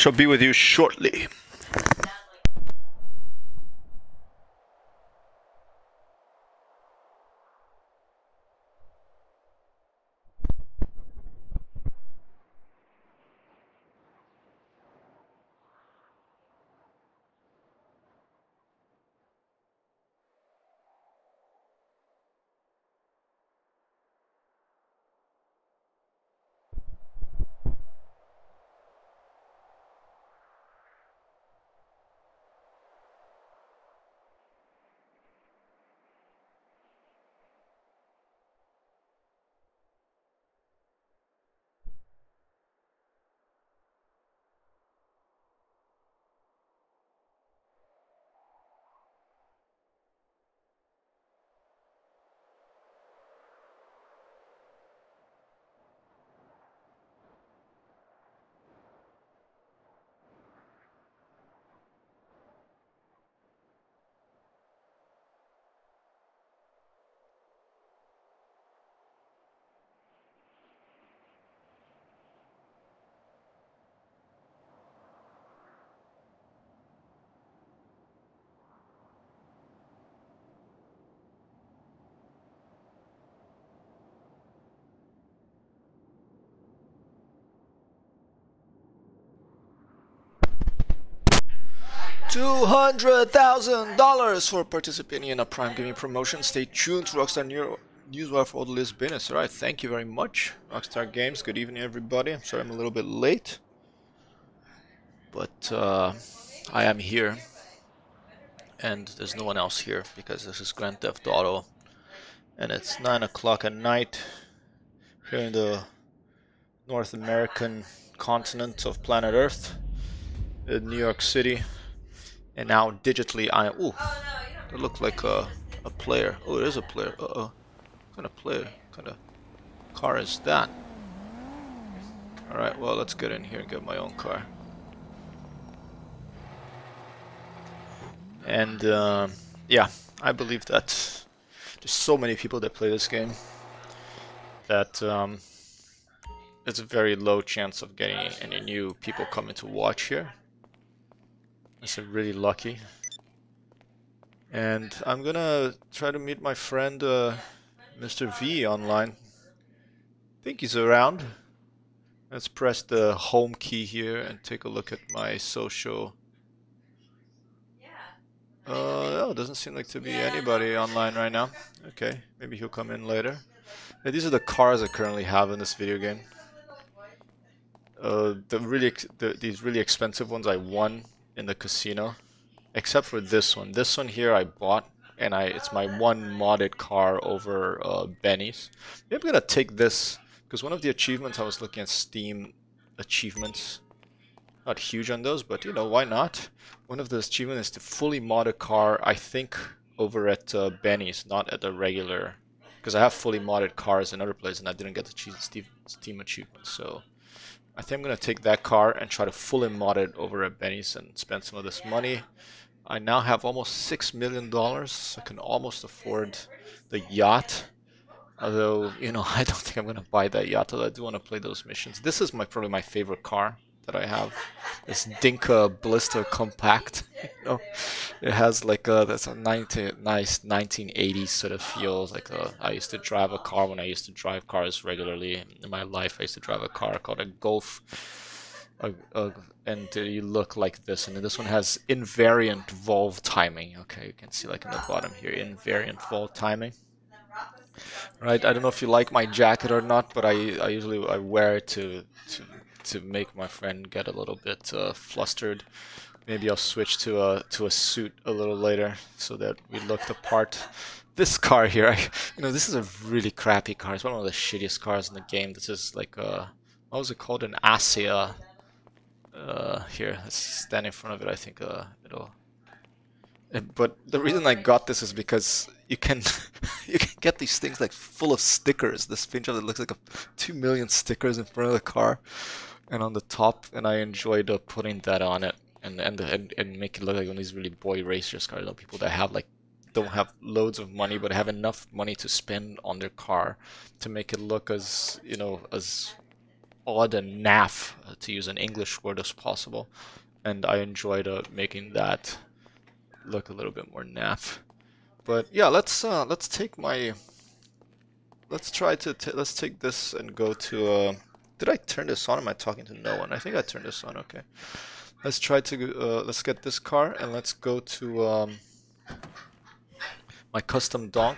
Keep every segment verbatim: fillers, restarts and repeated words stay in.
shall be with you shortly. two hundred thousand dollars for participating in a Prime Gaming promotion. Stay tuned to Rockstar Newswire for all the latest business. Alright, thank you very much. Rockstar Games, good evening everybody. I'm sorry I'm a little bit late. But uh, I am here. And there's no one else here because this is Grand Theft Auto. And it's nine o'clock at night here in the North American continent of planet Earth in New York City. And now digitally I am. Ooh, it looks like a, a player. Oh, it is a player. Uh oh. What kind of player? What kind of car is that? Alright, well, let's get in here and get my own car. And uh, yeah, I believe that there's so many people that play this game that um, it's a very low chance of getting any new people coming to watch here. It's really lucky. And I'm gonna try to meet my friend uh, Mister V online. I think he's around. Let's press the home key here and take a look at my social. Uh, oh, doesn't seem like to be anybody online right now. Okay, maybe he'll come in later. Yeah, these are the cars I currently have in this video game. Uh, the really ex the, these really expensive ones I won in the casino. Except for this one. This one here I bought, and I it's my one modded car over uh, Benny's. Maybe I'm gonna take this, because one of the achievements, I was looking at Steam achievements. Not huge on those, but you know, why not? One of the achievements is to fully mod a car, I think, over at uh, Benny's, not at the regular. Because I have fully modded cars in other places, and I didn't get the Steam, Steam achievement, so... I think I'm gonna take that car and try to fully mod it over at Benny's and spend some of this money. I now have almost six million dollars. I can almost afford the yacht. Although, you know, I don't think I'm gonna buy that yacht, although I do want to play those missions. This is my probably my favorite car that I have. This Dinka Blister Compact. You know, it has like a that's a nineteen, nice nineteen eighties sort of feel. Like a, I used to drive a car when I used to drive cars regularly in my life. I used to drive a car called a Golf. Uh, uh, and uh, you look like this, and this one has invariant valve timing. Okay, you can see like in the bottom here, invariant valve timing. Right, I don't know if you like my jacket or not, but I I usually I wear it to to to make my friend get a little bit uh, flustered. Maybe I'll switch to a to a suit a little later so that we look the part. This car here, I, you know, this is a really crappy car. It's one of the shittiest cars in the game. This is like a, what was it called? An Asia. Uh, here, let's stand in front of it. I think uh, it'll. But the reason I got this is because you can you can get these things like full of stickers. This pinch that looks like a two million stickers in front of the car, and on the top. And I enjoyed uh, putting that on it and and and, and make it look like one of these really boy racers cars. You know, people that have like don't have loads of money but have enough money to spend on their car to make it look as, you know, as odd and naff, uh, to use an English word as possible, and I enjoyed uh, making that look a little bit more naff. But yeah, let's uh, let's take my let's try to t let's take this and go to. Uh, did I turn this on? Am I talking to no one? I think I turned this on. Okay, let's try to uh, let's get this car and let's go to um, my custom donk.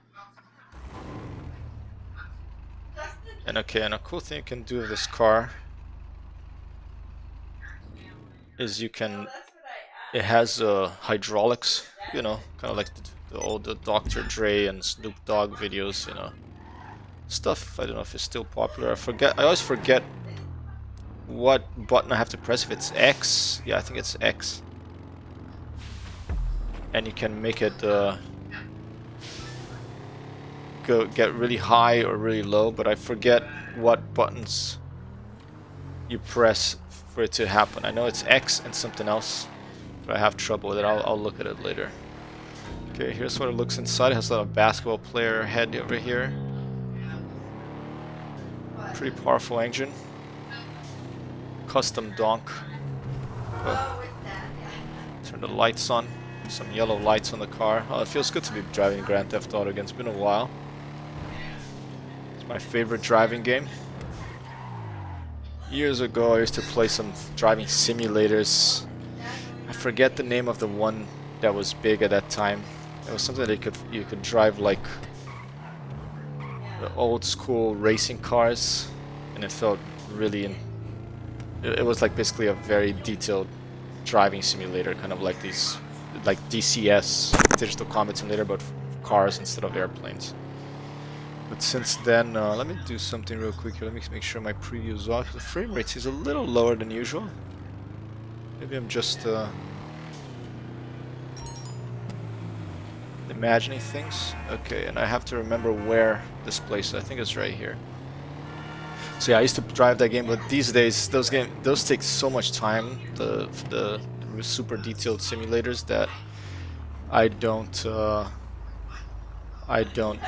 And okay, and a cool thing you can do with this car is you can, it has uh, hydraulics, you know, kind of like the, the old the Doctor Dre and Snoop Dogg videos, you know, stuff. I don't know if it's still popular. I forget. I always forget what button I have to press. If it's X, yeah, I think it's X. And you can make it uh, go get really high or really low, but I forget what buttons you press for it to happen. I know it's X and something else, but I have trouble with it. I'll, I'll look at it later. Okay, here's what it looks inside. It has a lot of basketball player head over here. Pretty powerful engine. Custom donk. Oh. Turn the lights on. Some yellow lights on the car. Oh, it feels good to be driving Grand Theft Auto again. It's been a while. It's my favorite driving game. Years ago, I used to play some driving simulators. I forget the name of the one that was big at that time. It was something that you could you could drive like the old school racing cars, and it felt really. In, it, it was like basically a very detailed driving simulator, kind of like these, like D C S, Digital Combat Simulator, but cars instead of airplanes. But since then, uh, let me do something real quick here. Let me make sure my preview is off. The frame rate is a little lower than usual. Maybe I'm just uh, imagining things. Okay, and I have to remember where this place is. I think it's right here. So yeah, I used to drive that game, but these days those game those take so much time. The the super detailed simulators that I don't uh, I don't.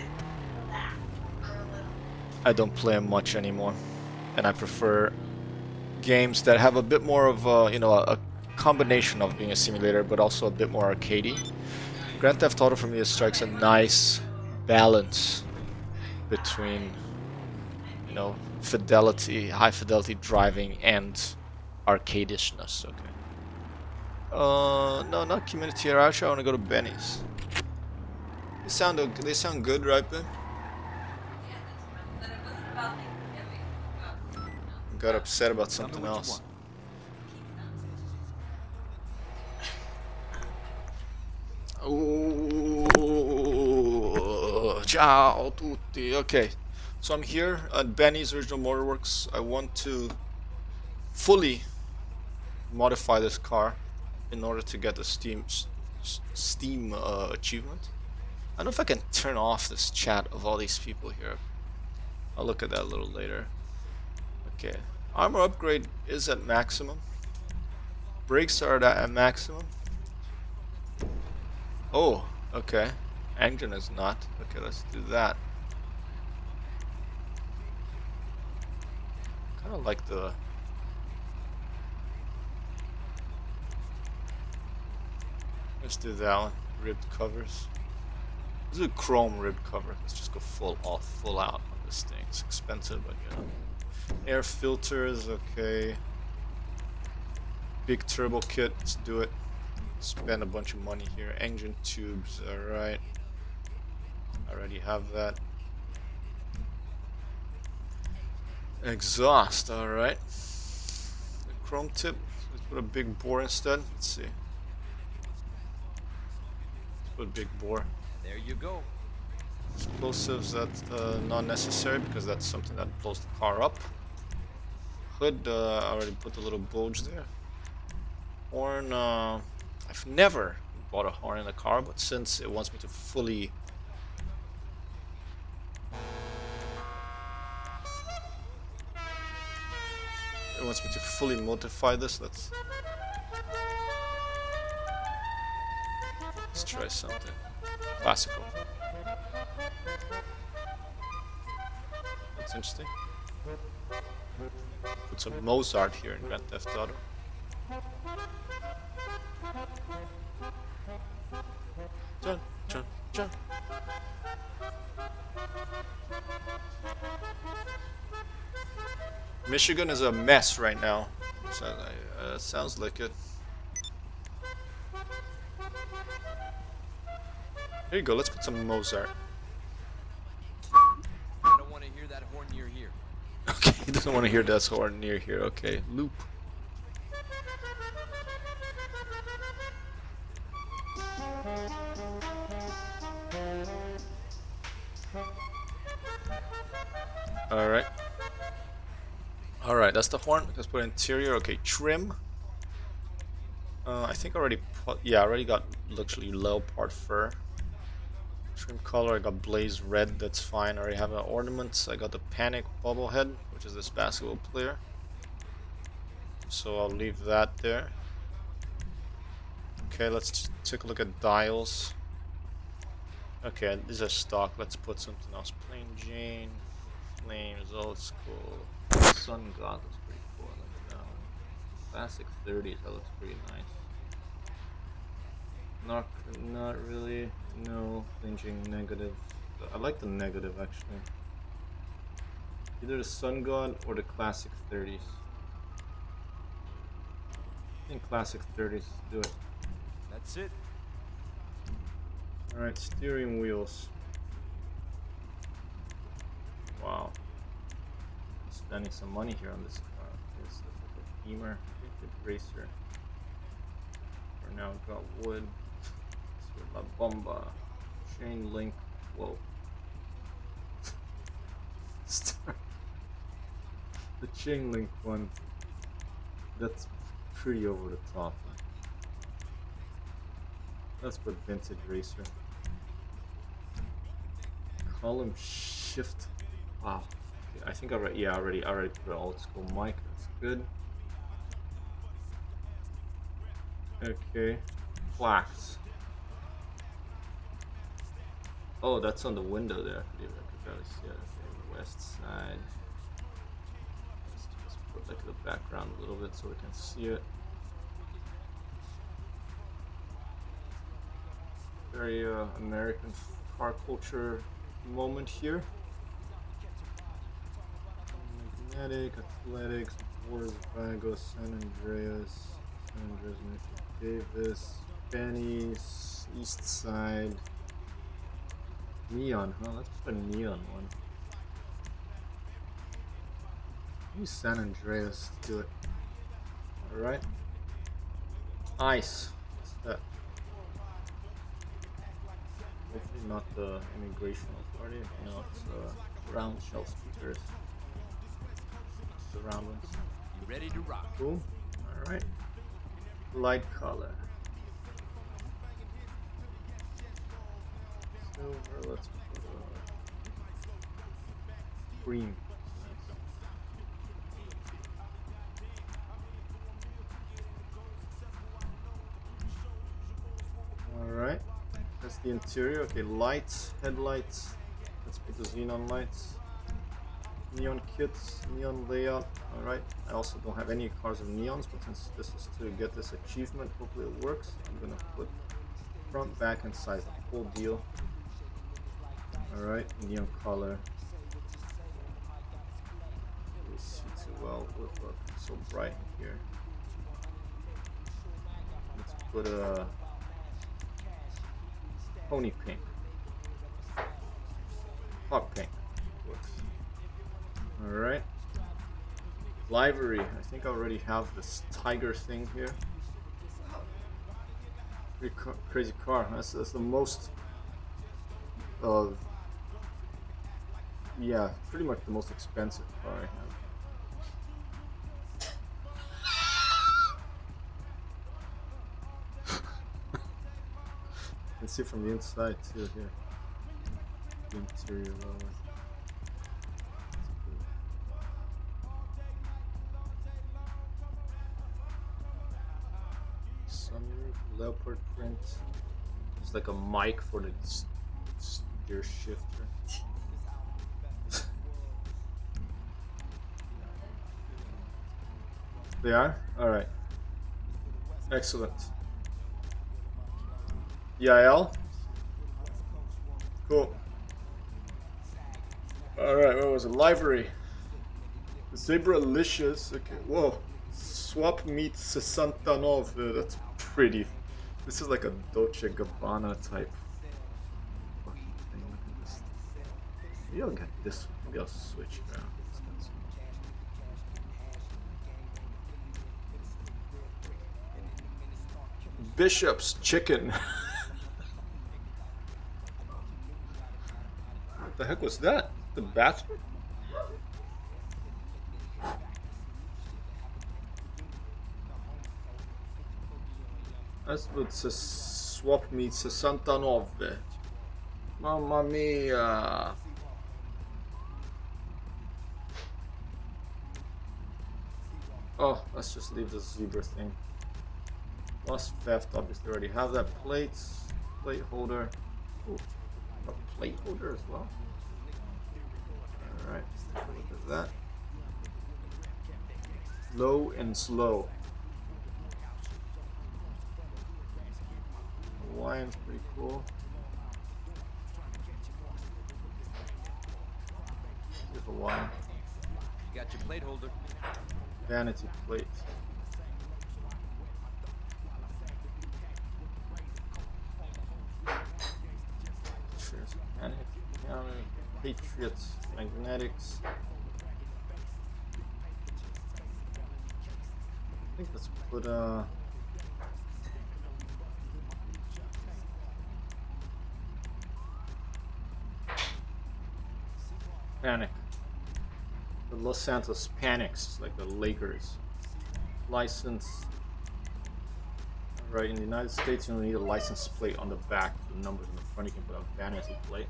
I don't play them much anymore, and I prefer games that have a bit more of a, you know, a, a combination of being a simulator but also a bit more arcadey. Grand Theft Auto for me strikes a nice balance between, you know, fidelity, high fidelity driving and arcadishness. Okay. Uh, no, not Community Garage. I want to go to Benny's. They sound they sound good, right, Ben? Got upset about something else. Oh, ciao tutti. Okay, so I'm here at Benny's Original Motorworks. I want to fully modify this car in order to get the Steam Steam uh, achievement. I don't know if I can turn off this chat of all these people here. I'll look at that a little later. Okay, armor upgrade is at maximum. Brakes are at maximum. Oh, okay. Engine is not. Okay, let's do that. Kind of like the. Let's do that one. Ribbed covers. Let's do chrome ribbed cover. Let's just go full off, full out on this thing. It's expensive, but you know. Air filters, okay. Big turbo kit, let's do it. Spend a bunch of money here. Engine tubes, alright. Already have that. Exhaust, alright. The chrome tip, let's put a big bore instead. Let's see. Let's put a big bore. There you go. Explosives, that's uh, not necessary because that's something that blows the car up. Hood, uh, I already put a little bulge there. Horn, uh, I've never bought a horn in a car, but since it wants me to fully it wants me to fully modify this, let's let's try something classical. That's interesting. Put some Mozart here in Grand Theft Auto. Dun, dun, dun. Michigan is a mess right now. So, uh, sounds like it. Here you go, let's put some Mozart. I don't want to hear that horn near here. Okay, he doesn't want to hear that horn near here. Okay, loop. Alright. Alright, that's the horn. Let's put interior. Okay, trim. Uh, I think I already put, yeah, I already got literally leopard fur. Trim color, I got blaze red, that's fine. I already have the ornaments. I got the panic bobblehead, which is this basketball player. So I'll leave that there. Okay, let's take a look at dials. Okay, these are stock. Let's put something else. Plain Jane, Flames, old school. Sun God looks pretty cool. I like that one. Classic thirties, that looks pretty nice. Not, not really. No, flinching negative. I like the negative actually. Either the Sun God or the classic thirties. I think classic thirties. Do it. That's it. All right, steering wheels. Wow. Spending some money here on this car. This is like a Beamer, good racer. For now, got wood. La Bomba, chain link. Whoa. The chain link one. That's pretty over the top. Let's put vintage racer. Column shift. Wow. Okay, I think I already yeah already already put an old school mic. That's good. Okay. Plaques. Oh, that's on the window there. I could barely see it. Okay, west side. Let's just put like the background a little bit so we can see it. Very uh, American car culture moment here. Magnetic, Athletics, Wars, Vago, San Andreas, San Andreas, Mitchell Davis, Benny's, East Side. Neon, huh? Let's put a neon one. Use San Andreas to do it. Alright. Ice. What's that? Hopefully not the immigration authority. No, it's uh, round shell speakers. It's the round ones. You ready to rock? Cool. Alright. Light color. Silver, let's put uh, green. Alright, that's the interior. Okay, lights, headlights. Let's put the xenon lights. Neon kits, neon layout. Alright, I also don't have any cars of neons, but since this is to get this achievement, hopefully it works. I'm gonna put front, back, and size, the whole deal. Alright, neon color. You see too well. Look, look, so bright here. Let's put a pony pink. Hot pink. Works. Alright. Livery. I think I already have this tiger thing here. Pretty ca crazy car. That's, that's the most of. Uh, Yeah, pretty much the most expensive car I have. You can see from the inside too here. The interior lower. Sunroof, leopard print. It's like a mic for the steer shifter. They are? Alright. Excellent. Yael? Cool. Alright, what was it? Livery. Zebralicious. Okay, whoa. Swap meets sessantanove. Uh, that's pretty. This is like a Dolce Gabbana type fucking thing. Look at this. Maybe I'll get this one. Maybe I'll switch around. Bishop's chicken. What the heck was that? The bathroom? That's what says swap meet sessantanove. Mamma mia. Oh, let's just leave the zebra thing. Lost theft, obviously already have that. Plates, plate holder. Ooh, a plate holder as well. Alright, look at that. Low and slow. Hawaiian's pretty cool. Here's Hawaiian. You got your plate holder. Vanity plate. Patriots, magnetics. I think let's put uh Panic. The Los Santos Panics, like the Lakers. License. Right, in the United States you only need a license plate on the back. The numbers in the front you can put a vanity plate.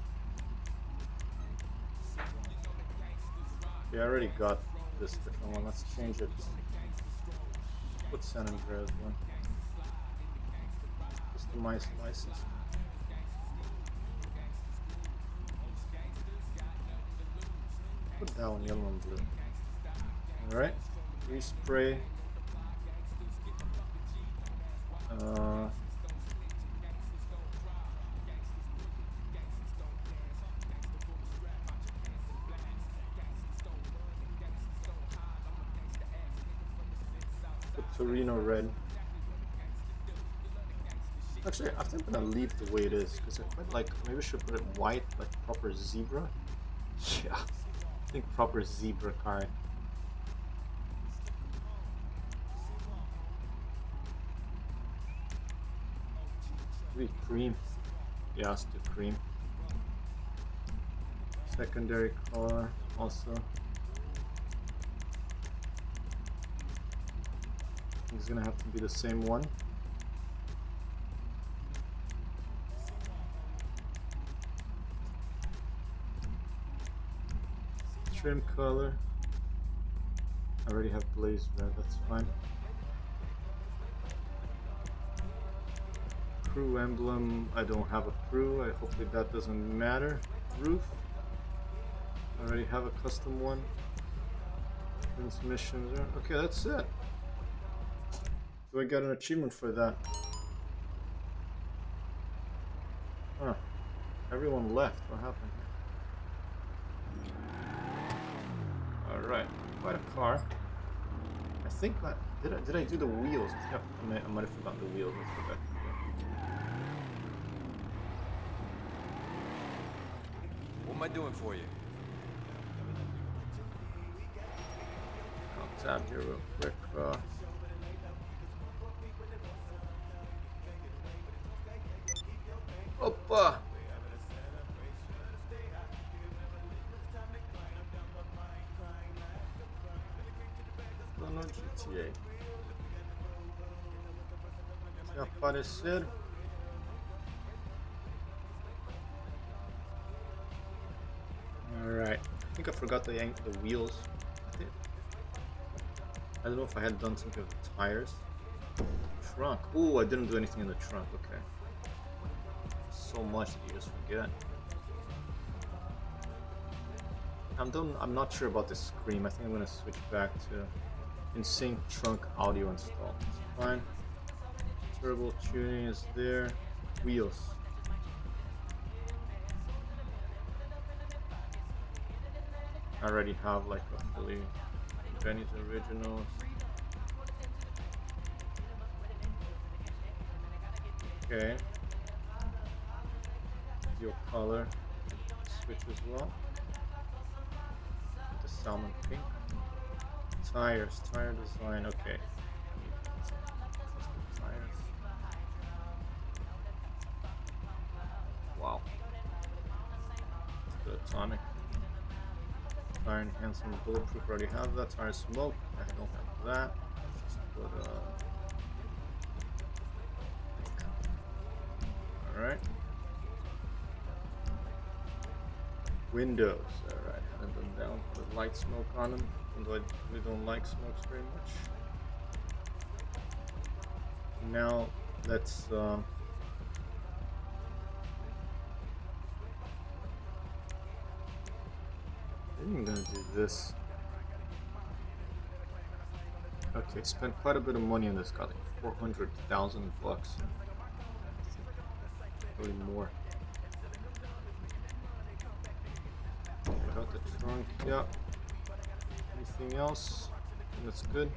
Yeah, I already got this different one. Let's change it. Put San Andreas one. Customize license. Put that one yellow and blue. Alright. Respray. Uh Torino red. Actually, I think I'm gonna leave the way it is because I quite like. Maybe I should put it white, like proper zebra. Yeah, I think proper zebra car. Maybe cream. Yeah, let's do cream. Secondary color also. It's gonna have to be the same one. Trim color. I already have blaze red, that's fine. Crew emblem, I don't have a crew. I hopefully that doesn't matter. Roof. I already have a custom one. Transmissions. Okay, that's it. Do I get an achievement for that? Huh. Everyone left. What happened here? Alright. Quite a car. I think I did I did I do the wheels? I think I, I might have forgotten the wheels. Let's go back to What am I doing for you? I'll tab here real quick. Uh, Opa! No, no G T A. Se aparecer. Alright. I think I forgot the yank the wheels. I don't know if I had done something with the tires. Trunk. Ooh, I didn't do anything in the trunk. Okay. So much that you just forget. I'm done. I'm not sure about this scream. I think I'm gonna switch back to In-sync trunk audio installed. It's fine. Turbo tuning is there. Wheels. I already have like a fully Benny's originals. Okay. Your color switch as well. The salmon pink. Tires, tire design. Okay. Tires. Wow. The atomic. Tire enhancement, bulletproof. Already have that. Tire smoke. I don't have that. Let's just put. Uh, all right. Windows. All right. Hand them down. Put light smoke on them. Although we don't like smokes very much. Now let's. Uh, I'm gonna do this. Okay, spent quite a bit of money on this. Got like four hundred thousand bucks. Probably more. Got the trunk. Yeah. Anything else? That's good.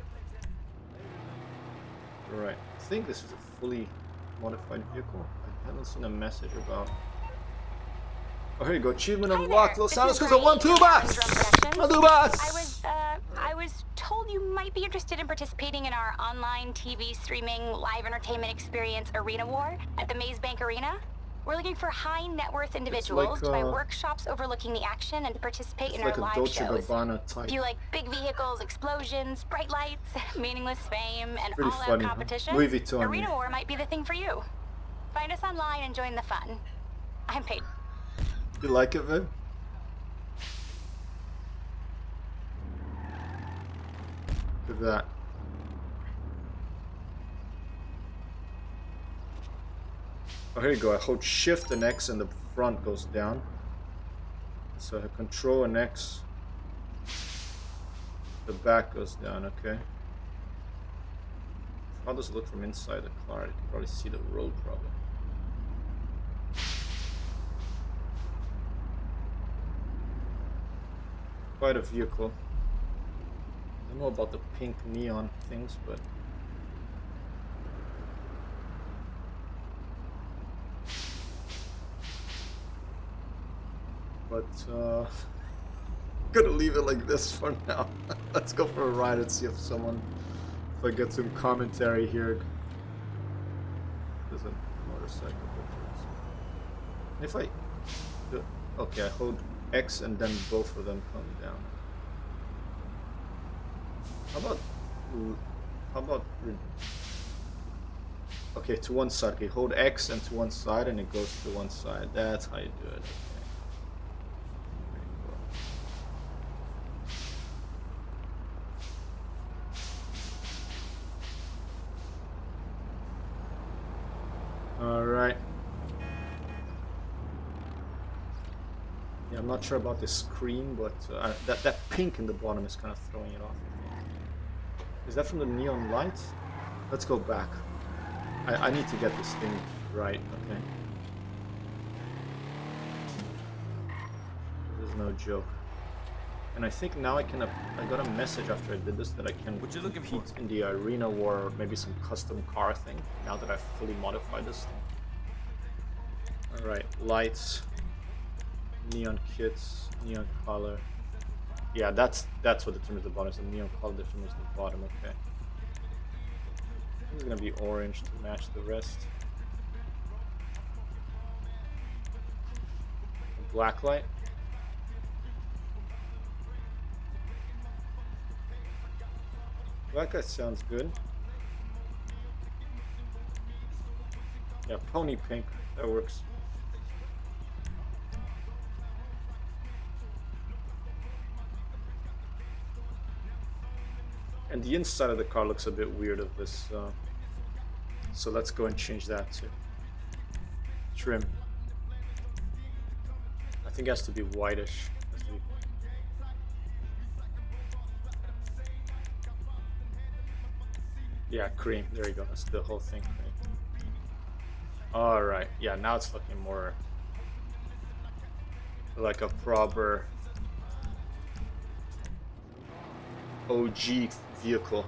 Alright. I think this is a fully modified vehicle. I haven't seen a message about. Oh, here you go. Achievement unlocked. Los Santos goes a one two bus. One two bus. I was, uh, I was told you might be interested in participating in our online T V streaming live entertainment experience Arena War at the Maze Bank Arena. We're looking for high net worth individuals like, uh, to buy workshops overlooking the action and participate in our like a live Dolce shows. Gabbana type. Do you like big vehicles, explosions, bright lights, meaningless fame, and Pretty all-out funny, huh? competition? Louis Vuitton, Arena yeah. War might be the thing for you. Find us online and join the fun. I'm paid. You like it, man? Look at that. Oh, here you go. I hold shift and X and the front goes down. So I control and X. The back goes down, okay. How does it look from inside the car? You can probably see the road probably. Quite a vehicle. I don't know about the pink neon things, but but uh gonna leave it like this for now. Let's go for a ride and see if someone if I get some commentary here. There's a motorcycle pictures. If I do, okay, I hold X and then both of them come down. How about how about okay, to one side. Okay, hold X and to one side and it goes to one side. That's how you do it. Okay. Alright. Yeah, I'm not sure about the screen, but uh, that, that pink in the bottom is kind of throwing it off. Is that from the neon lights? Let's go back. I, I need to get this thing right, okay? This is no joke. And I think now I can... Uh, I got a message after I did this that I can What you looking for? compete in the Arena War, or maybe some custom car thing, now that I've fully modified this thing. Alright, lights. Neon kits, neon color. Yeah, that's that's what determines the bottom. So neon color determines the bottom. Okay. This is gonna be orange to match the rest. A black light. Black light sounds good. Yeah, pony pink. That works. And the inside of the car looks a bit weird of this, uh, so let's go and change that to trim. I think it has to be whitish. Has to be... Yeah, cream. There you go. That's the whole thing. Right? All right. Yeah, now it's looking more like a proper O G vehicle.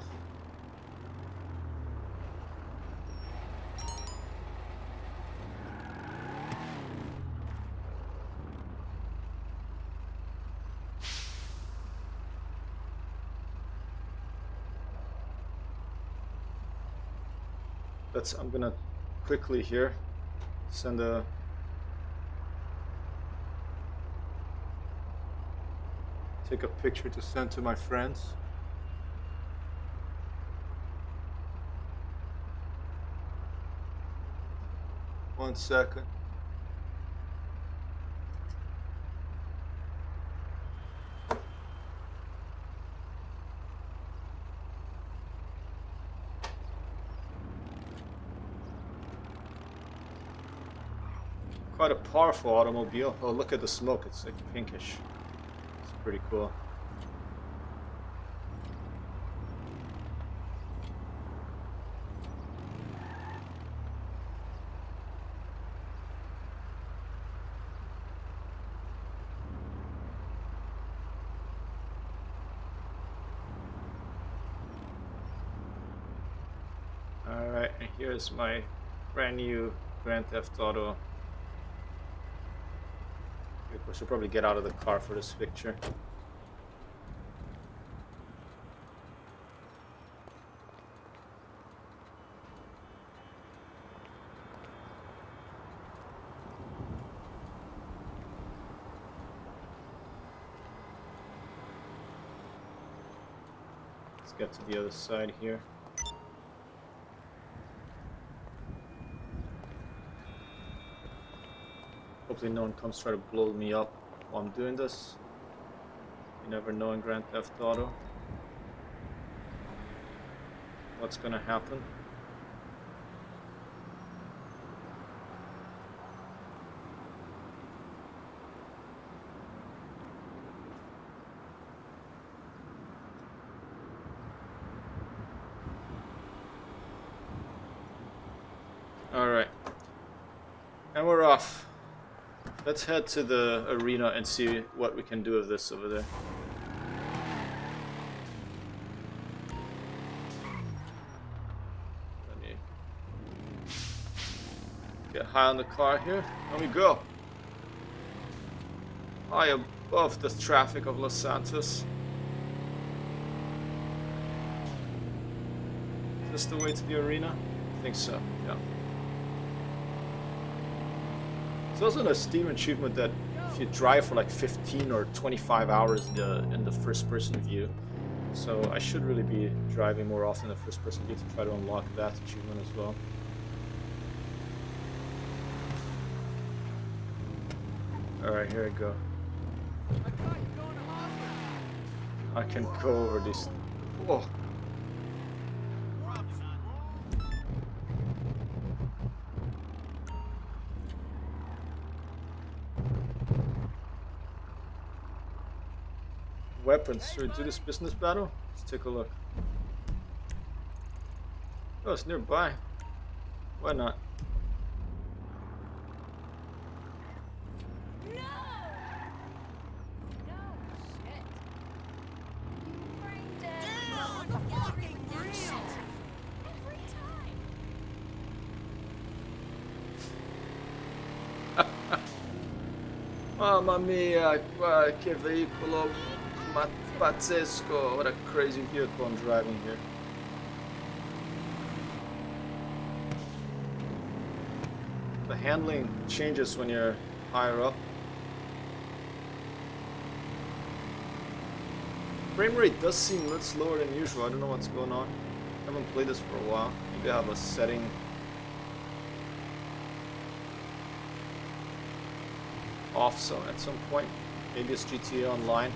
Let's, I'm gonna quickly here send a take a picture to send to my friends. One second. Quite a powerful automobile. Oh, look at the smoke. It's like pinkish. It's pretty cool. Alright, and here's my brand new Grand Theft Auto. I should probably get out of the car for this picture. Let's get to the other side here. Hopefully no one comes try to blow me up while I'm doing this. You never know in Grand Theft Auto what's gonna happen. Alright. And we're off. Let's head to the arena and see what we can do with this over there. Let me get high on the car here. Let me go. High above the traffic of Los Santos. Is this the way to the arena? I think so, yeah. It's also a Steam achievement that if you drive for like fifteen or twenty-five hours in the, in the first-person view, so I should really be driving more often in the first-person view to try to unlock that achievement as well. Alright, here I go. I can go over these... Whoa! Weapons. Should we do this business battle? Let's take a look. Oh, it's nearby. Why not? No! No shit. Brain dead. Dude, no, fucking real. Every time. Mamma mia, qua che veicolo pazzesco. What a crazy vehicle I'm driving here. The handling changes when you're higher up. Frame rate does seem a little slower than usual. I don't know what's going on. I haven't played this for a while. Maybe I have a setting off so at some point. Maybe it's G T A Online.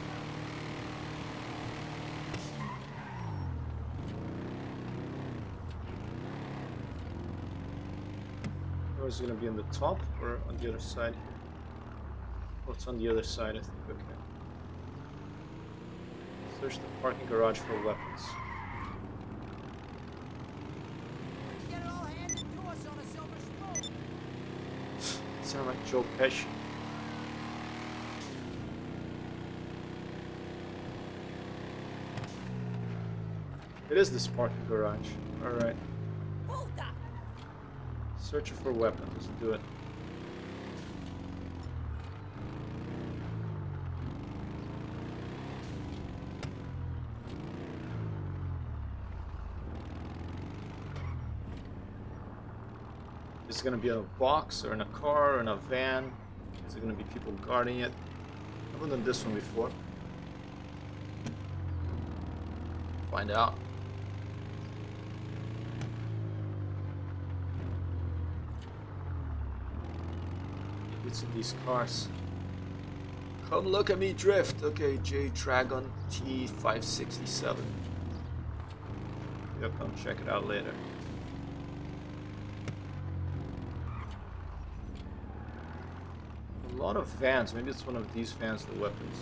Or is it going to be on the top or on the other side here? Oh, it's on the other side, I think. Okay. Search the parking garage for weapons. sound like Joe Pesci. It is this parking garage. Alright. Searching for weapons. Let's do it. Is it going to be in a box or in a car or in a van? Is it going to be people guarding it? I haven't done this one before. Find out. It's in these cars. Come look at me drift. Okay, J Dragon T five sixty-seven. You'll come check it out later. A lot of vans. Maybe it's one of these vans, the weapons.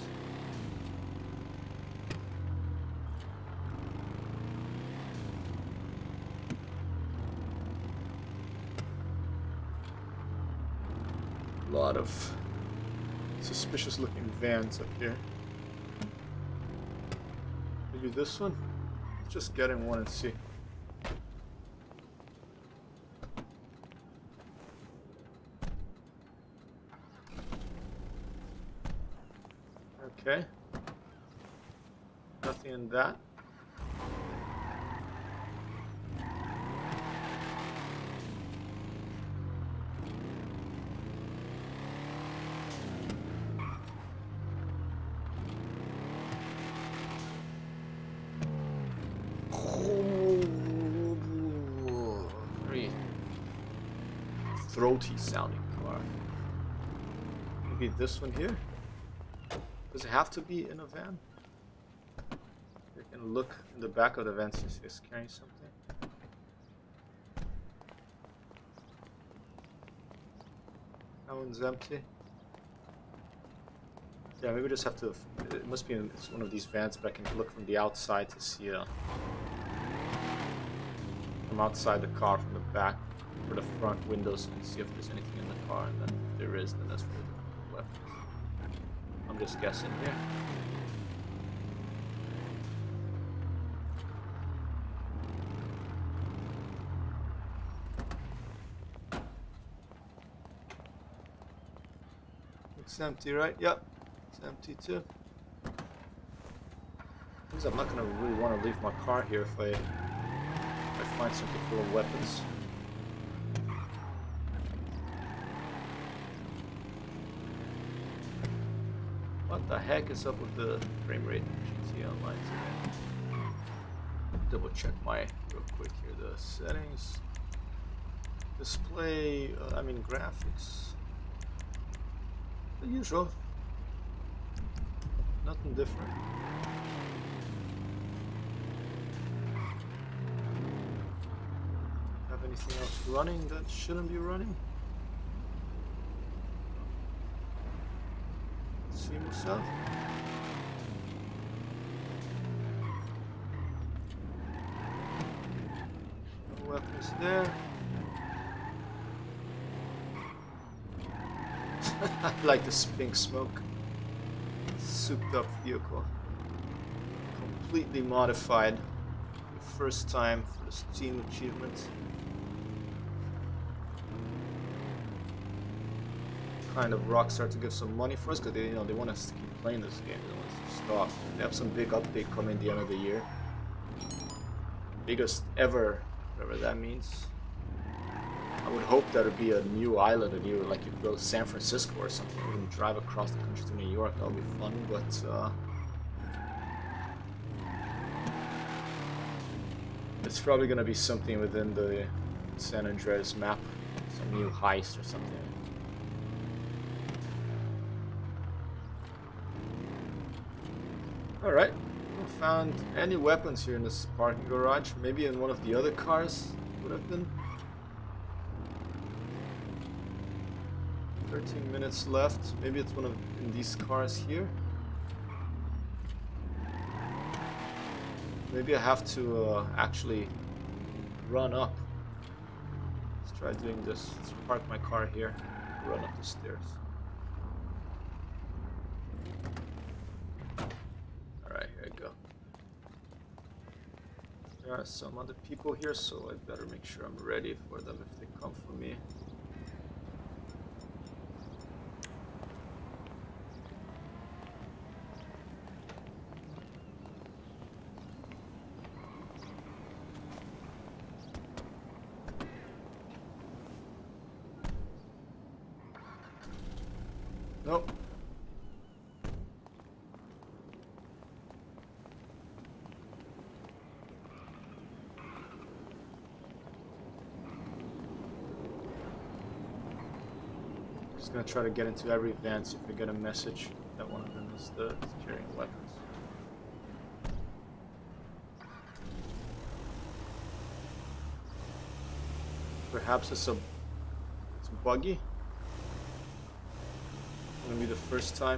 A lot of suspicious looking vans up here. Maybe this one? Let's just get in one and see. Okay. Nothing in that. Very throaty sounding car. Maybe this one here? Does it have to be in a van? You can look in the back of the van since it's carrying something. That one's empty. Yeah, maybe we just have to. It must be in, it's one of these vans, but I can look from the outside to see. Uh, from outside the car, from the back, or the front windows, and see if there's anything in the car. And then if there is, then that's for the weapons. I'm just guessing here. It's empty, right? Yep. It's empty too. Because I'm not gonna really want to leave my car here if I if I find something full of weapons. What the heck is up with the frame rate in G T A Online today? Double check my real quick here the settings. Display, uh, I mean graphics. The usual. Nothing different. Have anything else running that shouldn't be running? See myself. No weapons there. I like this pink smoke. Souped up vehicle. Completely modified. First time for the Steam achievement. Kind of Rockstar to give some money for us because they, you know, they want us to keep playing this game. They don't want us to stop. They have some big update coming at the end of the year. Biggest ever, whatever that means. I would hope that would be a new island, a new, like you go to San Francisco or something. We can drive across the country to New York. That would be fun, but uh, it's probably going to be something within the San Andreas map, some new heist or something. Alright, I haven't found any weapons here in this parking garage. Maybe in one of the other cars would have been. thirteen minutes left. Maybe it's one of in these cars here. Maybe I have to uh, actually run up. Let's try doing this. Let's park my car here. run up the stairs. Alright, here I go. There are some other people here, so I better make sure I'm ready for them if they come for me. Nope. Just gonna try to get into every van, see if I get a message that one of them is the is carrying weapons. Perhaps it's a it's a buggy. Gonna be the first time.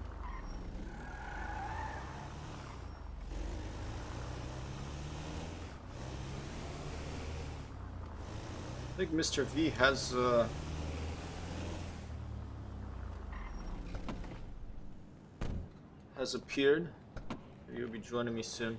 I think Mister V has uh, has appeared. You'll be joining me soon.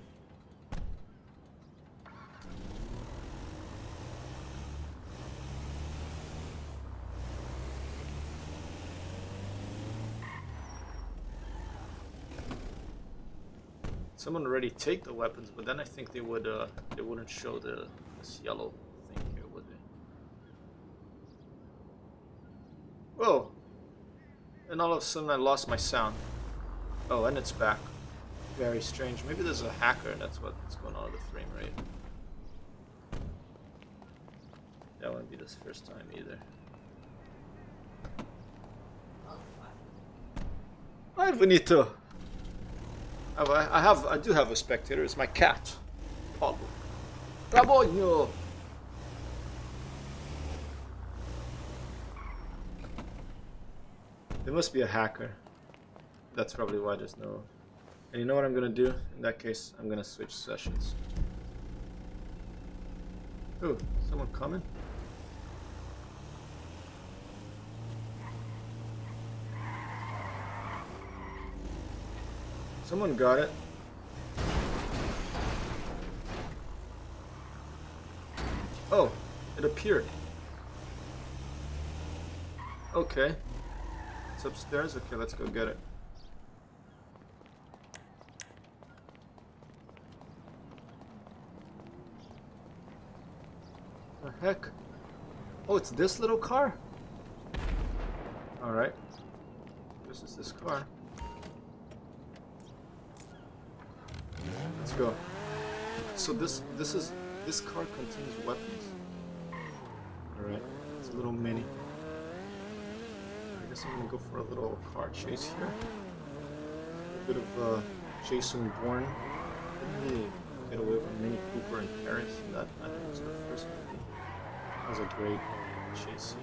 Someone already take the weapons, but then I think they would uh, they wouldn't show the this yellow thing here, would they? Whoa! And all of a sudden I lost my sound. Oh, and it's back. Very strange. Maybe there's a hacker and that's what's going on with the frame rate. That wouldn't be this first time either. Hi, Benito! I have, I do have a spectator. It's my cat, Pablo. Traboño. There must be a hacker. That's probably why there's no. And you know what I'm gonna do? In that case, I'm gonna switch sessions. Oh, someone coming? Someone got it. Oh, it appeared. Okay. It's upstairs? Okay, let's go get it. The heck? Oh, it's this little car? Alright. This is this car. Let's go. So this this is this car contains weapons. Alright, it's a little mini. I guess I'm gonna go for a little car chase here. A bit of uh, Jason Bourne. Didn't really get away from Mini Cooper in Paris, and that I think was the first movie. That was a great chase scene.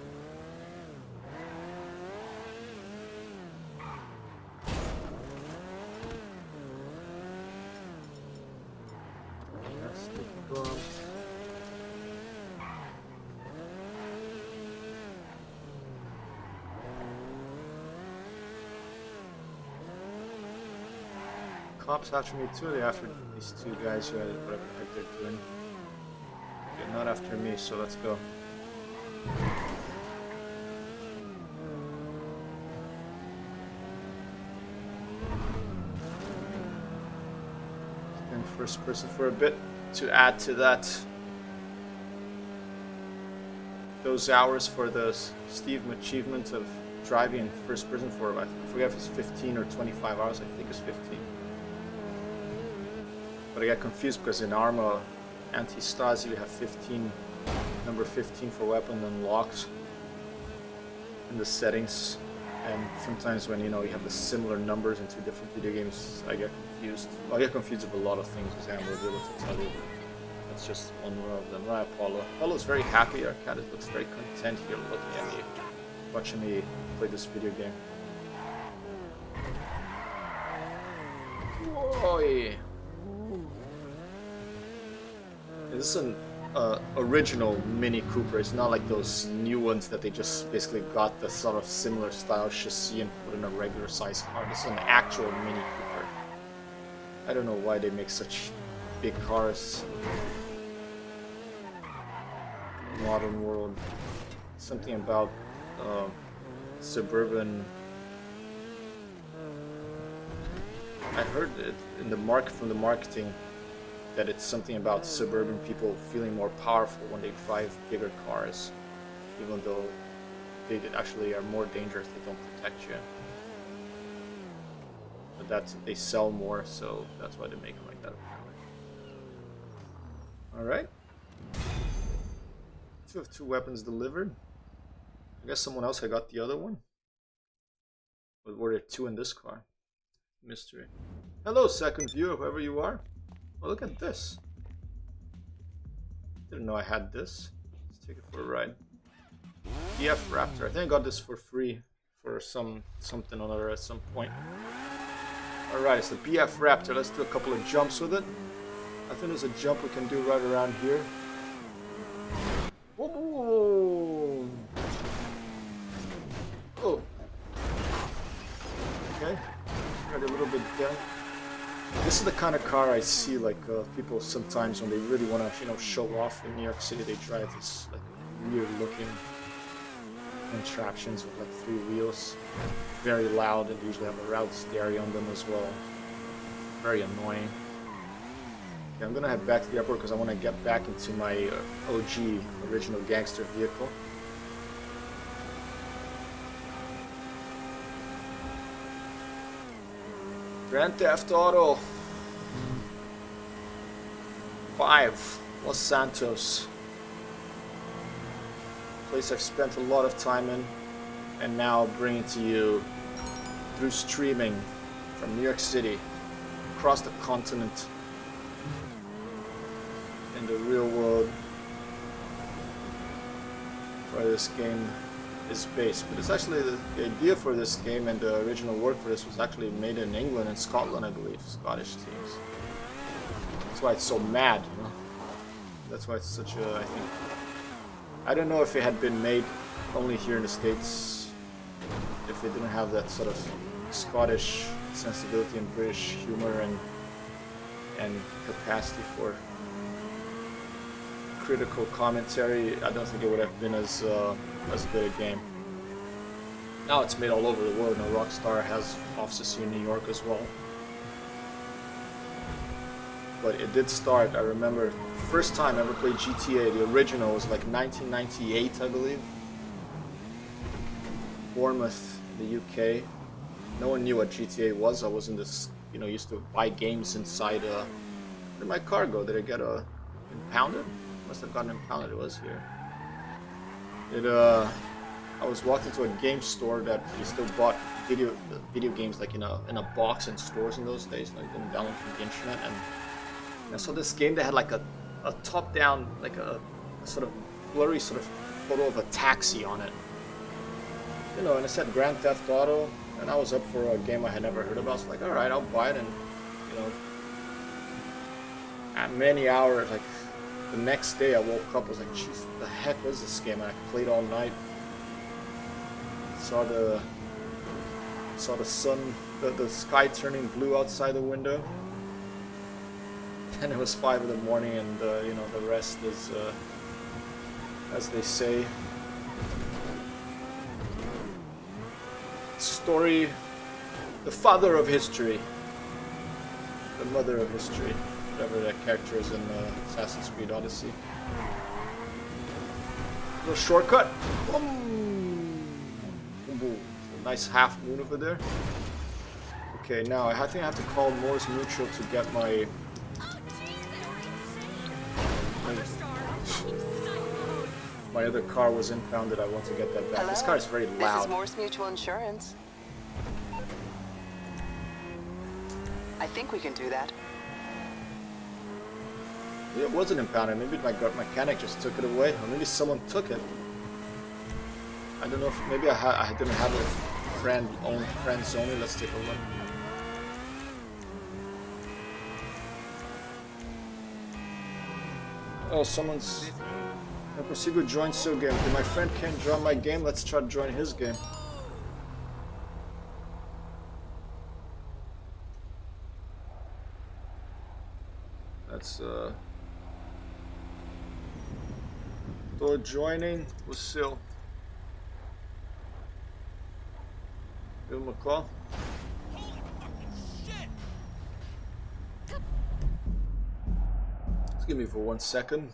Cops after me too, they're after these two guys who are whatever the heck they're doing. They're not after me, so let's go. Then first person for a bit to add to that. Those hours for the Steam achievement of driving in first person for, I forget if it's fifteen or twenty-five hours, I think it's fifteen. But I got confused because in Arma Anti-Stasi we have fifteen, number fifteen for weapon unlocks in the settings, and sometimes when you know you have the similar numbers in two different video games, I get confused. Well, I get confused with a lot of things, as I will be able to tell you. That's just one of them. Right, Apollo. Apollo's very happy. Our cat looks very content here, looking at me, watching me play this video game. Whoa! Is this an uh, original Mini Cooper. It's not like those new ones that they just basically got the sort of similar style chassis and put in a regular size car. This is an actual Mini Cooper. I don't know why they make such big cars. Modern world. Something about uh, suburban. I heard it in the market from the marketing that it's something about suburban people feeling more powerful when they drive bigger cars, even though they actually are more dangerous. They don't protect you. But that's they sell more, so that's why they make them like that. All right. Two of two weapons delivered. I guess someone else had got the other one. But were there two in this car? Mystery. Hello, second viewer, whoever you are. Oh, look at this. Didn't know I had this. Let's take it for a ride. B F Raptor. I think I got this for free for some something or other at some point. Alright, it's the B F Raptor. Let's do a couple of jumps with it. I think there's a jump we can do right around here. Whoa! Oh. Okay. Got a little bit down. This is the kind of car I see, like uh, people sometimes when they really want to, you know, show off in New York City. They drive this like weird-looking contraptions with like three wheels, very loud, and they usually have a loud stereo on them as well. Very annoying. Okay, I'm gonna head back to the airport because I want to get back into my uh, O G original gangster vehicle. Grand Theft Auto five, Los Santos. Place I've spent a lot of time in, and now bring it to you through streaming from New York City, across the continent, in the real world, where this game is based. But it's actually the, the idea for this game and the original work for this was actually made in England and Scotland, I believe, Scottish teams. That's why it's so mad, you know. That's why it's such a, I think, I don't know if it had been made only here in the States, if it didn't have that sort of Scottish sensibility and British humor and and capacity for critical commentary. I don't think it would have been as uh, as good a game. Now it's made all over the world. Now Rockstar has offices here in New York as well. But it did start, I remember, first time I ever played G T A, the original was like nineteen ninety-eight, I believe. Bournemouth, the U K. No one knew what G T A was. I wasn't this, you know, used to buy games inside. Uh, where did my car go? Did I get a impounded? Must have gotten impounded. It was here. It uh, I was walking to a game store that you still bought video video games like in a in a box in stores in those days. Like, you didn't download from the internet, and I saw this game that had like a a top down, like a, a sort of blurry sort of photo of a taxi on it. You know, and it said Grand Theft Auto, and I was up for a game I had never heard about. I was like, all right, I'll buy it, and you know, at many hours, like the next day, I woke up, I was like, jeez, what the heck was this game? And I played all night. Saw the saw the sun, the, the sky turning blue outside the window, and it was five in the morning, and uh, you know, the rest is, uh, as they say. Story, the father of history, the mother of history, whatever that character is in uh, Assassin's Creed Odyssey. Little shortcut. Boom. Boom, boom. A nice half moon over there. Okay, now I think I have to call Morse Mutual to get my. My other car was impounded. I want to get that back. Hello? This car is very loud. This is Morse Mutual Insurance. I think we can do that. It wasn't impounded. Maybe my mechanic just took it away, or maybe someone took it. I don't know. If maybe I, ha I didn't have it friend only, friends only. Let's take a look. Oh, someone's... Eu consigo join seu game. Okay, my friend can't join my game, let's try to join his game. That's uh... Tô joining o seu. Give him a call. Just give me for one second.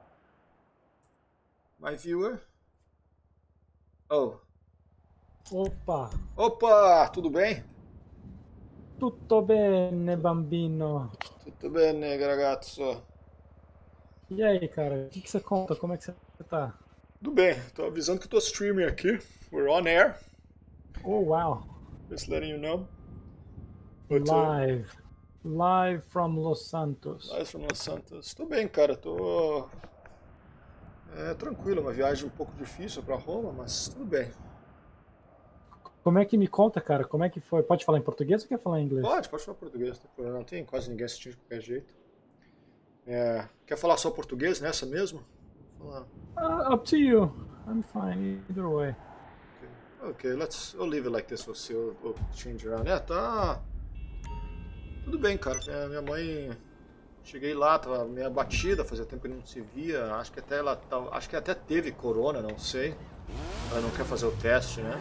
My viewer. Oh. Opa, Opa, tudo bem? tutto bene, bambino. Tudo bem, ragazzo. E aí, cara, o que, que você conta? Como é que você tá? Tudo bem, tô avisando que tô streaming aqui. We're on air. Oh, wow. Just letting you know. But, uh, Live. Live from Los Santos. Live from Los Santos. Tô bem, cara. Tô... É tranquilo, uma viagem um pouco difícil pra Roma, mas tudo bem. Como é que me conta, cara? Como é que foi? Pode falar em português ou quer falar em inglês? Pode, pode falar português, não tem problema. Não tem quase ninguém assistindo de qualquer jeito. É, quer falar só português nessa mesmo? Falar. Uh, up to you. I'm fine either way. Ok, let's. I'll leave it like this. We'll see. We'll, we'll change around. É, tá. Tudo bem, cara. Minha, minha mãe. Cheguei lá, tava meio abatida, fazia tempo que não se via. Acho que até ela tava, acho que até teve corona, não sei. Ela não quer fazer o teste, né?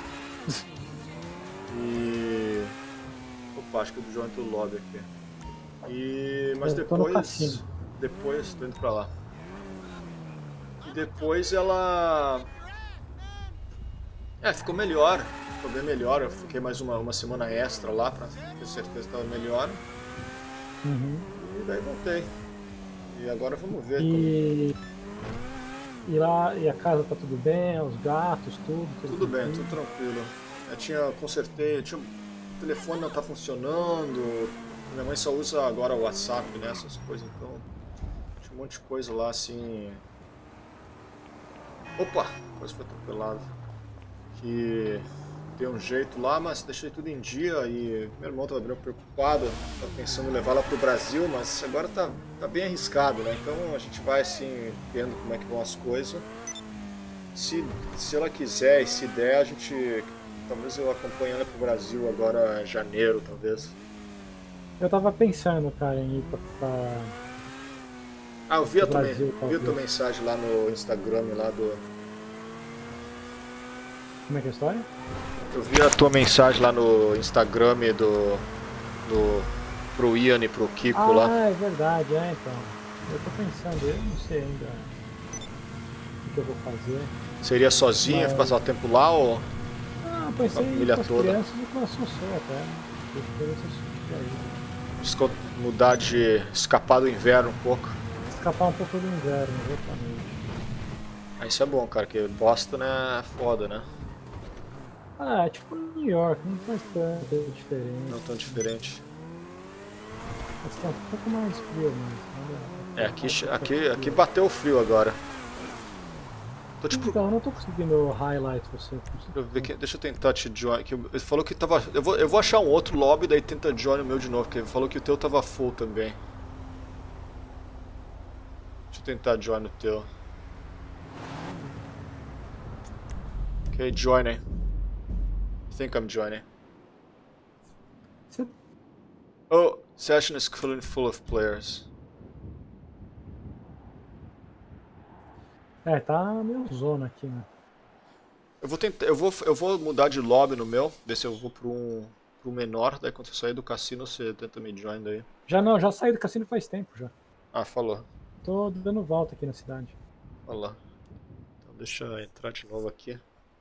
E. Opa, acho que o João entrou no lobby aqui. E. Mas Eu tô no depois. cassino. Depois. Tô indo pra lá. E depois ela. É, ficou melhor. Ficou bem melhor. Eu fiquei mais uma, uma semana extra lá pra ter certeza que tava melhor. Uhum. E daí voltei. E agora vamos ver. E... e lá, e a casa tá tudo bem? Os gatos, tudo? Como... Tudo bem, tudo tranquilo. Eu tinha, consertei, eu tinha, o telefone não tá funcionando. Minha mãe só usa agora o WhatsApp, né, essas coisas, então tinha um monte de coisa lá assim. Opa, quase foi atropelado. Que deu um jeito lá, mas deixei tudo em dia e meu irmão tava bem preocupado, tava pensando em levar ela pro Brasil, mas agora tá, tá bem arriscado, né? Então a gente vai assim, vendo como é que vão as coisas. Se, se ela quiser e se der, a gente. Talvez eu acompanhe ela pro Brasil agora em janeiro, talvez. Eu tava pensando, cara, em ir pra... pra... Ah, eu vi a, tua, Brasil, vi a tua mensagem lá no Instagram, lá do... Como é que é a história? Eu vi a tua mensagem lá no Instagram do... do pro Ian e pro Kiko ah, lá. Ah, é verdade, é, então. Eu tô pensando, eu não sei ainda o que eu vou fazer. Seria sozinha, Mas... passar o tempo lá ou... Ah, pensei a em ir família com as toda. crianças e com a Sossô até. Depois eu aí. Esco- Mudar de... escapar do inverno um pouco. Escapar um pouco do inverno, exatamente. Ah, isso é bom, cara, que Boston é foda, né? Ah, é tipo New York, não faz tanta diferença. Não tão diferente. Mas que é um pouco mais frio, mas... É, aqui, aqui, aqui bateu o frio agora. Tô tipo... Então, eu não tô conseguindo highlight você. Deixa eu, ver aqui, deixa eu tentar te join. Que ele falou que tava. Eu vou, eu vou achar um outro lobby, daí tenta join o meu de novo, porque ele falou que o teu tava full também. Deixa eu tentar join o teu. Ok, joining. I think I'm joining. Você... Oh, session is currently full of players. É, tá meio zona aqui, né? Eu vou tentar, eu vou, eu vou mudar de lobby no meu, ver se eu vou pro um, pro menor, daí quando você sair do cassino você tenta me join daí. Já não, já saí do cassino faz tempo já. Ah, falou. Tô dando volta aqui na cidade. Olha lá. Então deixa eu entrar de novo aqui.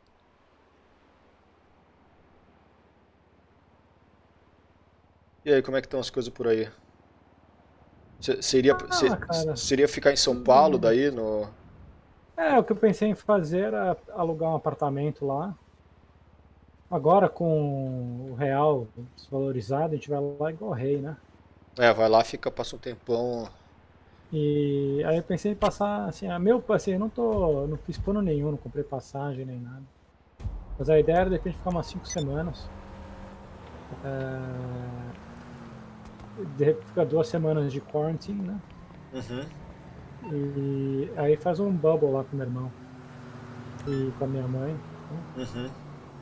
E aí, como é que estão as coisas por aí? Se- Seria, Ah, se- cara. seria ficar em São Paulo daí no... É, o que eu pensei em fazer era alugar um apartamento lá. Agora com o real desvalorizado, a gente vai lá igual rei, né? É, vai lá, fica, passa um tempão. E aí eu pensei em passar, assim, a meu, assim, eu não tô, não fiz plano nenhum, não comprei passagem nem nada. Mas a ideia era de repente ficar umas cinco semanas. É... De repente ficar duas semanas de quarantine, né? Uhum. E aí faz um bubble lá com meu irmão. E com a minha mãe. Uhum.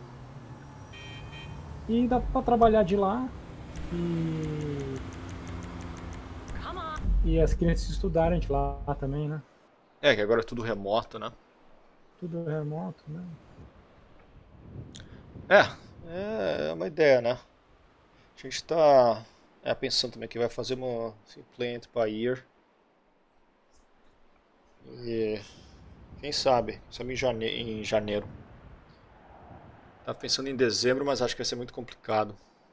E dá pra trabalhar de lá. E. E as crianças estudarem de lá também, né? É, que agora é tudo remoto, né? Tudo remoto, né? É, é uma ideia, né? A gente tá é, pensando também que vai fazer uma assim, plant by year. E quem sabe, sabe em, jane em janeiro. Tava pensando em dezembro, mas acho que vai ser muito complicado.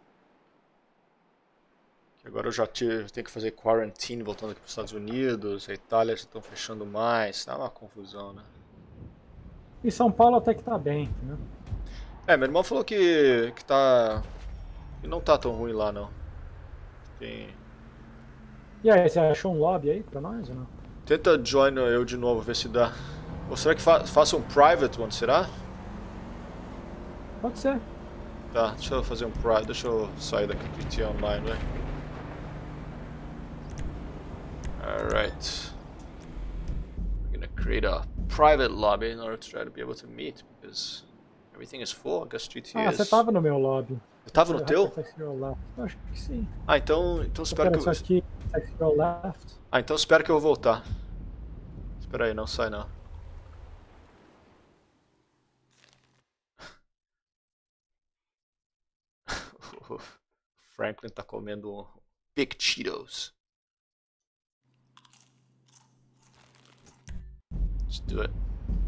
Agora eu já tive, tenho que fazer quarantine voltando aqui para os Estados Unidos, a Itália já estão fechando mais, tá uma confusão, né? E São Paulo até que tá bem, né? É, meu irmão falou que, que tá. que não tá tão ruim lá não. Tem... E aí, você achou um lobby aí pra nós ou não? Tenta join eu de novo, ver se dá. Ou será que fa faça um private one, será? Pode ser. Tá, deixa eu fazer um private, deixa eu sair daqui do G T A Online, vai. Alright. I'm gonna create a private lobby in order to try to be able to meet, because everything is full, I guess G T A Ah, is... você tava no meu lobby. Eu tava no teu? Eu acho que sim. Ah, então, então espero que Só eu... aqui, text your left. Ah, então espero que eu vou voltar. Espera aí, não sai não. O Franklin tá comendo Big Cheetos. Let's do it.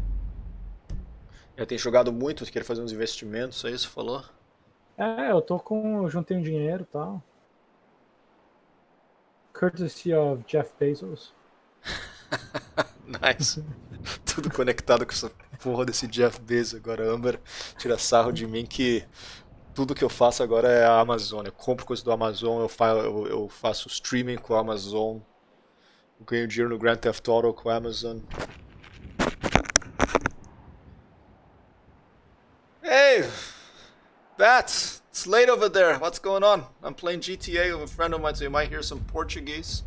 Já tem jogado muito, quer fazer uns investimentos, é isso que falou? É, eu tô com. Eu juntei um dinheiro e tal. Courtesy of Jeff Bezos. Nice. Tudo conectado com essa porra desse Jeff Bezos agora. Amber tira sarro de mim que tudo que eu faço agora é a Amazon. Eu compro coisa do Amazon, eu, fa eu, eu faço streaming com a Amazon, eu ganho dinheiro no Grand Theft Auto com a Amazon. Hey! Bats! It's late over there. What's going on? I'm playing G T A with a friend of mine, so you might hear some Portuguese.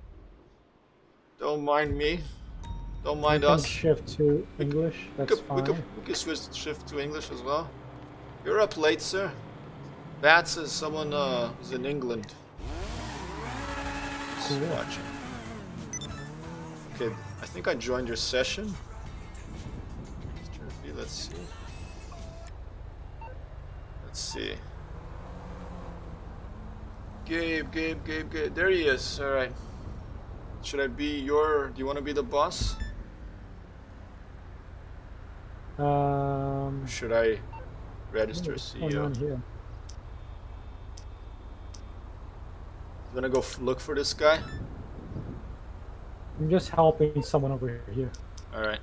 Don't mind me. Don't mind You can us. shift to English, We that's could, we, fine. could, we could switch shift to English as well. You're up late, sir. Bats is someone uh, who's in England. Just Cool. watching. Okay, I think I joined your session. Let's see. Let's see. Gabe, Gabe, Gabe, Gabe. There he is. All right. Should I be your? Do you want to be the boss? Um, Should I register what's C going E O? on here? You wanna go f look for this guy? I'm just helping someone over here. All right.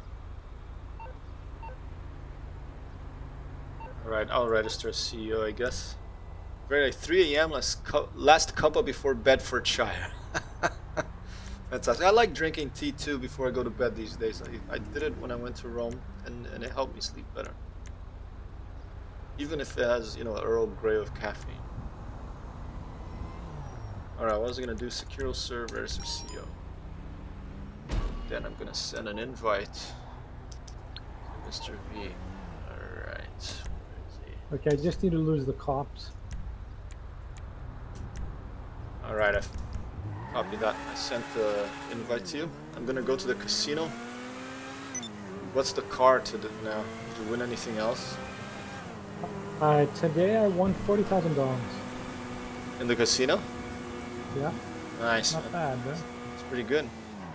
All right. I'll register as C E O, I guess. Very like three A M last cu last cuppa before Bedfordshire. Fantastic. I like drinking tea too before I go to bed these days. I, I did it when I went to Rome, and, and it helped me sleep better. Even if it has, you know, Earl Grey of caffeine. Alright, what was I gonna do? Secure servers or C E O. Then I'm gonna send an invite to Mister V. Alright. Okay, I just need to lose the cops. Alright, I've copied that. I sent the invite to you. I'm gonna go to the casino. What's the car to the now? Did you win anything else? Uh, today I won forty thousand dollars. In the casino? Yeah, Nice. not bad, right? It's pretty good.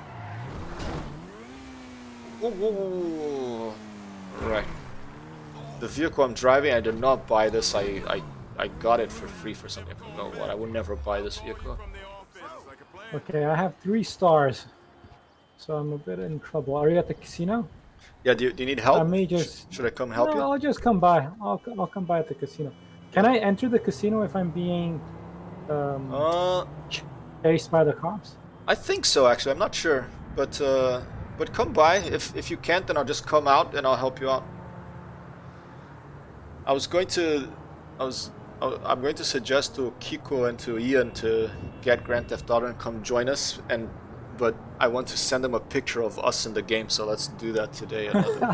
Whoa, whoa, whoa, whoa. Right. The vehicle I'm driving, I did not buy this. I, I, I got it for free for something. I forgot what. I would never buy this vehicle. Okay, I have three stars, so I'm a bit in trouble. Are you at the casino? Yeah, do you, do you need help? I may Sh- just. should I come help no, you? I'll just come by. I'll I'll come by at the casino. Can I enter the casino if I'm being um, Uh, chased by the cops? I think so. Actually, I'm not sure, but uh, but come by. If if you can't, then I'll just come out and I'll help you out. I was going to, I was, I- I'm going to suggest to Kiko and to Ian to get Grand Theft Auto and come join us and but I want to send him a picture of us in the game, so let's do that today. Another.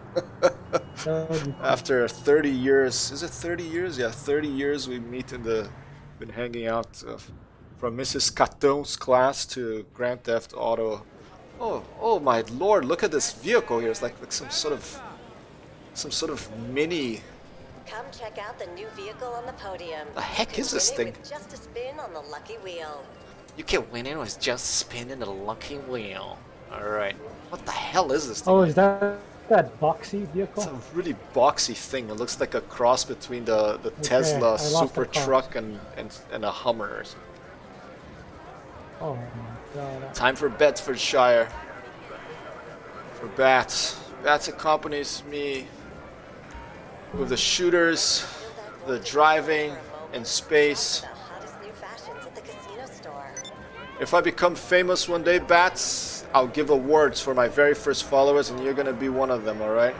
After thirty years, is it thirty years? Yeah, thirty years we meet in the, been hanging out uh, from Missus Catão's class to Grand Theft Auto. Oh, oh my lord! Look at this vehicle here. It's like, like some sort of, some sort of mini. Come check out the new vehicle on the podium. The heck is this thing? With just a spin on the lucky wheel. You can win it with just spinning the lucky wheel. Alright. What the hell is this thing? Oh, is that that boxy vehicle? It's a really boxy thing. It looks like a cross between the, the Okay, Tesla I lost super the car. truck and, and, and a Hummer or something. Oh my god. Time for Bedfordshire. For Bats. Bats accompanies me with the shooters, the driving, in space. The hottest new fashions at the casino store. If I become famous one day, Bats, I'll give awards for my very first followers, and you're gonna be one of them, alright?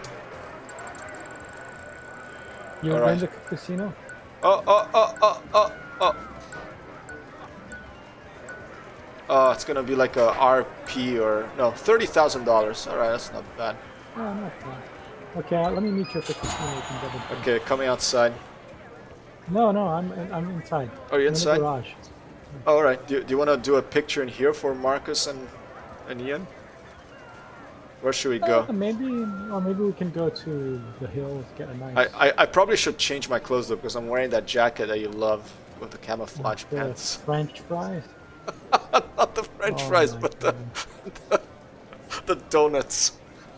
You All were in right. the casino? Oh, oh, oh, oh, oh, oh. Oh, it's gonna be like a R P or, no, thirty thousand dollars. Alright, that's not bad. Oh, not bad. Okay, uh, let me meet you at the casino. We can double check. Okay, coming outside. No, no, I'm I'm inside. Oh, you're I'm inside? In the garage. Oh, alright, do, do you want to do a picture in here for Marcus and, and Ian? Where should we go? Uh, maybe, or maybe we can go to the hills, get a nice. I, I, I probably should change my clothes though, because I'm wearing that jacket that you love with the camouflage the pants. French fries. Not the French Oh fries, my but the, the, the donuts.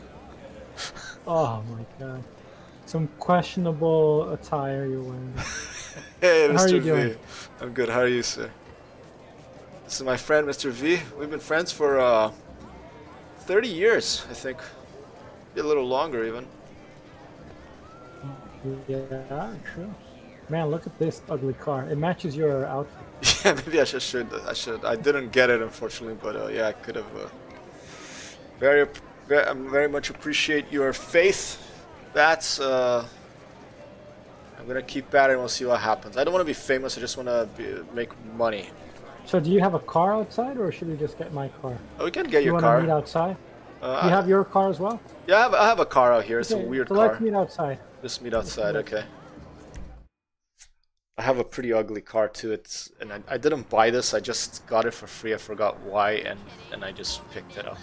Oh my god. Some questionable attire you're wearing. Hey, How are Mister you V. doing? I'm good. How are you, sir? This is my friend, Mister V. We've been friends for uh, thirty years, I think. Maybe a little longer, even. Yeah, true. Man, look at this ugly car. It matches your outfit. Yeah, maybe I should. should I should. I didn't get it, unfortunately, but uh, yeah, I could have. Uh, very, very, I very much appreciate your faith. That's. Uh, I'm gonna keep at it, and we'll see what happens. I don't want to be famous. I just want to make money. So do you have a car outside, or should we just get my car? Oh, we can get You your want car. to meet outside? Uh, You I- have your car as well? Yeah, I have, I have a car out here. It's Okay, a weird so car. let's meet outside. Just meet outside, okay. I have a pretty ugly car too. It's and I, I didn't buy this. I just got it for free. I forgot why, and and I just picked it up.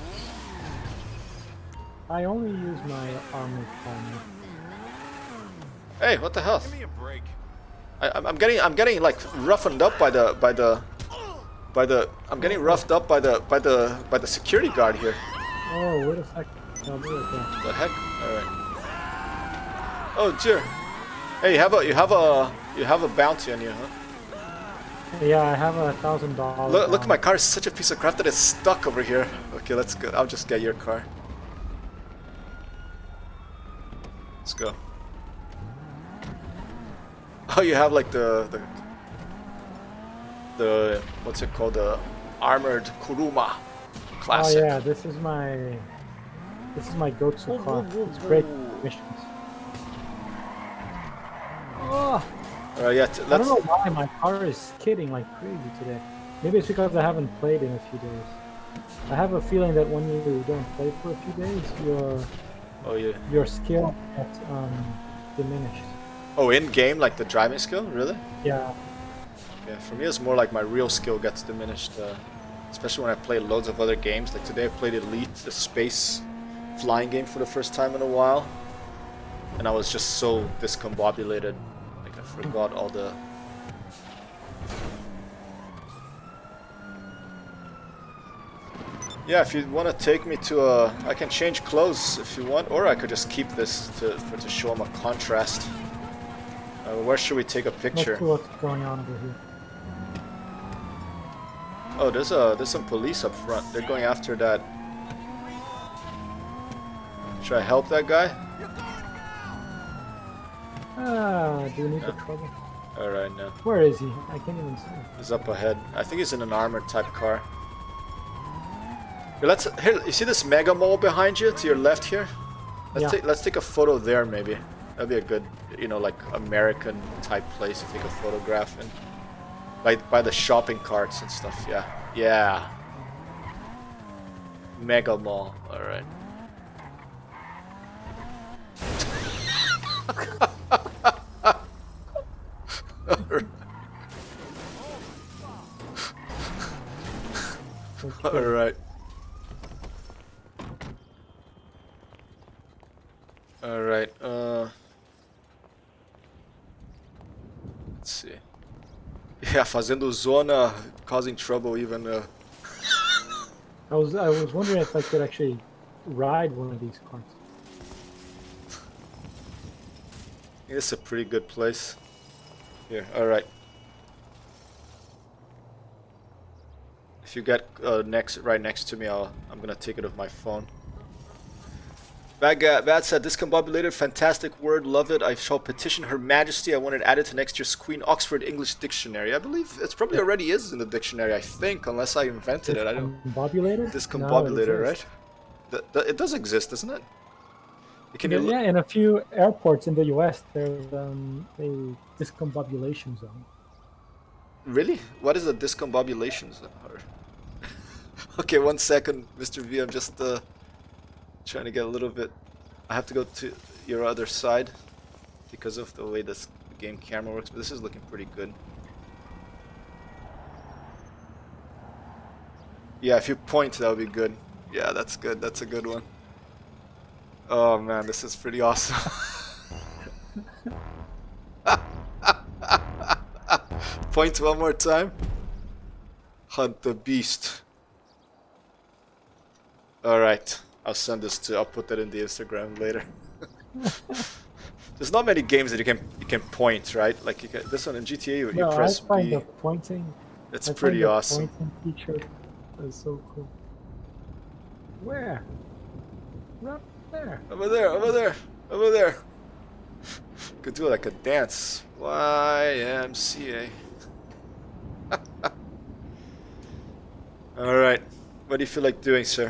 I only use my armored car. Hey, what the hell? Give me a break. I, I'm I'm getting I'm getting like roughened up by the by the by the I'm getting roughed up by the by the by the security guard here. Oh, wait a second. I'll be right there. The heck? All right. Oh dear. Hey, you have a you have a you have a bounty on you, huh? Yeah, I have a thousand dollars. Look, look, my car is such a piece of crap that it's stuck over here. Okay, let's go. I'll just get your car. Let's go. Oh, you have like the the the what's it called? The armored Kuruma Oh classic. yeah, this is my this is my go-to car. It's great missions. Oh, All right, yeah. T I don't let's. know why my car is skidding like crazy today. Maybe it's because I haven't played in a few days. I have a feeling that when you don't play for a few days, your Oh yeah. your skill gets um, diminished. Oh, in game, like the driving skill, really? Yeah. Yeah, for me it's more like my real skill gets diminished, uh, especially when I play loads of other games. Like today I played Elite, the space flying game for the first time in a while, and I was just so discombobulated, like I forgot all the... Yeah, if you want to take me to a... I can change clothes if you want, or I could just keep this to, for, to show them a contrast. Uh, where should we take a Let's picture? see what's going on over here. Oh, there's a there's some police up front. They're going after that. Should I help that guy? Ah, do you need the trouble? All right, no. Where is he? I can't even see. He's up ahead. I think he's in an armored type car. Here, let's here. You see this mega mall behind you to your left here? Let's Yeah. take let's take a photo there maybe. That'd be a good, you know, like American type place to take a photograph in. Like by the shopping carts and stuff. Yeah. Yeah. Mega Mall. All right. All right. All right. Uh. Let's see. Yeah, fazendo zona, causing trouble even. Uh, I was I was wondering if I could actually ride one of these cars. It's a pretty good place. Here, all right. If you get uh, next, right next to me, I'll, I'm gonna take it with my phone. Bad, guy, Bad said, discombobulated, fantastic word, love it. I shall petition Her Majesty. I want it added to next year's Queen Oxford English Dictionary. I believe it's probably already is in the dictionary, I think, unless I invented it. I don't. Discombobulated? Discombobulated, No, it right? The, the, it does exist, doesn't it? It can yeah, be yeah, in a few airports in the U S, there's um, a discombobulation zone. Really? What is a discombobulation zone? Okay, one second, Mister V. I'm just uh, trying to get a little bit. I have to go to your other side because of the way this game camera works, but this is looking pretty good. Yeah, if you point, that would be good. Yeah, that's good. That's a good one. Oh man, this is pretty awesome. Point one more time. Hunt the beast. Alright, I'll send this to, I'll put that in the Instagram later. There's not many games that you can you can point, right? Like you can, this one in G T A, you, No, you press I find B. the pointing. It's I find pretty the awesome. Pointing feature is so cool. Where? Right there. Over there, over there, over there. Could do like a dance. Y M C A. Alright, what do you feel like doing, sir?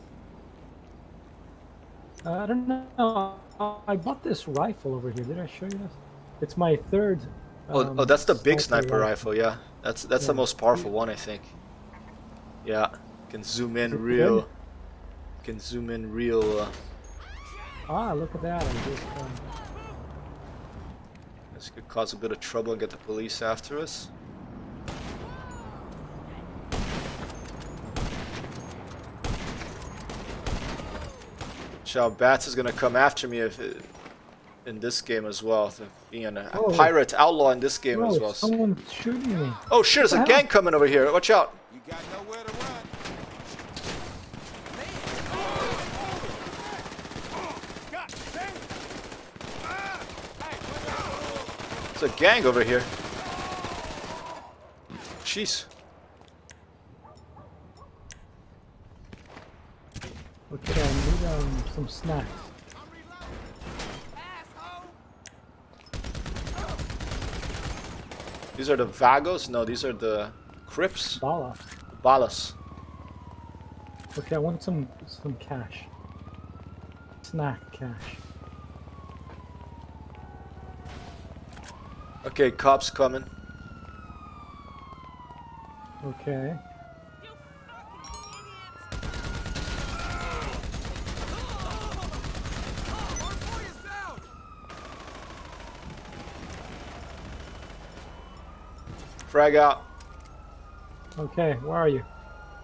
Uh, I don't know. I bought this rifle over here. Did I show you this? It's my third. Oh, um, oh, that's the big sniper sniper rifle, yeah. That's that's the Yeah. most powerful one, I think. Yeah, you can zoom in Is it real. good? You can zoom in real. Uh, Ah, look at that! I just, um, this could cause a bit of trouble and get the police after us. Shao Bats is gonna come after me if it, in this game as well. The, being a, a Oh. pirate outlaw in this game whoa, as well. someone's shooting me. Oh shit! There's a What the gang hell? coming over here. Watch out! You got nowhere to run. There's a gang over here. Jeez. Okay, I need um, some snacks. These are the Vagos? No, these are the Crips. Bala. Balas. Okay, I want some some cash. Snack cash. Okay, cops coming. Okay. Frag out. Okay, where are you?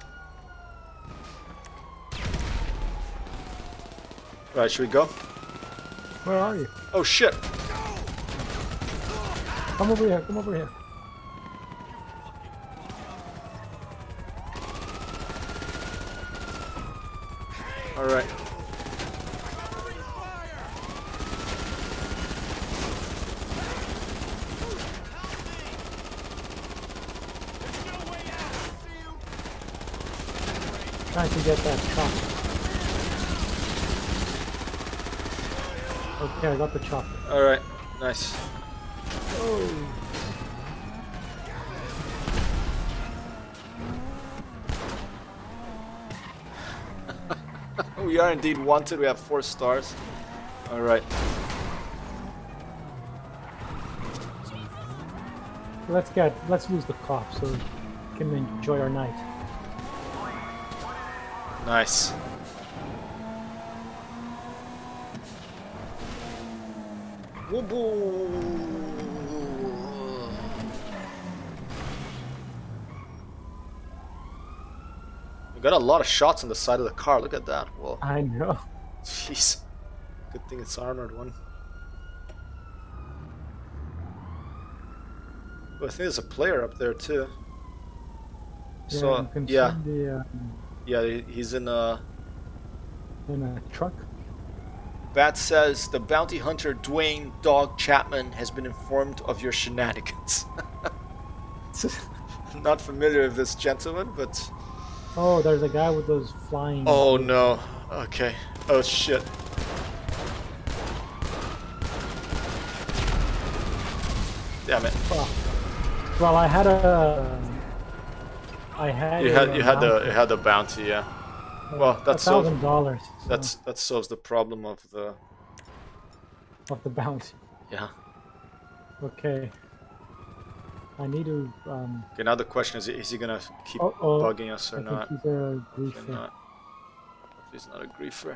Right, should we go? Where are you? Oh shit! Come over here, come over here. Alright. Trying to get that chopper. Okay, I got the chopper. Alright, nice. Oh. We are indeed wanted, we have four stars. Alright. Let's get let's lose the cops so we can enjoy our night. Nice. We got a lot of shots on the side of the car. Look at that. Whoa. I know. Jeez. Good thing it's armored one. Well, I think there's a player up there too. Yeah, So you can yeah, see the, um, yeah, he- he's in a. in a truck. Bat says the bounty hunter Dwayne Dog Chapman has been informed of your shenanigans. Not familiar with this gentleman, but Oh, there's a guy with those flying. oh no. Okay. Oh shit. Damn it. Well, well, I had a. I had. You a had you had the bounty, you had the bounty, yeah. Well, a that's so thousand dollars. that's that solves the problem of the of the bounty. yeah. Okay. I need to. Um, Okay, now the question is: Is he gonna keep Uh oh. bugging us or I not? think he's a If griefer. not, if he's not a griefer.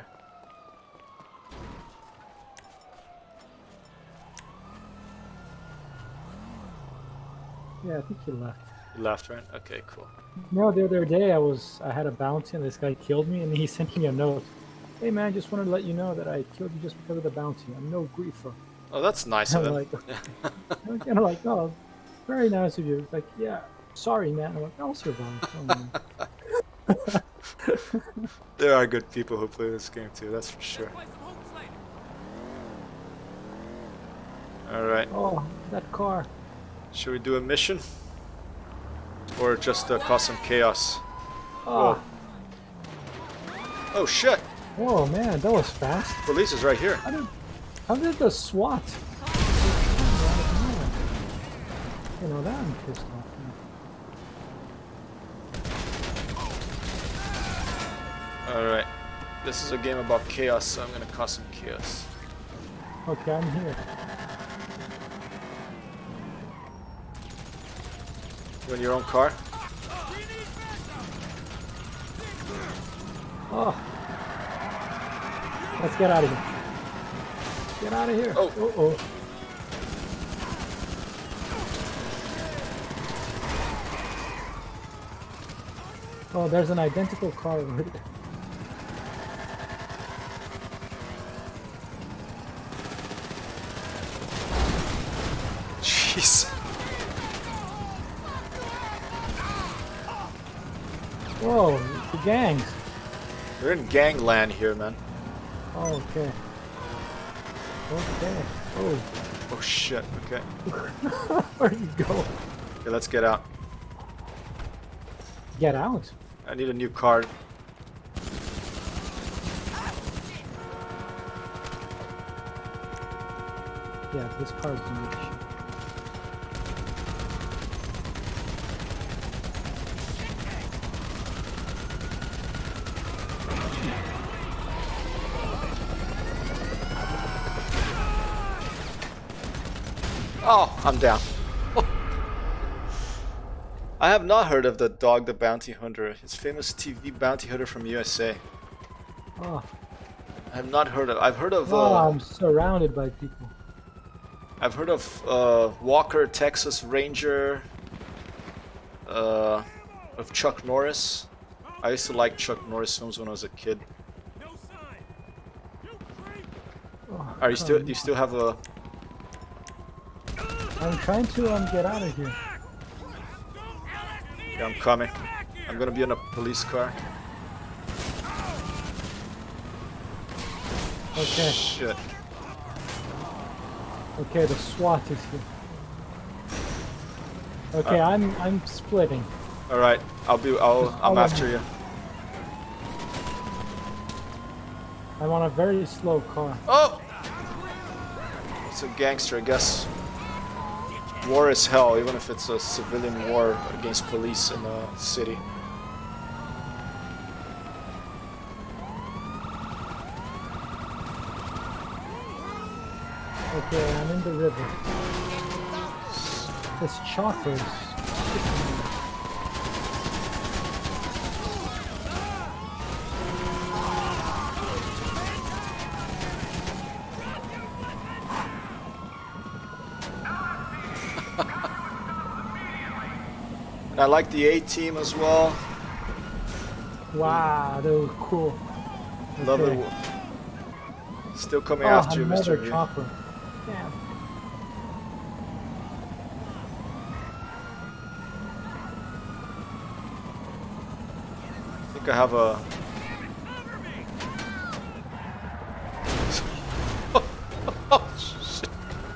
Yeah, I think he left. You left, right? Okay, cool. No, the other day I was I had a bounty and this guy killed me and he sent me a note. Hey man, just wanted to let you know that I killed you just because of the bounty. I'm no griefer. Oh, that's nice of I'm him. like, I'm kind of like, oh, very nice of you. It's like, yeah, sorry man. I'm like, I'll survive. Don't worry. There are good people who play this game too, that's for sure. Alright, Oh, that car. should we do a mission? Or just uh, cause some chaos? Oh, Oh shit! whoa man, that was fast. Police is right here. How did, how did the SWAT? You know that I'm pissed off. Now. Alright. This is a game about chaos, so I'm gonna cause some chaos. Okay, I'm here. You in your own car? Oh. Let's get out of here. Get out of here. Oh. Uh oh. Oh, there's an identical car over there. Jeez. Whoa, the gangs. We're in gangland here, man. Oh, okay. Okay. Oh, Oh shit, okay. where you go? Okay, let's get out. Get out. I need a new card. Yeah, this car's gonna be shit. Oh, I'm down. I have not heard of the Dog the Bounty Hunter. His famous T V bounty hunter from U S A. Oh, I have not heard of. I've heard of. oh, Uh, I'm surrounded by people. I've heard of uh, Walker, Texas Ranger. Uh, of Chuck Norris. I used to like Chuck Norris films when I was a kid. Oh, Are you still? come Do you still have a? I'm trying to um get out of here. Yeah, I'm coming. I'm gonna be in a police car. Okay, Shit. okay, the SWAT is here. Okay, Uh, I'm I'm splitting. All right. I'll be. I'll. Just I'm follow after me. you. I'm on a very slow car. Oh! It's a gangster, I guess. War is hell, even if it's a civilian war against police in a city. Okay, I'm in the river. This chopper's. And I like the A team as well. Wow, that was cool. Love Okay. it. Still coming Oh, after you, Mister another V. chopper. Damn. I think I have a. Oh, shit.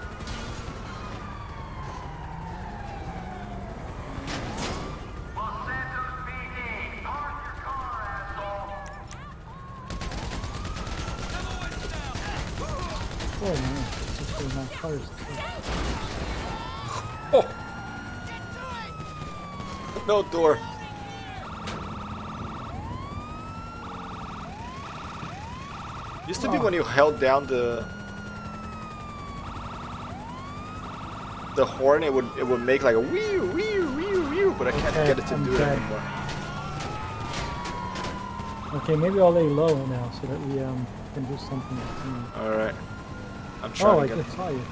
Oh man, this is my cars. Oh. No door. Used to be Oh. when you held down the the horn, it would it would make like a wee wee wee wee, but I can't Okay, get it to I'm do it dead. anymore. Okay, maybe I'll lay low now so that we um can do something. Hmm. All right, I'm trying Oh, I to get. just saw you.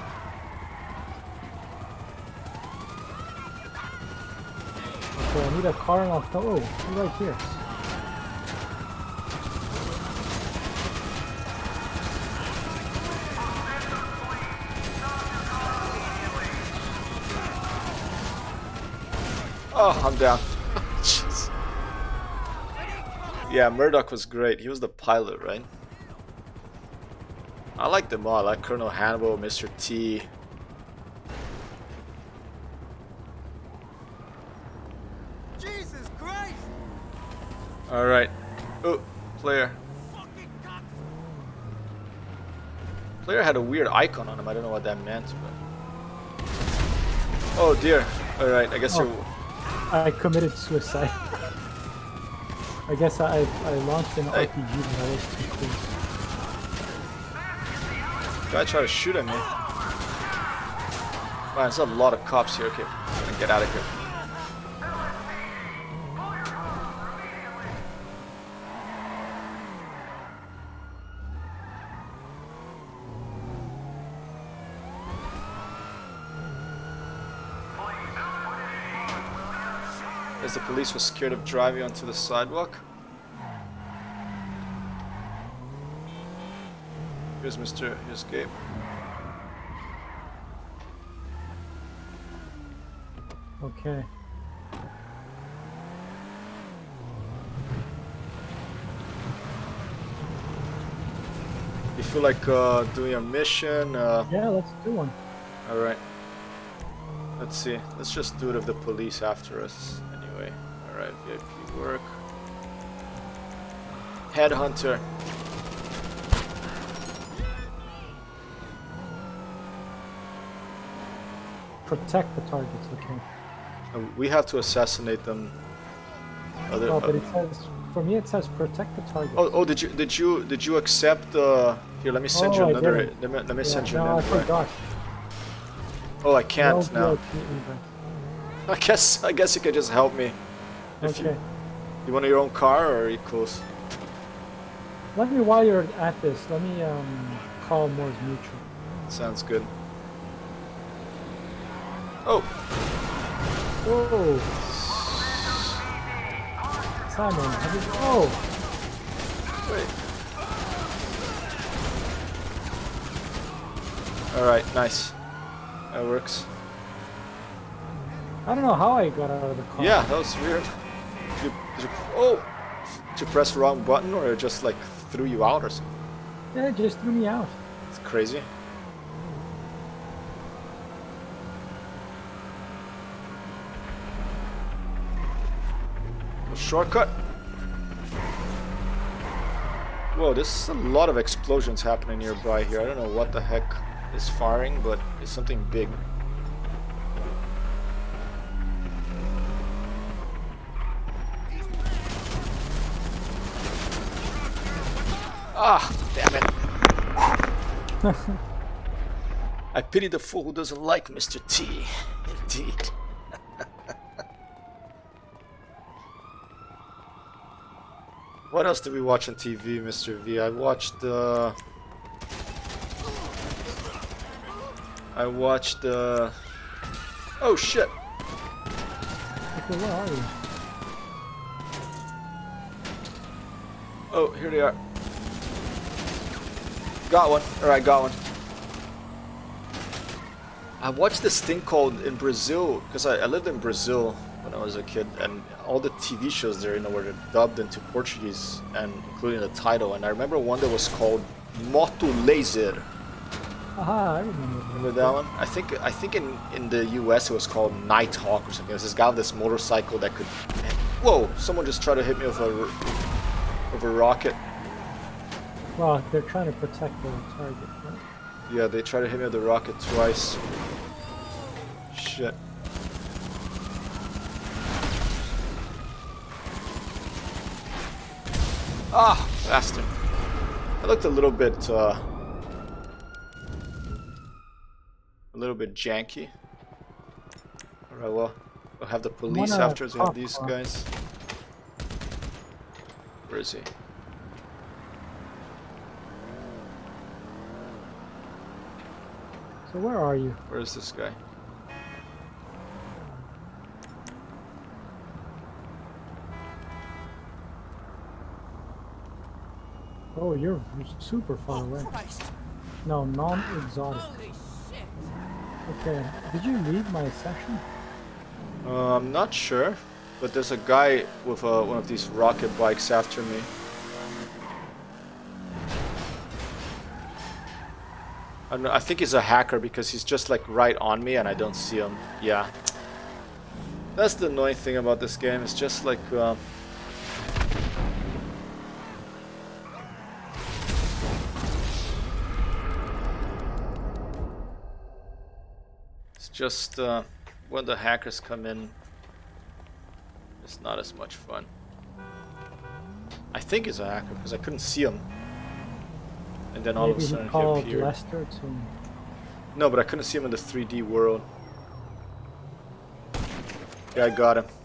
Okay, I need a car locked. Oh, you're right here. Oh, I'm down. Jeez. Yeah, Murdoch was great. He was the pilot, right? I like them all. I like Colonel Hannibal, Mister T. Jesus Christ! All right. Oh, player. Player had a weird icon on him. I don't know what that meant, but. Oh dear. All right. I guess Oh. you're. I committed suicide. I guess I I launched an Hey. R P G, but I was too close. Guy tried to shoot at me. Man, there's a lot of cops here. Okay, I'm gonna get out of here. As the police was scared of driving onto the sidewalk. Here's Mister Here's Gabe. Okay. You feel like uh, doing a mission? Uh, Yeah, let's do one. all right. Let's see. Let's just do it if the police after us. Anyway. All right. V I P work. Headhunter. Protect the targets. Okay. Uh, We have to assassinate them. Other, Oh, but uh, it says for me it says protect the targets. oh, oh, did you did you did you accept? Uh, here, let me send Oh, you I another. didn't. Let me, let me yeah, send you no, an I invite. forgot. Oh, I can't No now. V I P invite. I guess I guess you could just help me. If Okay. you you want your own car or equals? Let me, while you're at this, let me um call Moore's Mutual. Sounds good. Oh, Oh. Simon, have you, oh, wait. All right, nice. That works. I don't know how I got out of the car. Yeah, that was weird. You, did you, oh, did you press the wrong button or it just like threw you out or something? Yeah, it just threw me out. It's crazy. A shortcut. Whoa, there's a lot of explosions happening nearby here. I don't know what the heck is firing, but it's something big. Ah, damn it. I pity the fool who doesn't like Mister T. Indeed. What else did we watch on T V, Mister V? I watched uh I watched uh Oh shit! Okay, where are you? Oh, here they are. Got one. Alright, got one. I watched this thing called in Brazil, because I, I lived in Brazil when I was a kid, and all the T V shows there, you know, were dubbed into Portuguese, and including the title. And I remember one that was called Moto Laser. Aha, I remember. Remember that one? I think I think in in the U S it was called Nighthawk or something. It was this guy with this motorcycle that could. Whoa! Someone just tried to hit me with a with a rocket. Well, they're trying to protect the target, right? Yeah, they tried to hit me with the rocket twice. Shit. Ah, bastard. That looked a little bit, uh, a little bit janky. Alright, well, we'll have the police wanna after we have talk, these uh, guys. Where is he? So where are you? Where is this guy? Oh, you're super far away. No, non-exotic. Okay, did you leave my session? Uh, I'm not sure, but there's a guy with uh, one of these rocket bikes after me. I, don't know, I think he's a hacker because he's just like right on me and I don't see him. Yeah. That's the annoying thing about this game. It's just like... Uh, it's just uh, when the hackers come in, it's not as much fun. I think he's a hacker because I couldn't see him. And then all Maybe of a sudden he he called appeared. Lester to... No, but I couldn't see him in the three D world. Yeah, I got him.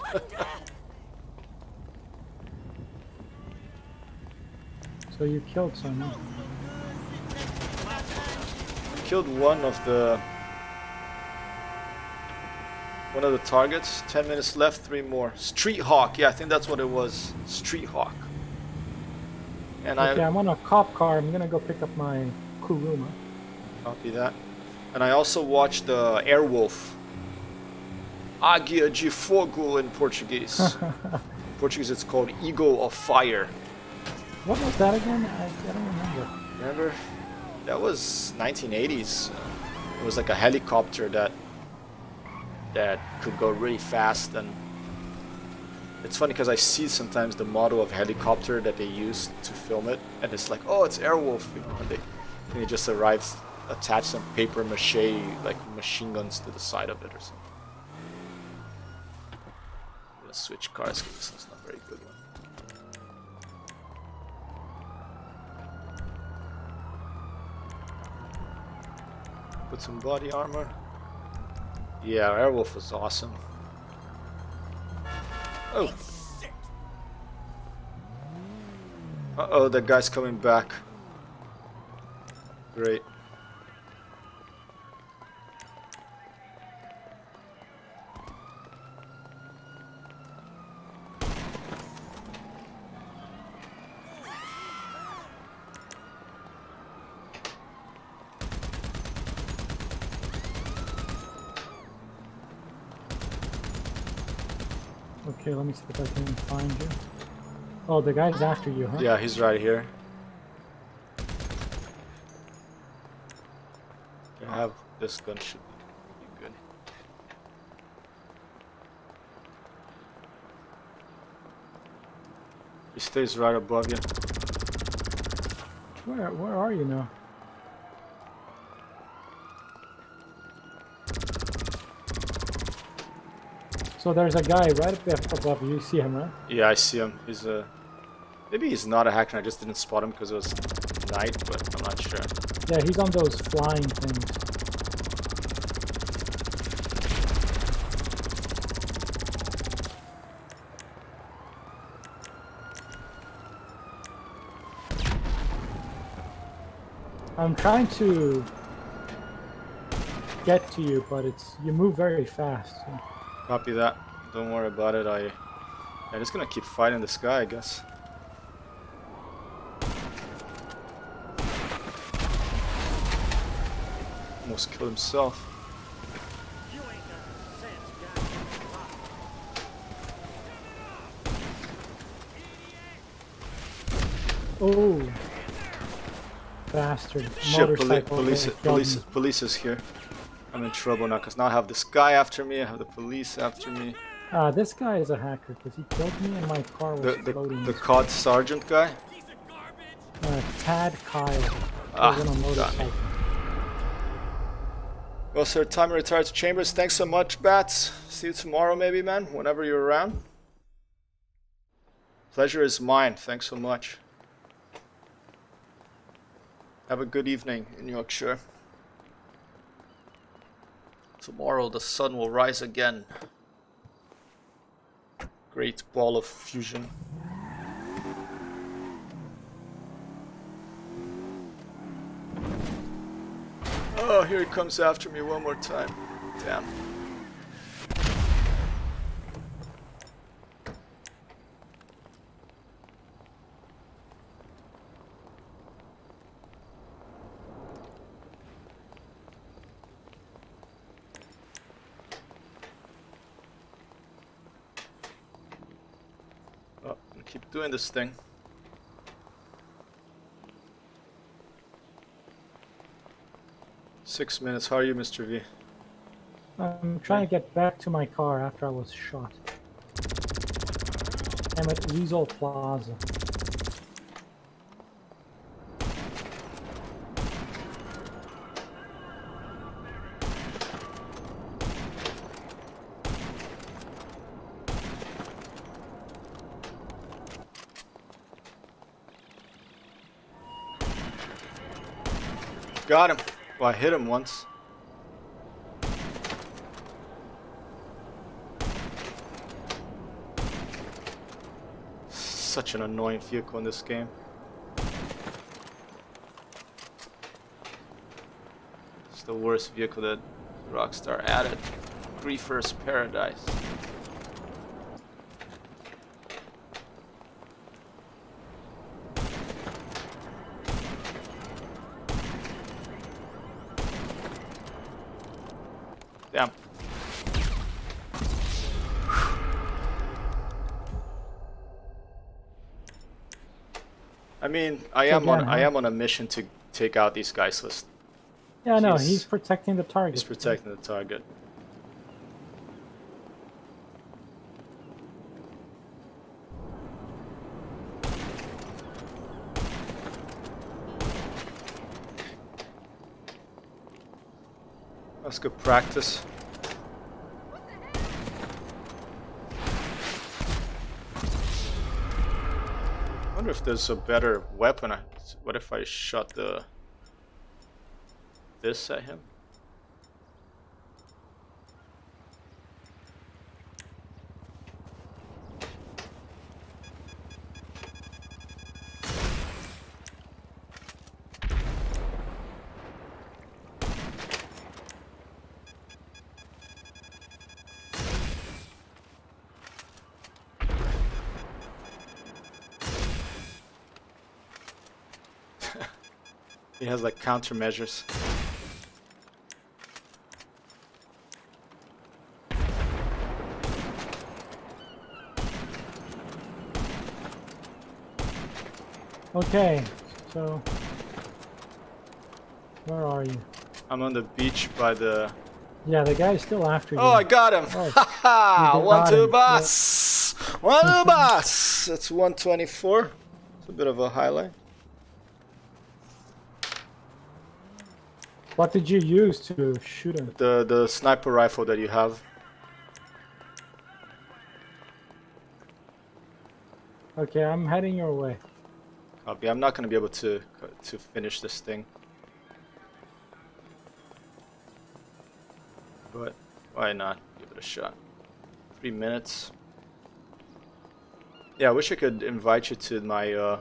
So you killed someone. Killed one of the one of the targets. Ten minutes left, three more. Street Hawk, yeah, I think that's what it was. Street Hawk. And Okay, I I'm on a cop car. I'm gonna go pick up my Kuruma. copy that. And I also watched the uh, Airwolf. Águia de Fogo in Portuguese. In Portuguese it's called Eagle of Fire. What was that again? I, I don't remember. Remember? That was nineteen eighties. It was like a helicopter that that could go really fast, and it's funny because I see sometimes the model of helicopter that they use to film it, and it's like, oh, it's Airwolf, you know, and they, and they just arrive, attach some paper mache like machine guns to the side of it or something. I'm gonna switch cars because this one's not a very good one. Put some body armor. Yeah, Airwolf was awesome. Oh. Uh oh, that guy's coming back. Great. Okay, let me see if I can find you. Oh, the guy's after you, huh? Yeah, he's right here. I have this gun, should be good. He stays right above you. Where, where are you now? So there's a guy right up there above you. You see him, right? Yeah, I see him. He's a... Maybe he's not a hacker, I just didn't spot him because it was night, but I'm not sure. Yeah, he's on those flying things. I'm trying to get to you, but it's you move very fast. So. Copy that. Don't worry about it. I, I'm just gonna keep fighting this guy, I guess. Almost killed himself. Oh, bastard! Shit, poli Motorcycle police, killed police, me. police is here. I'm in trouble now, because now I have this guy after me, I have the police after me. Ah, this guy is a hacker because he killed me and my car was The, the, floating. the C O D sergeant guy? Uh, Tad Kyle. Ah, was on a got me. motorcycle. Well, sir, time to retire to Chambers. Thanks so much, Bats. See you tomorrow, maybe, man, whenever you're around. Pleasure is mine. Thanks so much. Have a good evening in Yorkshire. Tomorrow the sun will rise again. Great ball of fusion. Oh, here he comes after me one more time. Damn. Oh, I'll keep doing this thing. Six minutes. How are you, Mister V? I'm trying to get back to my car after I was shot. I'm at Weasel Plaza. Got him. Well, I hit him once. Such an annoying vehicle in this game. It's the worst vehicle that Rockstar added. Griefer's Paradise. Damn. I mean, I am on Again, I huh? am on a mission to take out these guys. Let's, Yeah, no, He's- he's protecting the target. he's protecting the target. That's good practice. I wonder if there's a better weapon. I- What if I shot the this at him? He has like countermeasures. Okay, so where are you? I'm on the beach by the. Yeah, the guy's still after you. Oh, I got him! Oh, Ha ha! you One got to him, bus! One to bus! That's one twenty-four. It's a bit of a highlight. What did you use to shoot him? The the sniper rifle that you have. Okay, I'm heading your way. Copy. I'm not gonna be able to to finish this thing. But why not? Give it a shot. Three minutes. Yeah, I wish I could invite you to my uh,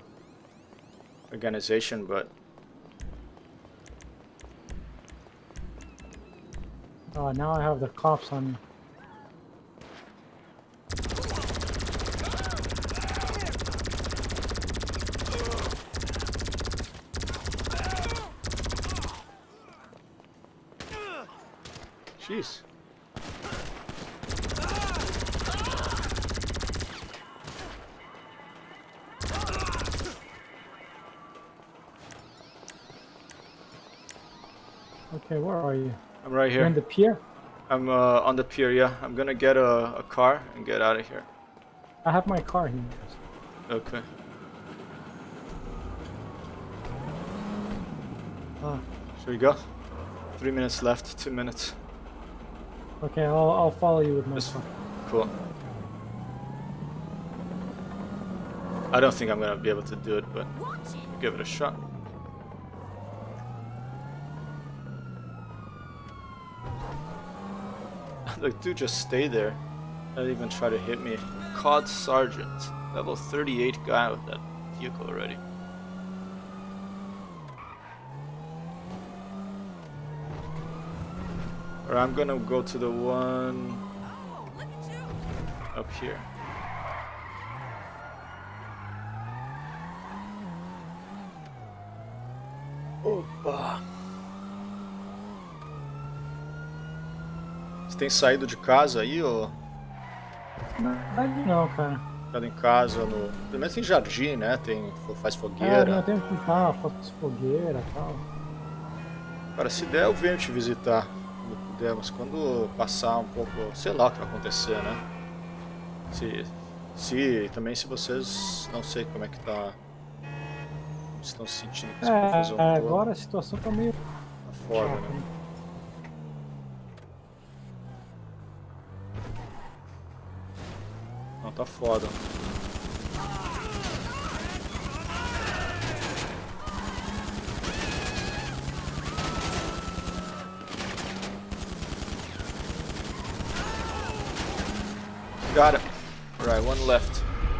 organization, but Uh, now I have the cops on me. Jeez. Okay, where are you? I'm right You're in here. the pier? I'm uh, on the pier, yeah. I'm gonna get a, a car and get out of here. I have my car here. Okay. Ah, Should we go? Three minutes left, two minutes. okay, I'll, I'll follow you with my This- car. Cool. I don't think I'm gonna be able to do it, but give it a shot. Like, dude, just stay there. Don't even try to hit me. C O D Sergeant. Level thirty-eight guy with that vehicle already. Or I'm gonna go to the one up here. Opa! Você tem saído de casa aí, ou Não, não, cara. ficado em casa? No... Pelo menos tem jardim, né? Tem... Faz É, fogueira. eu tenho que pintar, faço fogueira e tal. Cara, se der, eu venho te visitar. Quando puder, mas quando passar um pouco, sei lá o que vai acontecer, né? Se, se também se vocês, não sei como é que tá, como estão se sentindo com essa confusão É, toda. agora a situação tá meio Tá foda, chata, né? né? Não, tá foda. Got it. Alright, one left.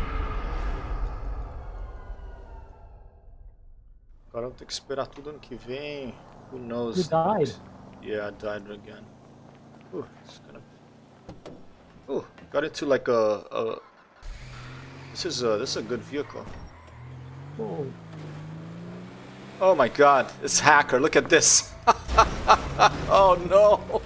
Agora eu vou ter que esperar tudo ano que vem. Who knows? You died. Yeah, I died again. Ooh, it's gonna. Ooh, got into like a. a... This is a this is a good vehicle. Pô, Oh my God, it's hacker. Look at this. Oh no.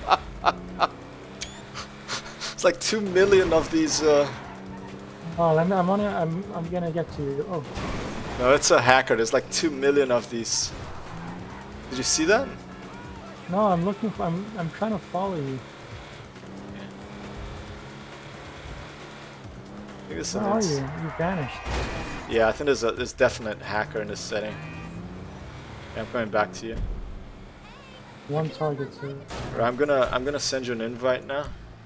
It's like two million of these. Uh... oh, let me, I'm, on, I'm, I'm gonna get to you. Oh, No, it's a hacker. There's like two million of these. Did you see that? no, I'm looking for, I'm, I'm trying to follow you. I think this Where are is- you? You vanished. Yeah, I think there's a there's definite hacker in this setting. Yeah, I'm coming back to you. One target, so. Alright, I'm gonna I'm gonna send you an invite now.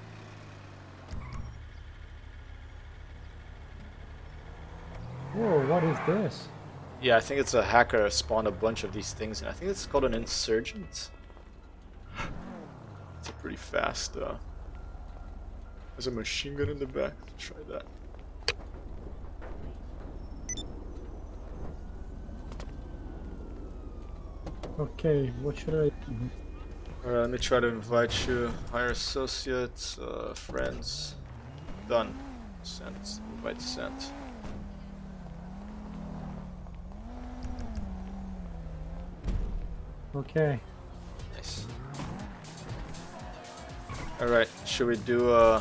Whoa, what is this? Yeah, I think it's a hacker spawned a bunch of these things, and I think it's called an insurgent. It's a pretty fast. Uh, there's a machine gun in the back. Let's try that. Okay, what should I do? Alright, let me try to invite you. Hire associates, uh, friends. Done. Sent. Invite sent. Okay. Nice. Alright, should we do uh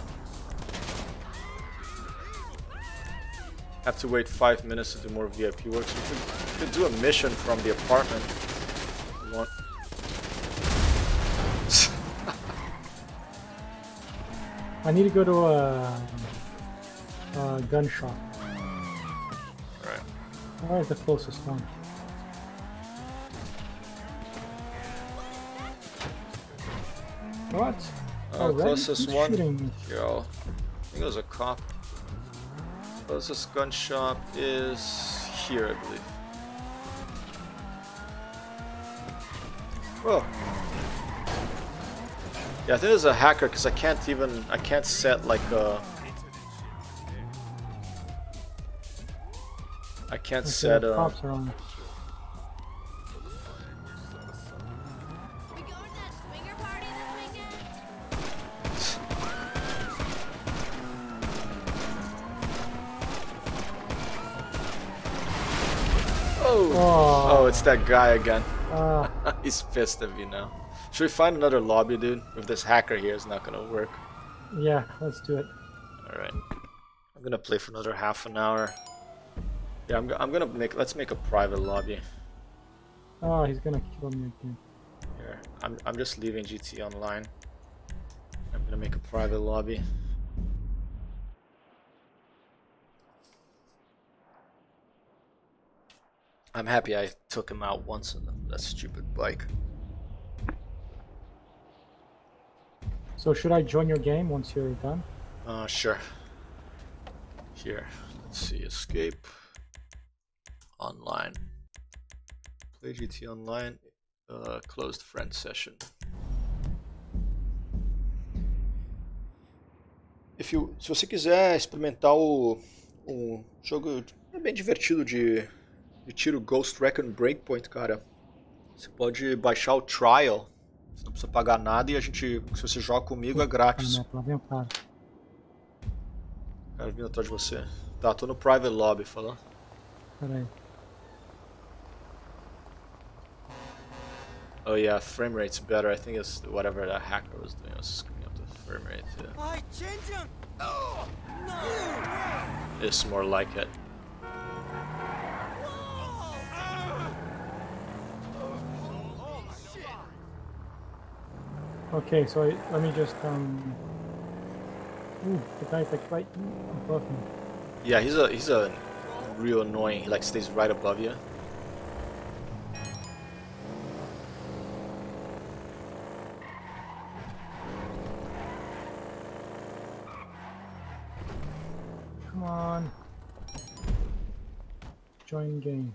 have to wait five minutes to do more V I P work? So we could, we could do a mission from the apartment if you want. I need to go to a, a gun shop. Alright. Where is the closest one? What? Uh, Already? closest Who's one. shooting me? Here, I'll- I think it was a cop. Closest gun shop is here, I believe. Whoa. Yeah, I think there's a hacker because I can't even I can't set like a I can't Okay, set the a cops are on. We going to that swinger party this weekend? Oh! Oh. Oh, it's that guy again. Ah, He's pissed at me now. Should we find another lobby, dude? If this hacker here is not gonna work. yeah, let's do it. Alright. I'm gonna play for another half an hour. Yeah, I'm, go I'm gonna make... Let's make a private lobby. Oh, he's gonna kill me again. Here. I'm, I'm just leaving G T Online. I'm gonna make a private lobby. I'm happy I took him out once on that stupid bike. So should I join your game once you're done? Uh, sure. Here, let's see, escape. Online. Play G T Online. Uh, closed friend session. If you, se você quiser experimentar o, o jogo, é bem divertido de, de tiro Ghost Recon Breakpoint, cara. Você pode baixar o trial. Você não precisa pagar nada e a gente, se você joga comigo, é grátis. Lá vem o cara. Cara vindo atrás de você. Tá, tô no private lobby, falou? Pera aí. Oh yeah, frame rate's better. I think it's whatever that hacker was doing was screwing up the frame rate. Yeah. I change him. Oh no! It's more like it. Okay, so I, let me just um. Ooh, the guy's like right above me. Yeah, he's a he's a real annoying. He like stays right above you. Come on. Join game.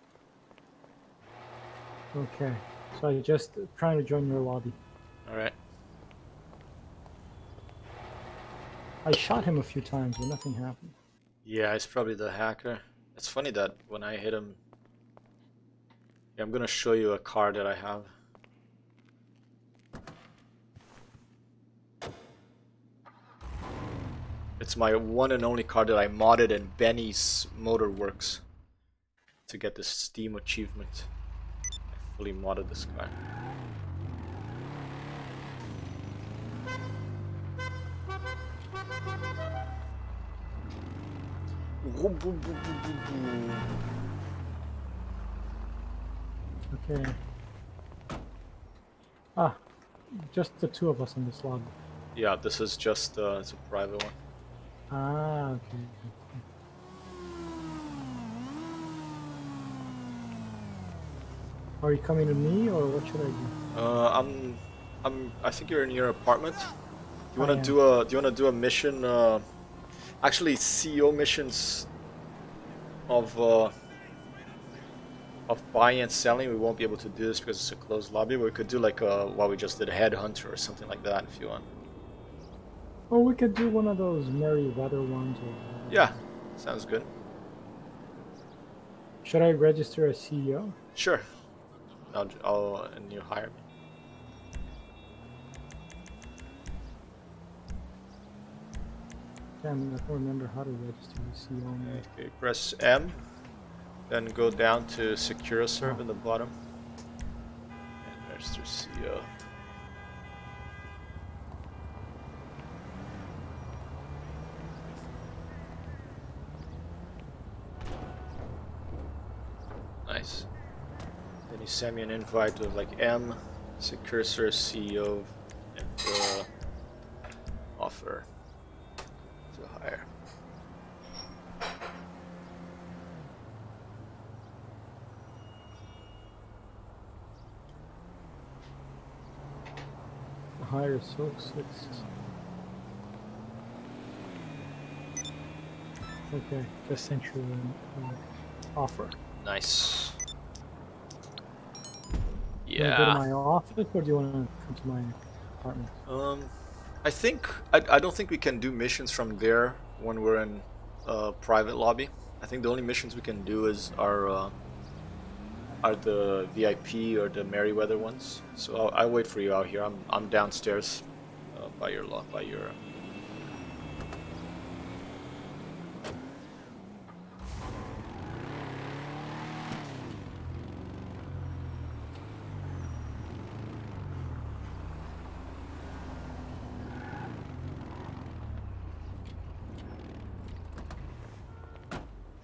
Okay, so I just trying to join your lobby. All right. I shot him a few times, but nothing happened. Yeah, it's probably the hacker. It's funny that when I hit him. Yeah, I'm gonna show you a car that I have. It's my one and only car that I modded in Benny's Motorworks to get this Steam achievement. I fully modded this car. Okay. Ah, just the two of us in this lobby. Yeah, this is just uh, it's a private one. Ah, okay. Are you coming to me, or what should I do? Uh, I'm, I'm. I think you're in your apartment. You I wanna am. do a? Do you wanna do a mission? Uh, actually, C E O missions of uh, of buying and selling. We won't be able to do this because it's a closed lobby. But we could do like uh, what we just did, Headhunter or something like that, if you want. Oh, we could do one of those Merryweather ones. Or... Yeah, sounds good. Should I register as C E O? Sure. I'll, I'll and you hire me. Damn, I don't remember how to register as C E O now. Okay, press M, then go down to SecuraServe in the bottom, and register C E O. Nice. Then you send me an invite with like M, SecuraServe C E O, and uh, offer to hire. Hire Soaks. It's... Okay, just sent you an uh, offer. Nice. Do you want to go to Yeah. my office, or do you want to come to my apartment? Um, I think I I don't think we can do missions from there when we're in uh, private lobby. I think the only missions we can do is our uh, are the V I P or the Merryweather ones. So I'll, I'll wait for you out here. I'm I'm downstairs uh, by your lo by your.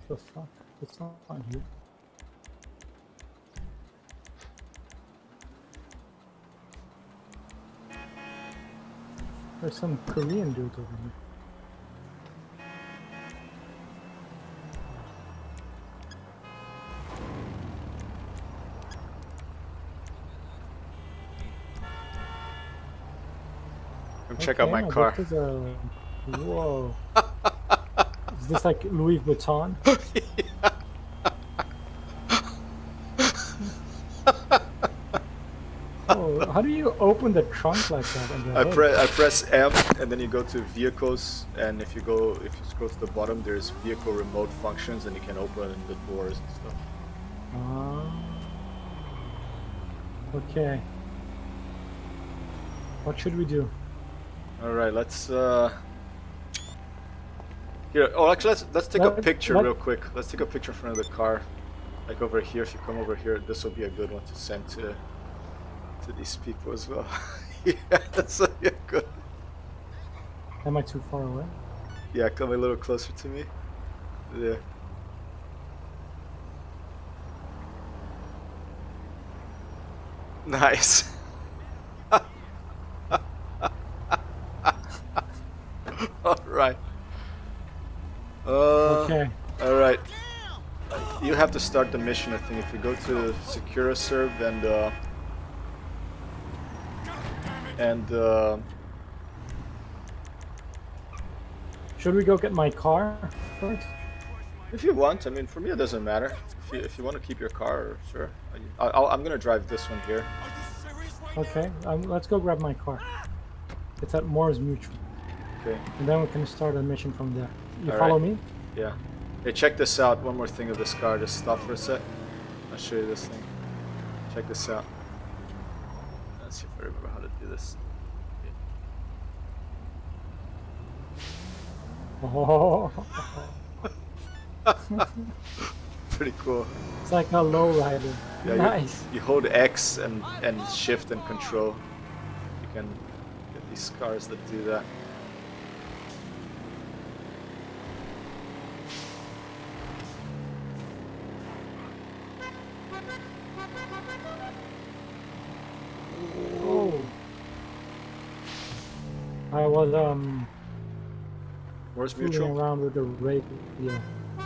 the fuck? It's not on here. There's some Korean dudes over here. Come check out my Okay, car. this is a- Whoa. Is this like Louis Vuitton? Oh, how do you open the trunk like that? on the I hood? press I press M and then you go to vehicles, and if you go if you scroll to the bottom, there's vehicle remote functions, and you can open the doors and stuff. Ah. Okay. What should we do? All right, let's uh. Here, oh, actually, let's let's take a Let- picture let- real quick. Let's take a picture in front of the car, like over here. If you come over here, this will be a good one to send to to these people as well. Yeah, that's a yeah, good. Am I too far away? Yeah, come a little closer to me. Yeah. Nice. All right. Uh, Okay. All right. You have to start the mission. I think if you go to SecuraServe and uh, and uh, Should we go get my car first? if you want, I mean, for me it doesn't matter. If you if you want to keep your car, sure. I, I'll, I'm gonna drive this one here. Okay, um, let's go grab my car. It's at Moore's Mutual. Okay. And then we can start a mission from there. You All follow right. me? Yeah. Hey, check this out. One more thing of this car. Just stop for a sec. I'll show you this thing. Check this out. Let's see if I remember how to do this. Oh, Pretty cool. it's like a lowrider. Yeah, Nice. You, you hold X and, and shift and control. You can get these cars that do that. Oh. I was um Where's fooling Mutual? around with the radio.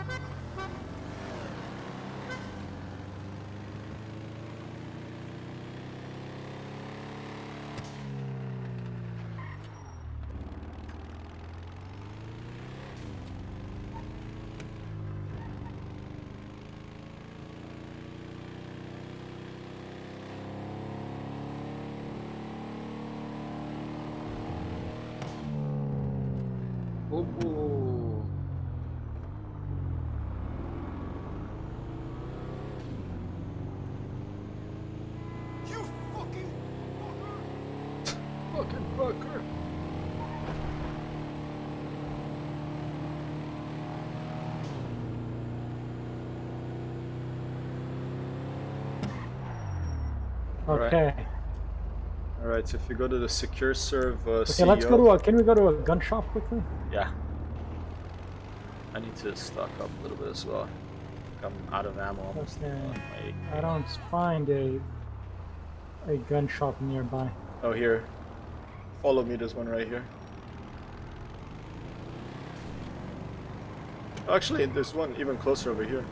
Ooh. You fucking Fucking fucker. Alright. Okay. Alright, so if you go to the SecuraServe uh, Okay, C E O, let's go to a. Can we go to a gun shop quickly? Yeah. I need to stock up a little bit as well. I'm out of ammo. Almost Okay. on my- I don't find a a gun shop nearby. Oh, here. Follow me, there's one right here. Actually, there's one even closer over here.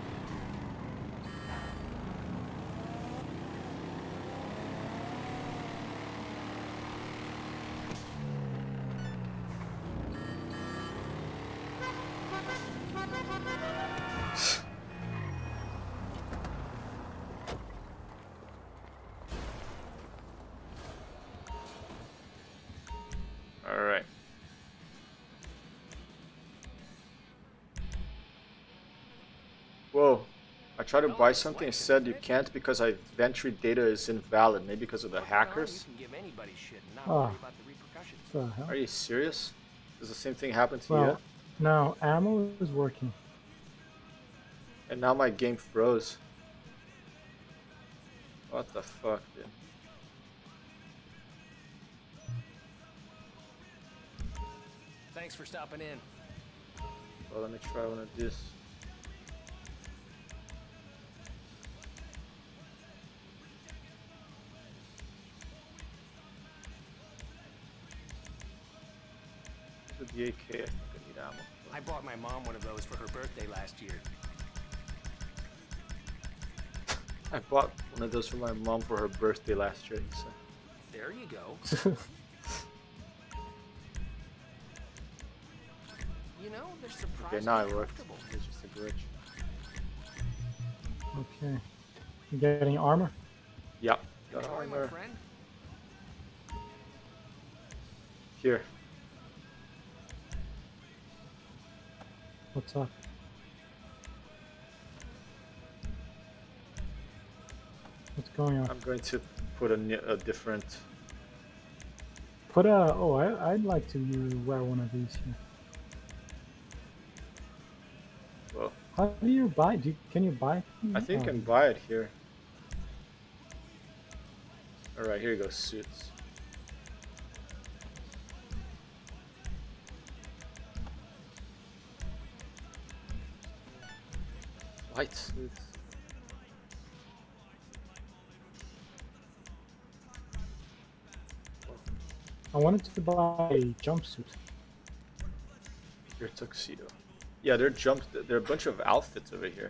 Alright. Whoa. I tried to buy something, it said you can't because I entry data is invalid, maybe because of the hackers. You can give anybody shit and not Oh. worry about the repercussions. The hell? Are you serious? Does the same thing happen to Well, you? no, ammo is working. And now my game froze. What the fuck, dude? Thanks for stopping in. Well, let me try one of these. with the A K. I think I need ammo. I bought my mom one of those for her birthday last year. I bought one of those for my mom for her birthday last year, he said. There you go. You know, they're surprisingly Okay, now it worked. comfortable. It's just a glitch. Okay. You getting armor? Yep. Got Enjoy, my armor. friend. Here. What's up? What's going on? I'm going to put a, n- a different. Put a. Oh, I, I'd like to wear one of these here. Well, How do you buy? Do you, can you buy? I think you Oh. can buy it here. Alright, here you go, suits. White suits. I wanted to buy a jumpsuit. Your tuxedo. Yeah, there are jumps. There are a bunch of outfits over here.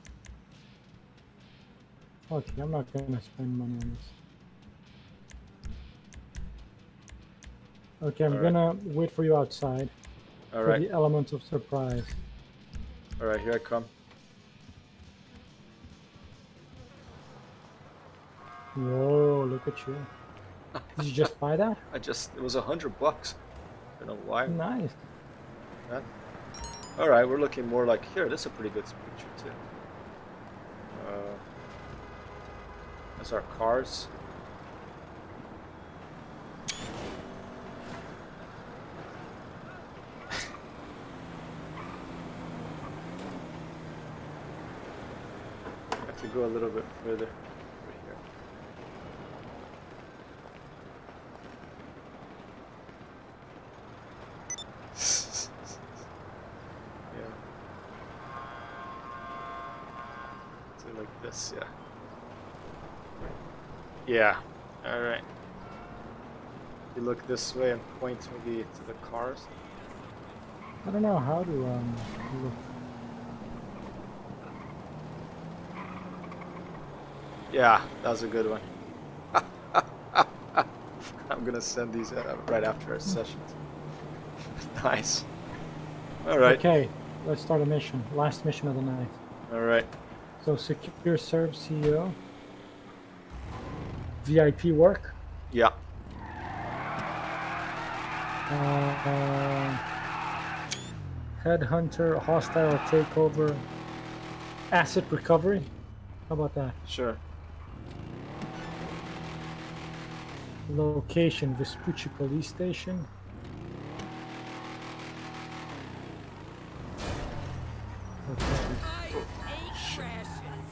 Okay, I'm not gonna spend money on this. Okay, I'm All right. gonna wait for you outside All for right, the element of surprise. all right. Here I come. Whoa, look at you. Did you just buy that? I just. It was a hundred bucks. I don't know why. Nice. Man. All right, we're looking more like here. This is a pretty good picture too. Uh, that's our cars. Have to go a little bit further over here. Yeah. So like this, yeah. Yeah. All right. You look this way and point maybe to the cars. I don't know how to um look. Yeah, that was a good one. I'm gonna send these uh, right after our sessions. Nice. All right. Okay, let's start a mission. Last mission of the night. All right. So secure serve C E O. V I P work. Yeah. Uh, headhunter, hostile takeover, asset recovery. How about that? Sure. Location, Vespucci Police Station. Okay. I hate crashes.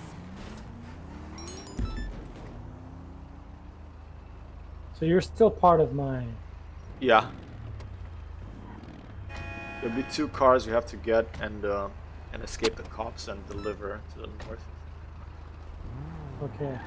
So you're still part of my... Yeah. There'll be two cars you have to get and uh, and escape the cops and deliver to the north. Okay.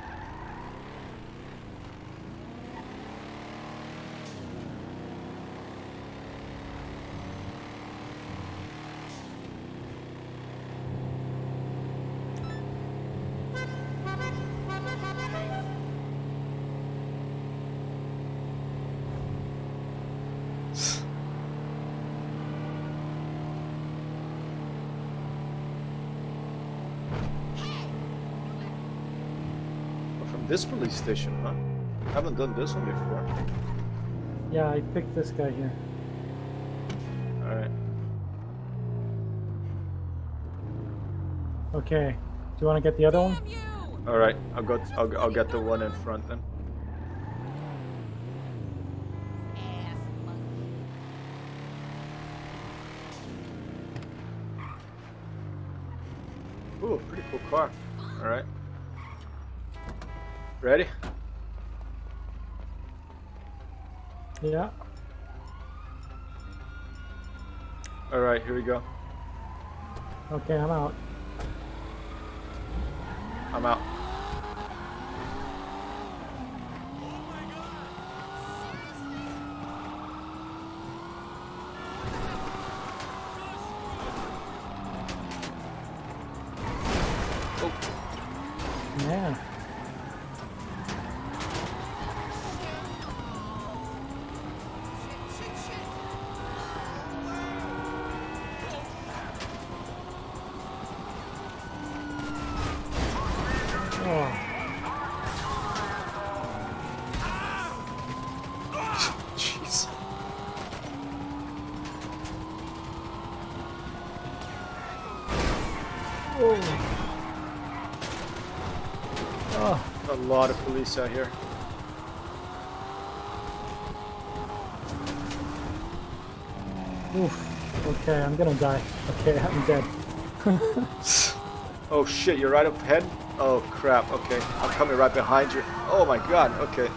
From this police station, huh? Haven't done this one before. Yeah, I picked this guy here. All right. Okay. Do you want to get the other one? Damn you! All right. I'll go. I'll, I'll get the one in front then. Ass monkey. Ooh, pretty cool car. All right. Ready? Yeah. All right. Here we go. Okay, I'm out. I'm out. man. Oh. Jeez. Oh. A lot of police out here. Oof. Okay, I'm gonna die. Okay, I'm dead. Oh shit, you're right up ahead? Oh crap, okay. I'm coming right behind you. Oh my god, okay.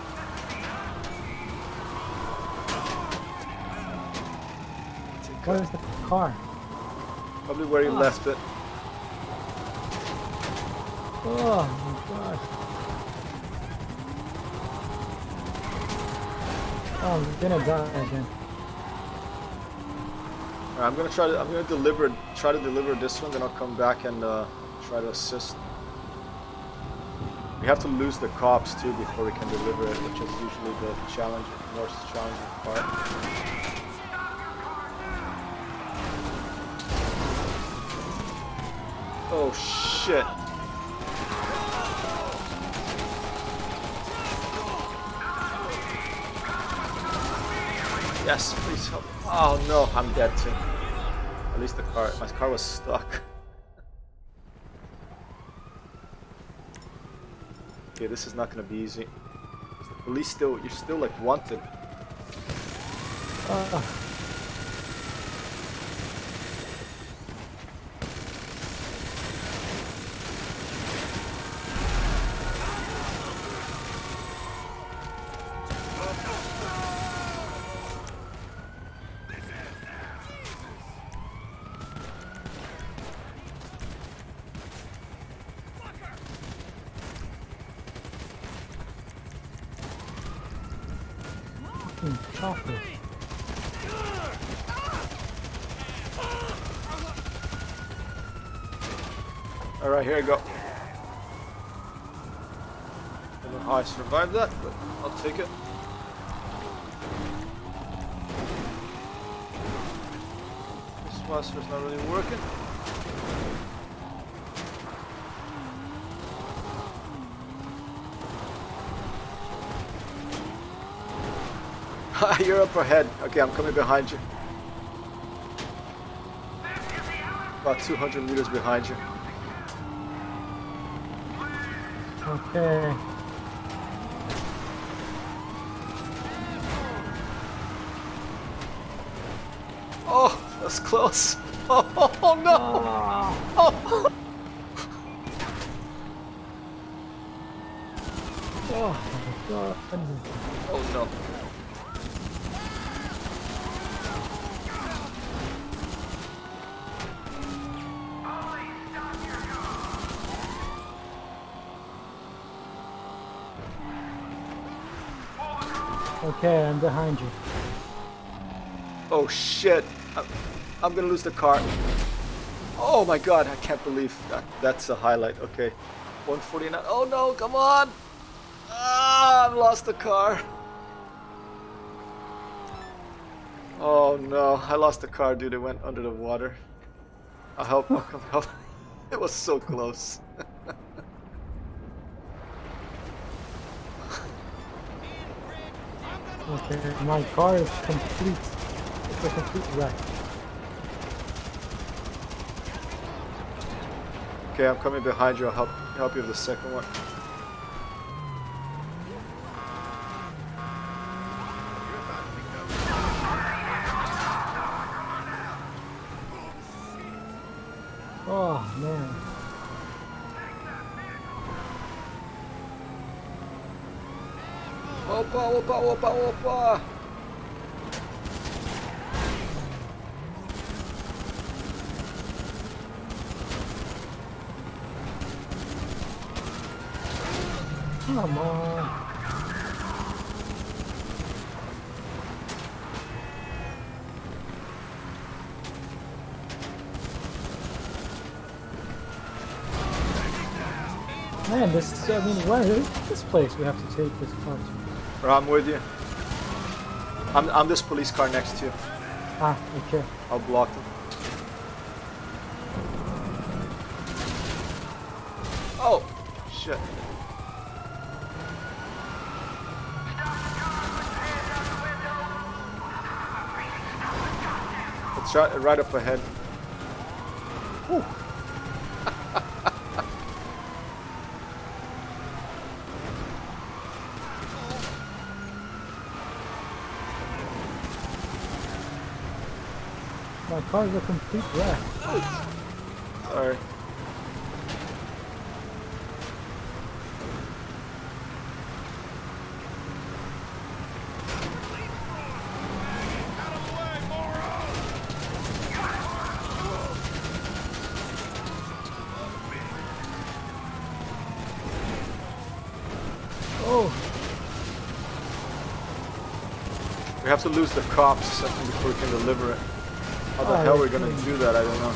Where's the car? Probably where you Ah. left it. Oh my god. Oh, I'm gonna die again. Alright, I'm gonna try to I'm gonna deliver try to deliver this one, then I'll come back and uh, try to assist. We have to lose the cops too before we can deliver it, which is usually the challenge more challenging part. Oh shit. Yes, please help. Oh no, I'm dead too. At least the car, my car was stuck. Okay, this is not gonna be easy. The police still, you're still like wanted. Uh, chocolate. Alright, here I go. I don't know how I survived that, but I'll take it. This blaster's not really working. You're up ahead. Okay, I'm coming behind you. About two hundred meters behind you. Okay. Oh, that's close. Oh, oh, oh no! Oh. Oh my god. Oh no. Okay, I'm behind you. Oh shit. I'm, I'm gonna lose the car. Oh my god, I can't believe that. That's a highlight. Okay. one forty-nine. Oh no, come on! Ah, I've lost the car. Oh no, I lost the car, dude. It went under the water. I'll help. I'll come help. It was so close. Okay, my car is complete. It's a complete wreck. Okay, I'm coming behind you. I'll help help you with the second one. Oh man. Opa, opa, opa, opa! Come on. Man, this, I mean, where is this place we have to take this car to? Bro, I'm with you. I'm, I'm this police car next to you. Ah, okay. I'll block them. Oh, shit. It's right, right up ahead. Whew. My car's a complete wreck. Sorry. Oh, We have to lose the cops, I think, before we can deliver it. How the Oh, hell yeah, we're gonna please. do that, I don't know.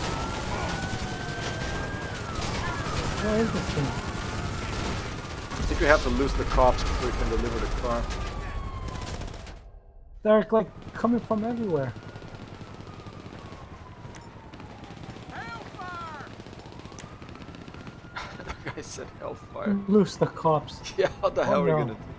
where is this thing? I think we have to lose the cops before we can deliver the car. They're like coming from everywhere. The guy said hellfire. Lose the cops. Yeah, how the hell Oh, are we no. gonna do?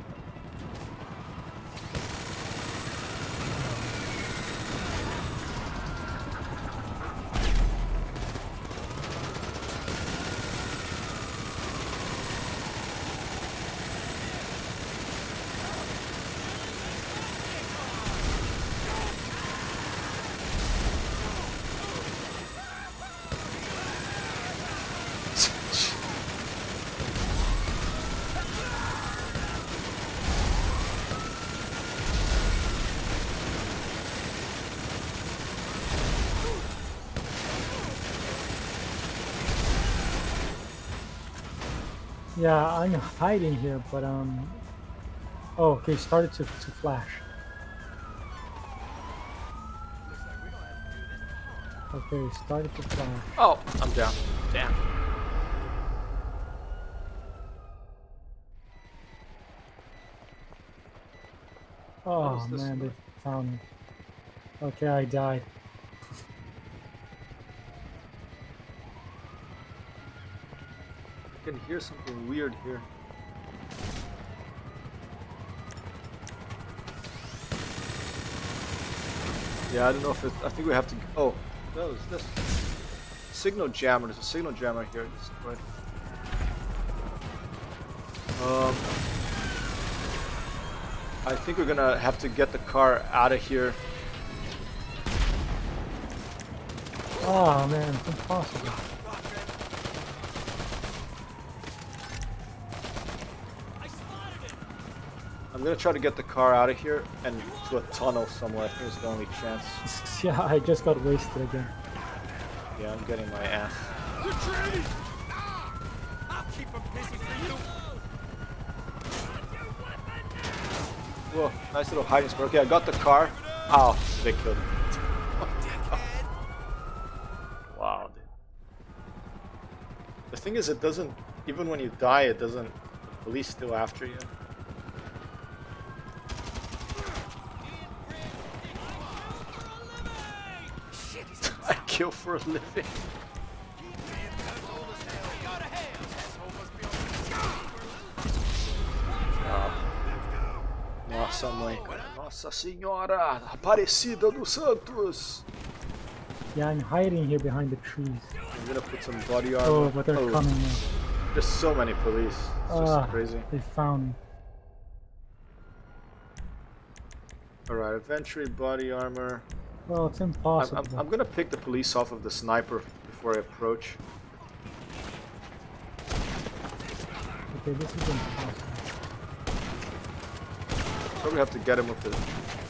Yeah, I'm hiding here, but um. Oh, okay, started to to flash. Okay, started to flash. Oh, I'm down. Damn. Oh is this man, they one? found me. Okay, I died. I can hear something weird here. Yeah, I don't know if it. I think we have to. Oh, no, it's this signal jammer. There's a signal jammer here. Destroyed. Um, I think we're gonna have to get the car out of here. Oh man, it's impossible. I'm gonna try to get the car out of here and to a tunnel somewhere. I think it's the only chance. Yeah, I just got wasted again. Yeah, I'm getting my ass. Retreat! I'll keep them busy for you. Whoa, nice little hiding spot. Okay, I got the car. Oh, they killed me. Wow, dude. The thing is, it doesn't, even when you die, it doesn't, the police still after you. I kill for a living. Nossa mãe, cara. Nossa Senhora Aparecida dos Santos. Yeah, I'm hiding here behind the trees. I'm gonna put some body armor. Oh, but they're Oh, coming now. There's so many police. It's just Ah, crazy. they found me. Alright, infantry body armor. Well, it's I'm, impossible. I'm, I'm gonna pick the police off of the sniper before I approach. Okay, this is impossible. Probably have to get him with the.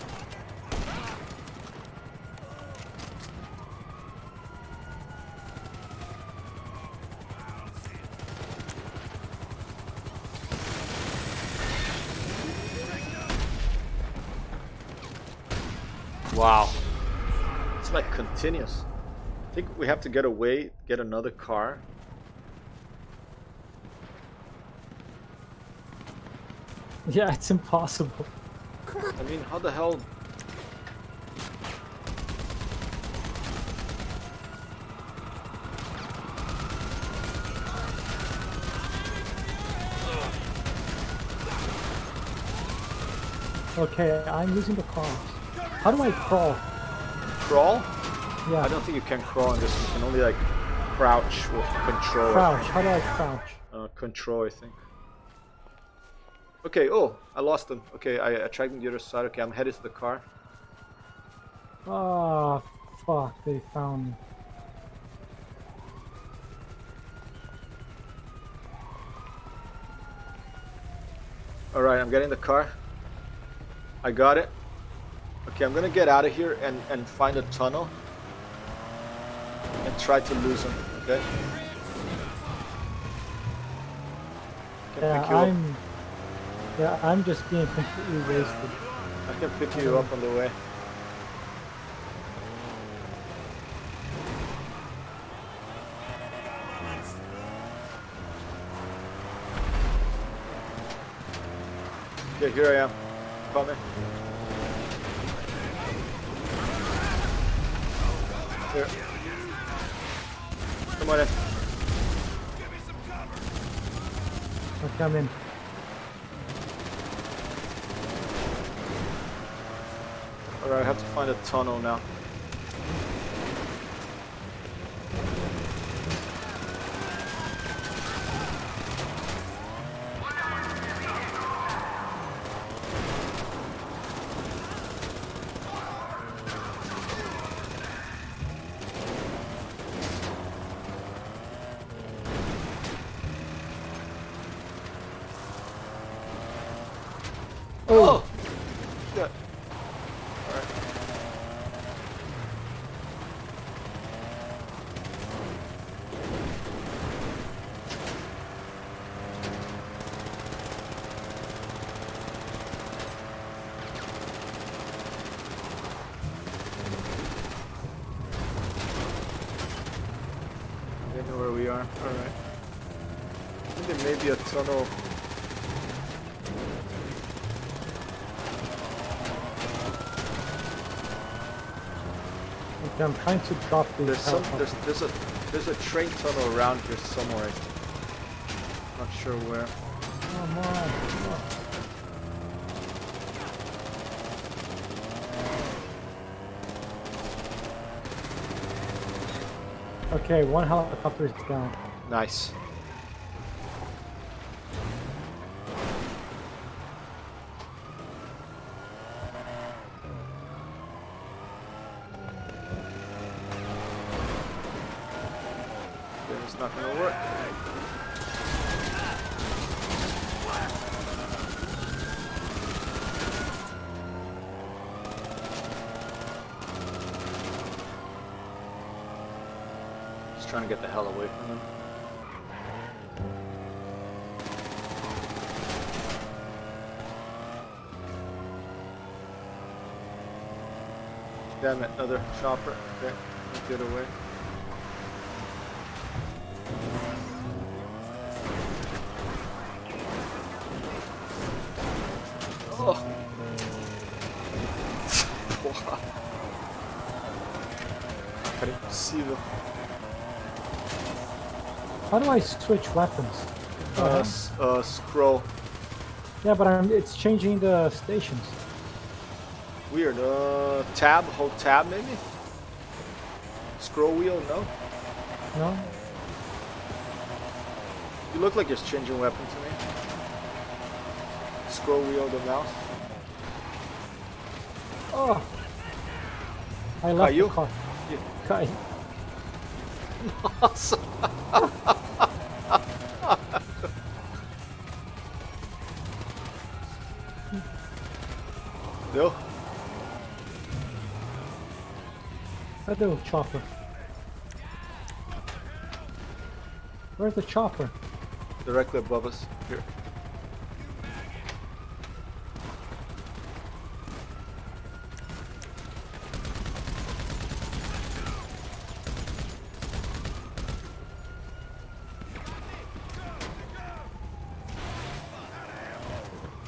Wow. It's like continuous. I think we have to get away, get another car. Yeah, it's impossible. I mean, how the hell? Okay, I'm using the car. How do I crawl? Crawl? Yeah, I don't think you can crawl in this. You can only like crouch with control. crouch. How do I crouch? Uh, control, I think. Okay. Oh, I lost them. Okay, I, I tracked them the other side. Okay, I'm headed to the car. Ah, fuck, they found me. All right, I'm getting the car. I got it. Okay, I'm gonna get out of here and and find a tunnel and try to lose them. Okay. Can Yeah, pick you up. I'm. Yeah, I'm just being completely wasted. I can pick you up on the way. Yeah, here I am. Coming. Here. Come on in. Okay, I'm in. Alright, I have to find a tunnel now. Oh! Shit. Alright. They know where we are. Alright. I think there may be a tunnel. Okay, I'm trying to drop the There's some helicopter. there's there's a there's a train tunnel around here somewhere. I think. Not sure where. Come on, come on. Okay, one helicopter is down. Nice. It's not gonna work. Just trying to get the hell away from them. Damn it, another chopper. Okay, let's get away. Oh. Porra. Cara, impossível. How do I switch weapons? Uh, s- uh, scroll. Yeah, but I'm, it's changing the stations. Weird. Uh, tab. Hold tab, maybe. Scroll wheel. No. No? You look like you're changing weapon to me. Scroll wheel the mouse. Oh! I left Caiu? the car. You- Cai. Nossa. Deu? Cadê o chopper? Where's the chopper? Directly above us. Here.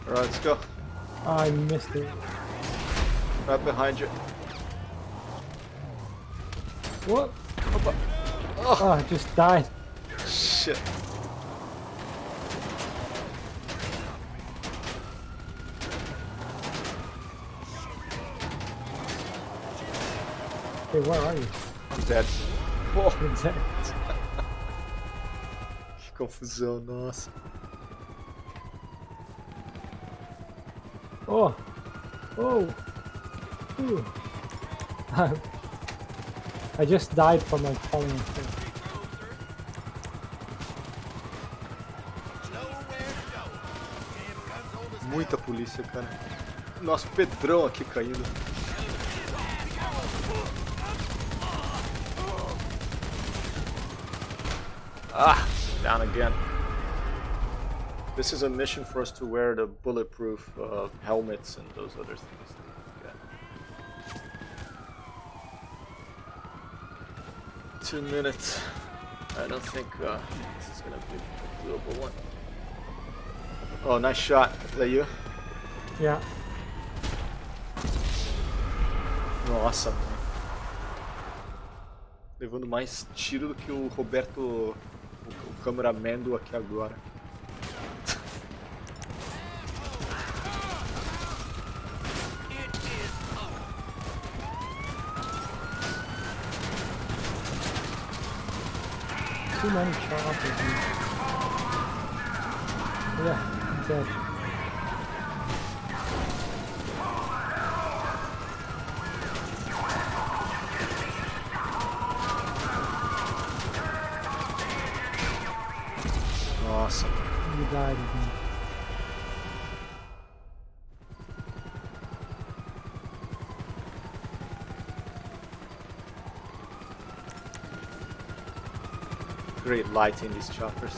Alright, let's go. I missed it. Right behind you. What? Opa. Oh, Oh, I just died. shit. Hey, where are you? I'm dead. Oh, Exactly. que confusão, nossa. Oh. Oh. Ooh. I just died from like falling into. Muita polícia, cara. Nossa, o Pedrão aqui caindo. Ah, down again. This is a mission for us to wear the bulletproof uh, helmets and those other things. Yeah. Two minutes. I don't think uh, this is gonna be a doable one. Oh, nice shot. Is that you? Yeah. Nossa, mano. Levando mais tiro do que o Roberto, o, o cameraman do aqui agora. Too many choppers. Yeah, I'm dead. Nossa. You died again. Great light in these choppers.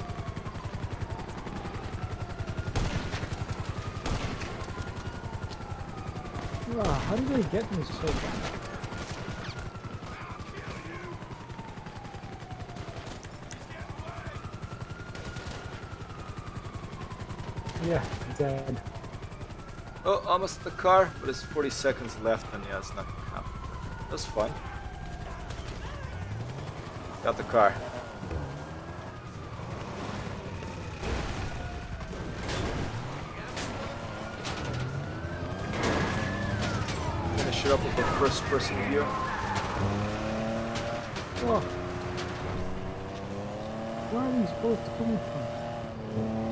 Wow, how did they get me so bad? Yeah, dead. Oh, almost the car, but it's forty seconds left, and yeah, it's not gonna happen. That's fun. Got the car. Finish it up with the first person view. Oh. Where are these boats coming from?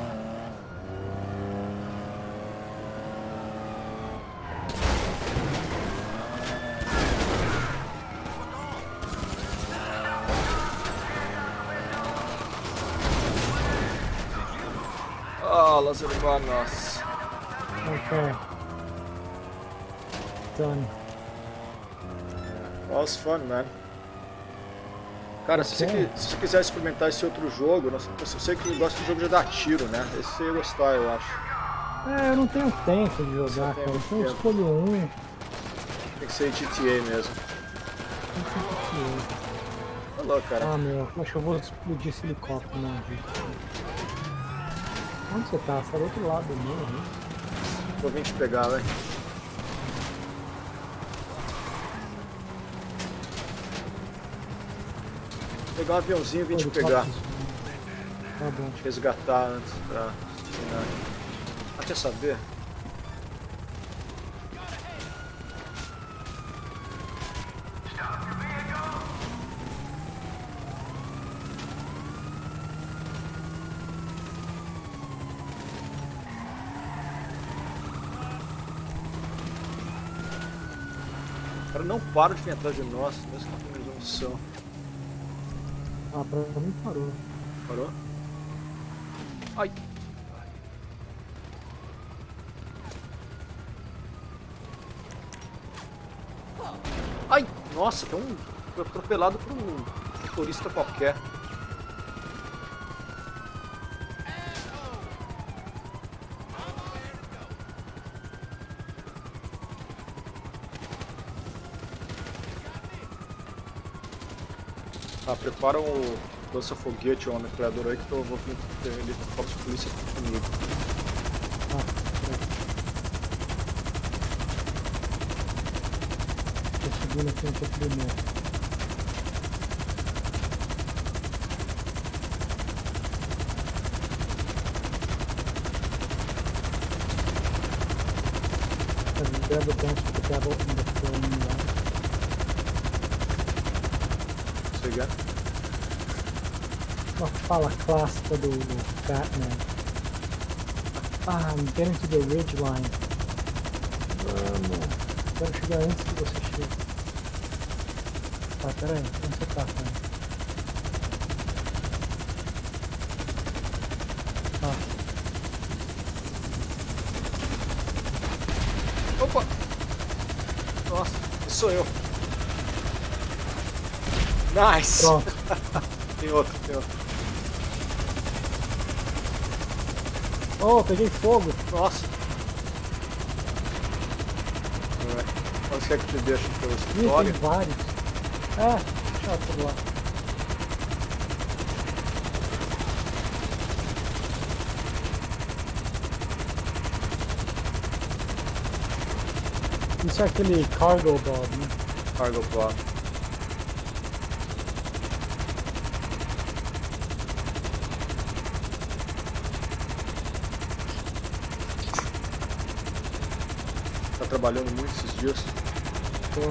Oh, los hermanos. Okay. Done. That was fun, man. Cara, se, você, Okay. qui- se você quiser experimentar esse outro jogo, nossa, eu sei que gosta de jogo de dar tiro, né? Esse você ia gostar, eu acho. É, eu não tenho tempo de jogar, tem cara. muito Então eu tempo. escolho um. Tem que ser G T A mesmo. Falou, cara. Ah, meu, acho que eu vou explodir esse helicóptero, não, gente. Onde você tá? Você tá do outro lado do morro, né? Vou vir te pegar, velho. Vou pegar um aviãozinho e vir te pegar. Tá bom. Te resgatar antes pra terminar. Ah, quer saber? O cara não para de vir atrás de nós, mesmo que não tenha noção. Ah, pra mim parou. Parou? Ai! Ai! Nossa, tem um. Foi atropelado por um motorista qualquer. Ah, prepara o lança-foguete ou uma metralhadora aí que eu vou vir ter ele com a polícia comigo. Ah, tô subindo aqui no topo do morro. Grab a bunch of the devil in the flowing line. Say again? Uma fala clássica do, do Batman. Ah, I'm getting to the ridge line. Vamos. Quero chegar antes que você chegue. Tá, pera aí. Onde você tá, cara? Ah. Opa! Nossa, esse sou eu. Nice! Pronto. Tem outro, tem outro. Oh, peguei fogo. Nossa! É. Onde quer que te deixe pelo Ih, escritório? tem vários. É, deixa eu por lá. Isso é aquele cargo bob, né? Cargo Bob. Tá trabalhando muito esses dias? Tô,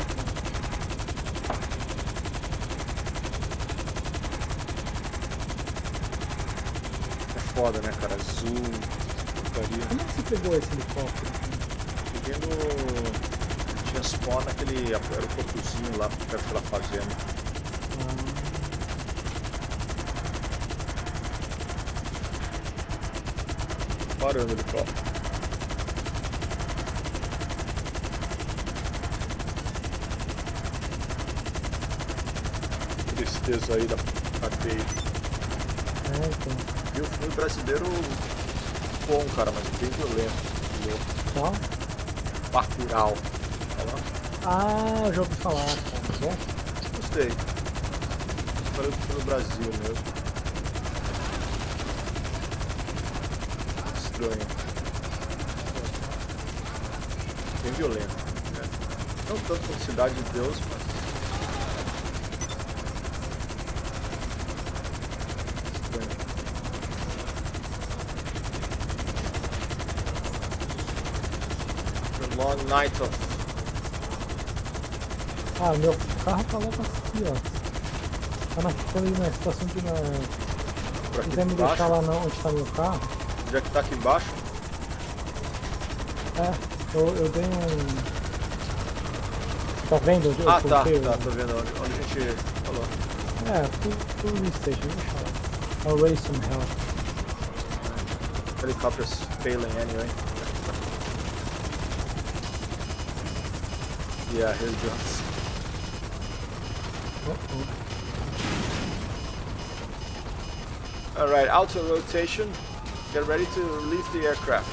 É foda, né, cara? Zoom, porcaria. como é que você pegou esse helicóptero? Peguei no... Tinha spawn naquele aeroportozinho lá perto da fazenda. Parando o helicóptero. Tristeza aí da cadeia. É, então. E o filme brasileiro bom, cara, mas bem violento. Qual? Bacurau. Falar? Ah, eu já ouvi falar, cara. Bom? Gostei. Parece que foi no Brasil mesmo. Estranho. Bem violento. Né? Não tanto como Cidade de Deus, mas... Estranho. The Long Night of... Ah, meu carro tá logo aqui, ó. Tá na, tô ali na estação de... Na... Por Se aqui quiser me embaixo. deixar lá na, onde tá meu carro, Onde é que tá aqui embaixo? é, eu, eu dei um... Tá vendo? Eu Ah, tá, coloquei o- tá, tô vendo onde, onde a gente falou. É, police station, deixa lá. I'll raise some help. Helicopter's failing anyway. Yeah, here's Jones. Uh-oh. Alright, auto rotation. Get ready to release the aircraft.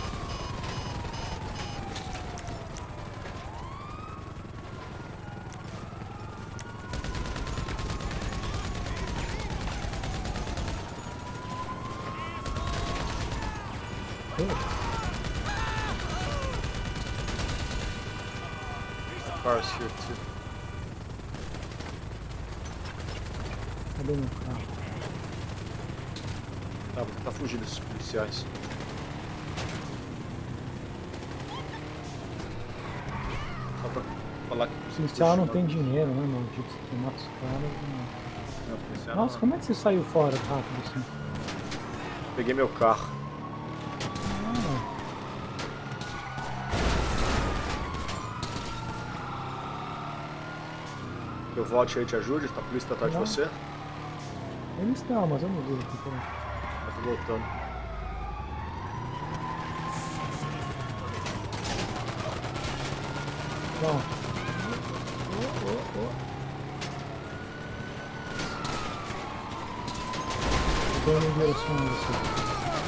Cars here too. Cadê meu carro? Tá, vou tentar fugir desses policiais. Só pra falar que O preciso policial não fugir, tem dinheiro, né, maldito? Você mata os caras. Não, policial Nossa, não. como é que você saiu fora rápido assim? Peguei meu carro. Ah, Que eu volte aí e te ajude? A polícia tá atrás de Não. você? eles estão, mas eu não vi aqui. Peraí. Eu tô voltando. Não. Oh, oh, oh. Tô indo em direção a você.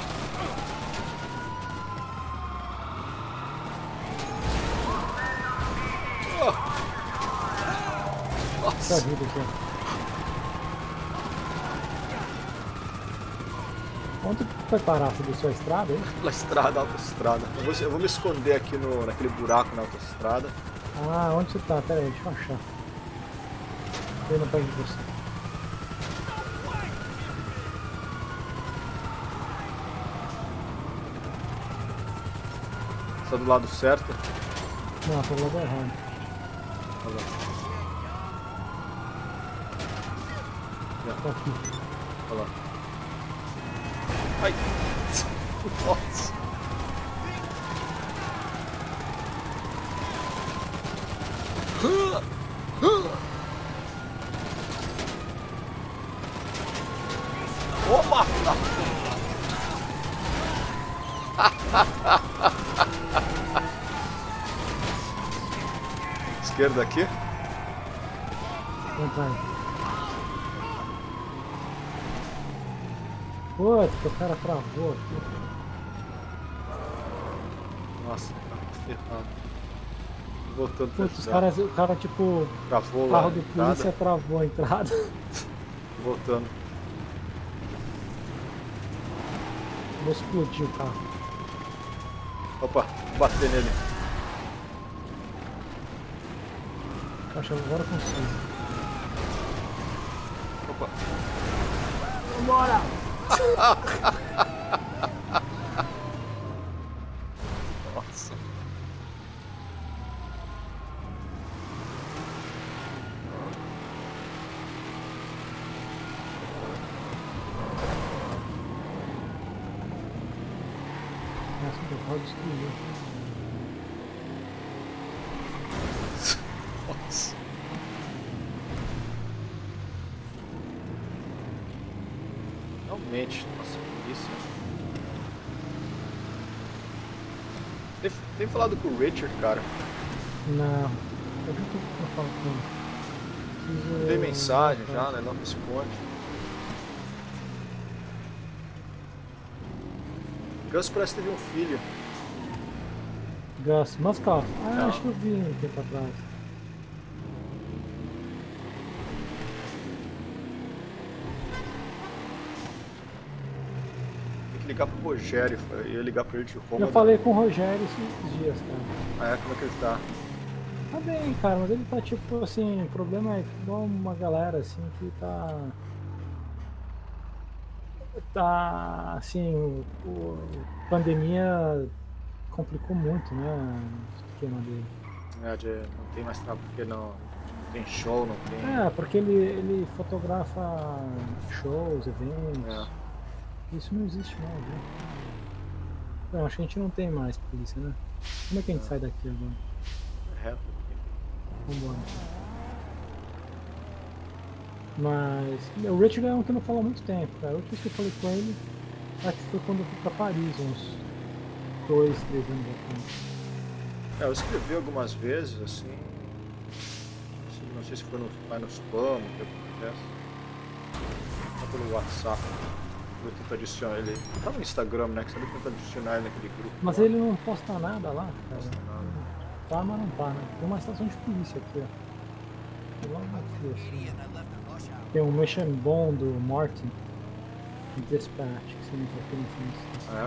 Puxa vida aqui. Ontem foi parar? Você desceu a estrada, hein? Na estrada, autoestrada. Eu vou, eu vou me esconder aqui no, naquele buraco na autoestrada. Ah, onde você tá? Pera aí, deixa eu achar. Eu não pego de você. Você tá do lado certo? Não, tô do lado errado. Olha lá. Tá aqui. Olha lá. Ai! Nossa! Opa! Esquerda aqui? Vamos aí. Putz, o cara travou aqui. Nossa, tá ferrado. Voltando pra Putz, os estrada. caras, o cara tipo, Travou o lá. carro de polícia entrada. travou a entrada. Voltando. Vou explodir o carro. Opa, vou bater nele. Acho que agora eu consigo. Opa. Vambora! Nossa. Nossa, o carro destruiu. Nossa. Realmente, nossa, que isso. Tem, tem falado com o Richard, cara. Não, eu vi que eu falo com ele. Preciso- Tem mensagem já, né? Não responde. Gus parece que teve um filho. Gus Muskoff. Ah, Não. acho que eu vi um tempo atrás. Tem que ligar pro Rogério. Eu ia ligar pra ele de Roma. Eu falei com o Rogério esses dias, cara. Ah, é? Como é que ele tá? Tá bem, cara, mas ele tá tipo assim, o problema é igual uma galera assim que tá. Tá assim, o, o- a pandemia complicou muito, né? O esquema dele. É, de, não tem mais trabalho porque não, não tem show, não tem. É, porque ele, ele fotografa shows, eventos. É. Isso não existe mais, né? Não, acho que a gente não tem mais polícia, né? Como é que a gente sai daqui agora? Reto aqui. Vambora. Mas o Richard é um que eu não falo há muito tempo, cara. A última vez que eu falei com ele, acho que foi quando eu fui pra Paris, uns dois, três anos atrás. É, eu escrevi algumas vezes, assim. Não sei se foi no, vai no spam, o que acontece. Só pelo WhatsApp. Eu tento adicionar ele. Tá no Instagram, né? Que você tenta adicionar ele naquele grupo. Mas lá. ele não posta nada lá, cara. Posta nada. Tá, mas não tá, né? Tem uma estação de polícia aqui, ó. Tem logo aqui, assim. Tem um mission bom do Martin. Dispatch, que você não tá aqui nesse Ah, é?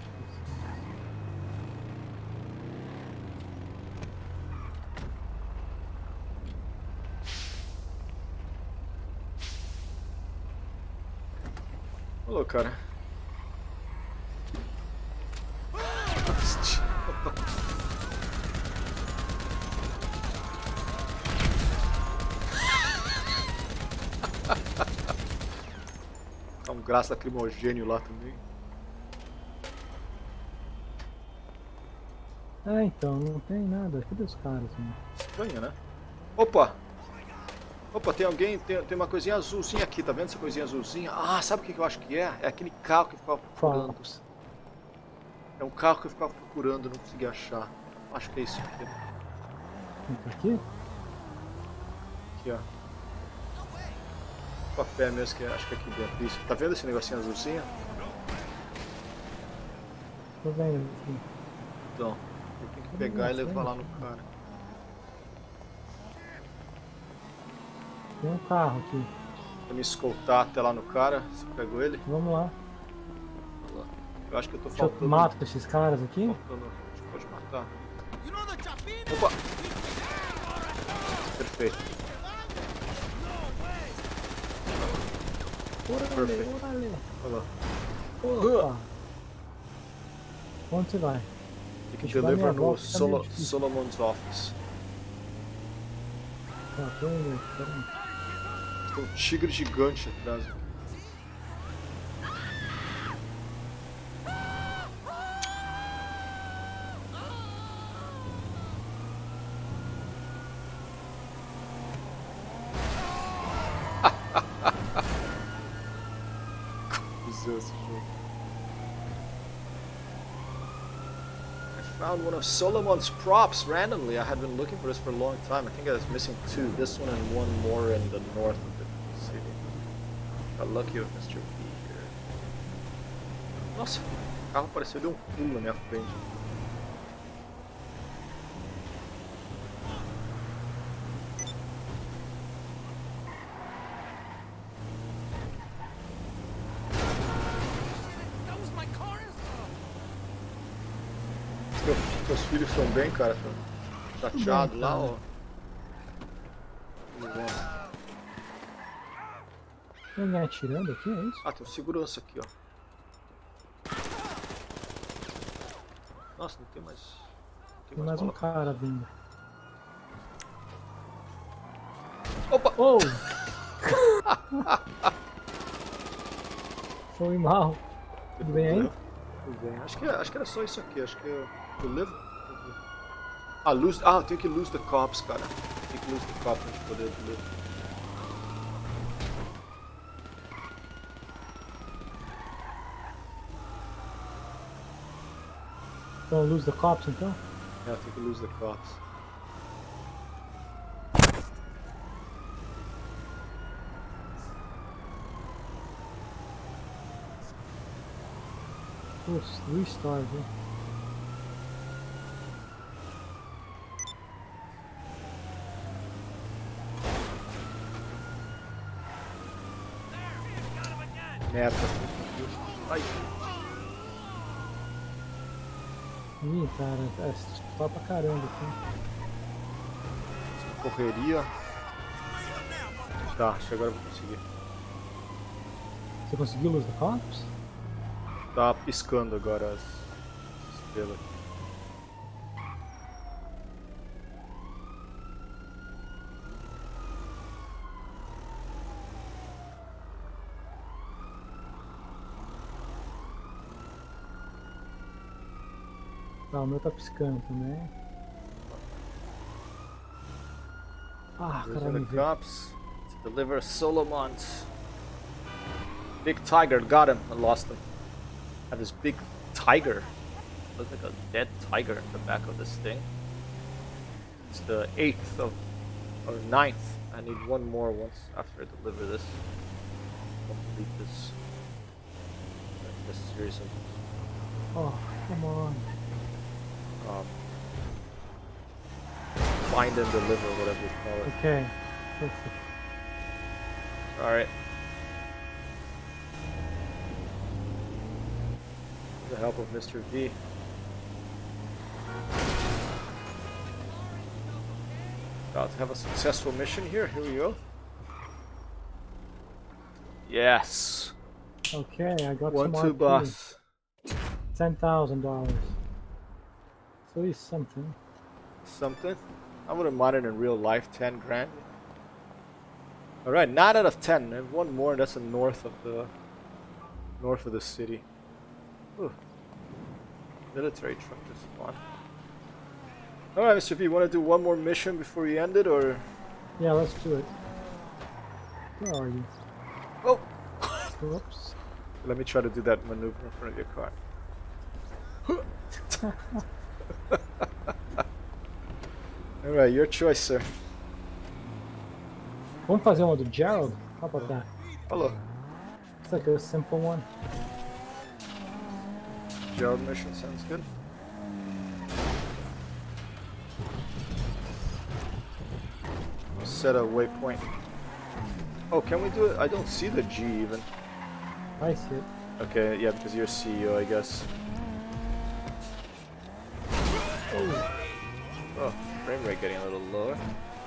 Alô, cara. Tá um gás lacrimogênio lá também. Ah, então, não tem nada. Cadê os caras, mano? Estranho, né? Opa! Opa, tem alguém, tem, tem uma coisinha azulzinha aqui, tá vendo essa coisinha azulzinha? Ah, sabe o que que eu acho que é? É aquele carro que eu ficava procurando. Props. É um carro que eu ficava procurando, não consegui achar. Acho que é isso aqui. Fica aqui? Aqui, ó. Papel mesmo, que é- acho que é aqui dentro. Isso. Tá vendo esse negocinho azulzinho? Tô vendo aqui. Então, eu tenho que pegar e levar lá no cara. Tem um carro aqui. Pra me escoltar até lá no cara, você pegou ele? Vamos lá. Vamos lá. Eu acho que eu tô Deixa eu faltando... mato esses caras aqui. Faltando... A gente pode matar. Opa! Perfeito. Orale, orale. Olha lá. Opa. Onde você vai? Tem que Deixa eu dar minha deliver no volta, tá meio Solo, difícil. Solomon's office. Tá, tem um... Pera Tem um tigre gigante atrás. Esse jogo. I found one of Solomon's props randomly. I had been looking for this for a long time. I think I was missing two. This one and one more in the north of the city. Got lucky with mister B here. Nossa, o carro pareceu de um pulo na minha frente. Seus filhos estão bem, cara? Estão chateados lá, ó. Tem alguém atirando aqui, é isso? Ah, tem um segurança aqui, ó. Nossa, não tem mais... Não Tem mais um bala. cara vindo. Opa! Oh! Foi mal. Tudo bem aí? Tudo bem. Acho que, acho que era só isso aqui. Acho que eu, eu levo. Ah, lose, ah, eu tenho que lose the cops, cara. Tem que lose the cops pra gente poder ler. Então, lose the cops, então? É, eu tenho que lose the cops. Putz, three stars, hein? Merda. Ai. Ih, cara, é só pra caramba aqui. Correria. Tá, acho que agora eu vou conseguir. Você conseguiu lose the cops? Tá piscando agora as estrelas. Tá, o meu tá piscando também. Ah, Losing caralho, me the veio. cops to deliver Solomon's big tiger. Got him. I lost him. Have this big tiger. Looks like a dead tiger in the back of this thing. It's the eighth of or ninth. I need one more once after I deliver this. Complete this this series of Oh, come on. um, find and deliver, whatever you call it. Okay, perfect. All right. With the help of mister V. About to have a successful mission here. Here we go. Yes. Okay, I got One some two R P. boss. Ten thousand dollars. So it's something. Something. I wouldn't mind it in real life. Ten grand. All right, nine out of ten. And one more. That's the north of the north of the city. Ooh. Military truck just spawned. All right, mister V, want to do one more mission before you end it, or? Yeah, let's do it. Where are you? Oh. Whoops. Let me try to do that maneuver in front of your car. All right, your choice, sir. Vamos fazer uma do Gerald? How about that? Hello. It's like a simple one. Gerald mission sounds good. Set a waypoint. Oh, can we do it? I don't see the G even. I see it. Okay, yeah, because you're C E O, I guess. Oh, Oh, frame rate getting a little lower.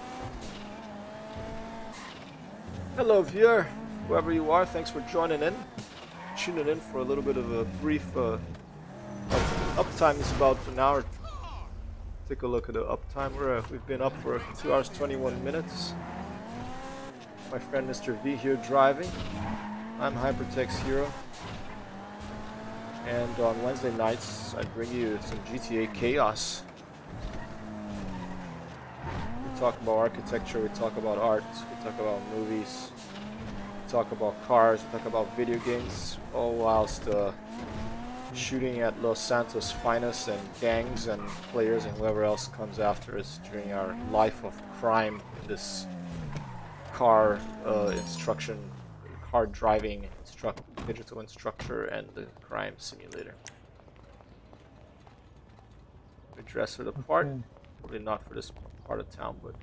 Hello, viewer, whoever you are. Thanks for joining in, tuning in for a little bit of a brief uh, up, uptime. Is about an hour. Take a look at the uptime. We're uh, we've been up for two hours twenty-one minutes. My friend Mister V here driving. I'm Hypertext Hero. And on Wednesday nights, I bring you some G T A Chaos. We talk about architecture, we talk about art, we talk about movies, we talk about cars, we talk about video games, all whilst uh, shooting at Los Santos' finest and gangs and players and whoever else comes after us during our life of crime in this car uh, instruction, car driving instruct, digital instructor and the crime simulator. We dress for the part, okay. probably not for this part of town, but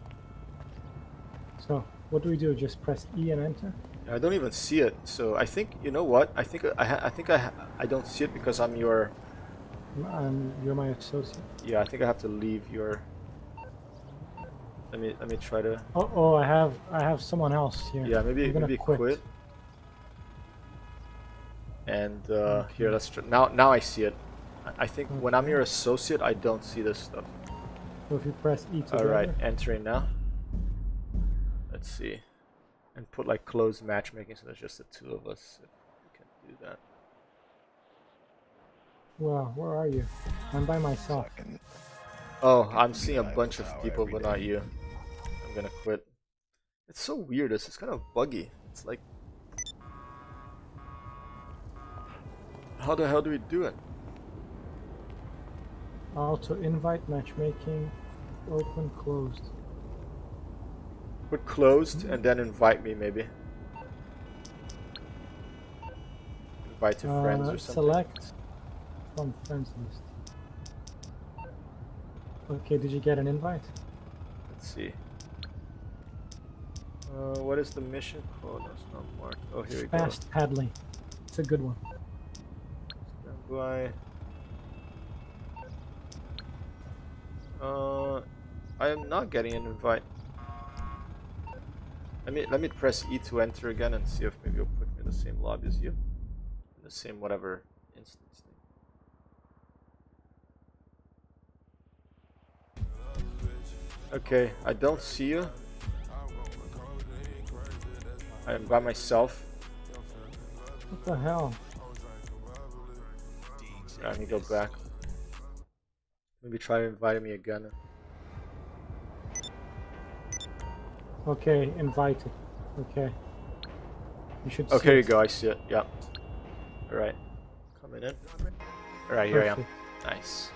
So, what do we do? Just press E and enter? I don't even see it. So I think, you know what? I think I ha I think I ha I don't see it because I'm your. Um, you're my associate. Yeah, I think I have to leave your. Let me let me try to. Oh, oh, I have I have someone else here. Yeah, maybe I'm gonna maybe quit. quit. And uh, Okay. here, let's try. Now now I see it. I I think when I'm your associate, I don't see this stuff. So if you press E All together. right, entering now. Let's see, and put like closed matchmaking, so there's just the two of us. If we can do that. Well, where are you? I'm by myself. Oh, I'm seeing a bunch of people, but not you. I'm gonna quit. It's so weird. This is kind of buggy. It's like, how the hell do we do it? Auto invite matchmaking, open, closed. Put closed and then invite me, maybe. Invite to friends Uh, or something. select from friends list. Okay, did you get an invite? Let's see. Uh, what is the mission? Oh, no, it's not marked. Oh, here we go. Fast paddling. It's a good one. Stand by. Uh, I am not getting an invite. Let me let me press E to enter again and see if maybe it'll put me in the same lobby as you, in the same whatever instance thing. Okay, I don't see you. I am by myself. What the hell? I need to go back. Maybe try inviting me again. Okay, invited. Okay. You should Okay, see here you it. go. I see it. Yeah. All right. Coming in. All right, here I am. Perfect. Nice.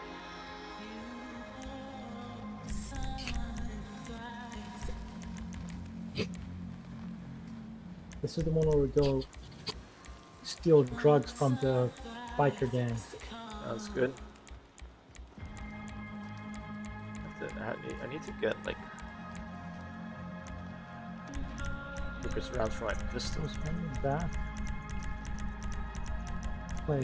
This is the one where we go steal drugs from the biker gang. Sounds good. I, have to, I, need, I need to get like focus rounds for my pistol. What's wrong with that? Play.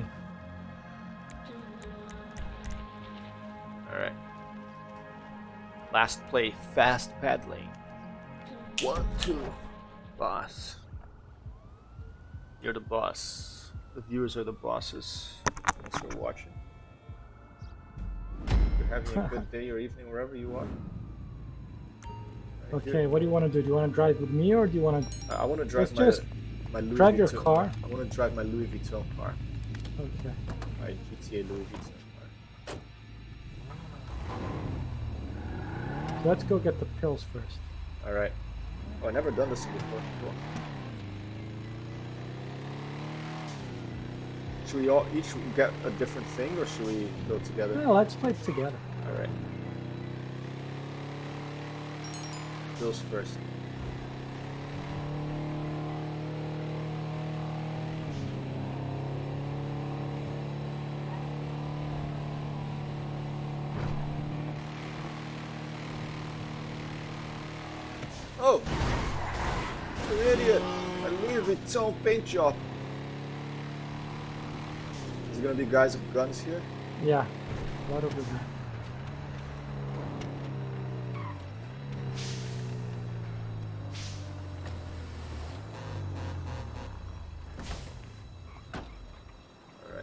All right. Last play, fast paddling. One, two, boss. You're the boss. The viewers are the bosses. Thanks for watching. You're having a good day or evening wherever you are. Right Okay, here. what do you want to do? Do you want to drive with me or do you want to... I want to drive Let's my, just my Louis drive your Vuitton. car. I want to drive my Louis Vuitton car. Okay. My G T A Louis Vuitton car. So let's go get the pills first. Alright. Oh, I've never done this before. Cool. Should we all each get a different thing or should we go together? No, let's play together. Alright. Bills first. Oh! You idiot! A Louis Vuitton paint job! There's gonna be guys with guns here. Yeah, a lot over there. Alright.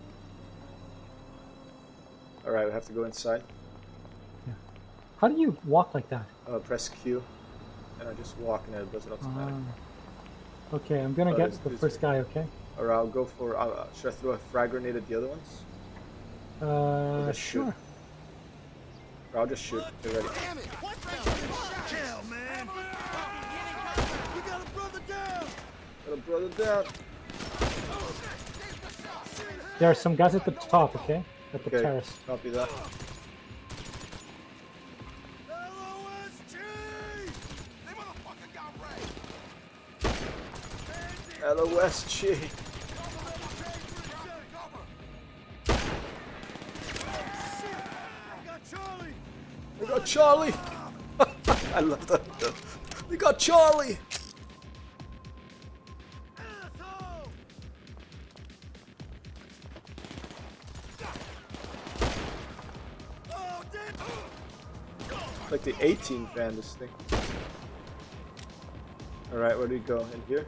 Alright, we have to go inside. Yeah. How do you walk like that? Uh, press Q. And I just walk and it does it automatically. Ah. Okay, I'm gonna Oh, get this- the this- first guy, okay? Alright, I'll go for. Uh, should I throw a frag grenade at the other ones? Uh, just shoot. sure. Or I'll just shoot. Get ready. Damn it! What the hell, man? You got a brother down! Got a brother down. There are some guys at the top, okay? At the Okay, terrace. copy that. L O S G! They motherfucker got raped! L O S G. We got Charlie! I love that. We got Charlie! Like the eighteen van, this thing. Alright, where do we go? In here?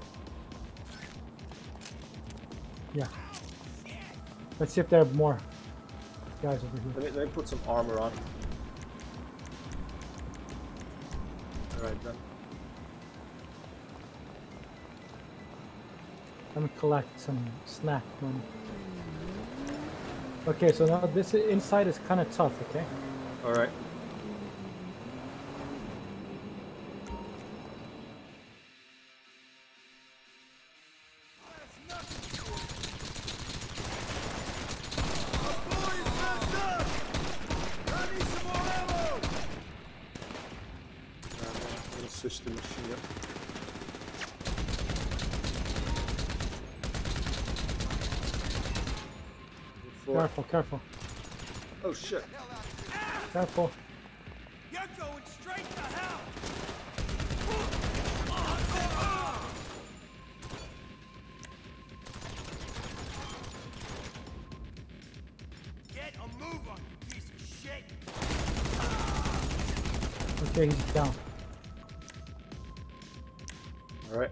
Yeah. Let's see if there are more guys over here. Let me, let me put some armor on. Alright, done. Let me collect some snack money. Okay, so now this inside is kind of tough, okay? Alright. Switch the machine up. Four. Careful, careful. Oh shit. Careful. You're going straight to hell! Get a move on, you piece of shit! Okay, he's down. Alright.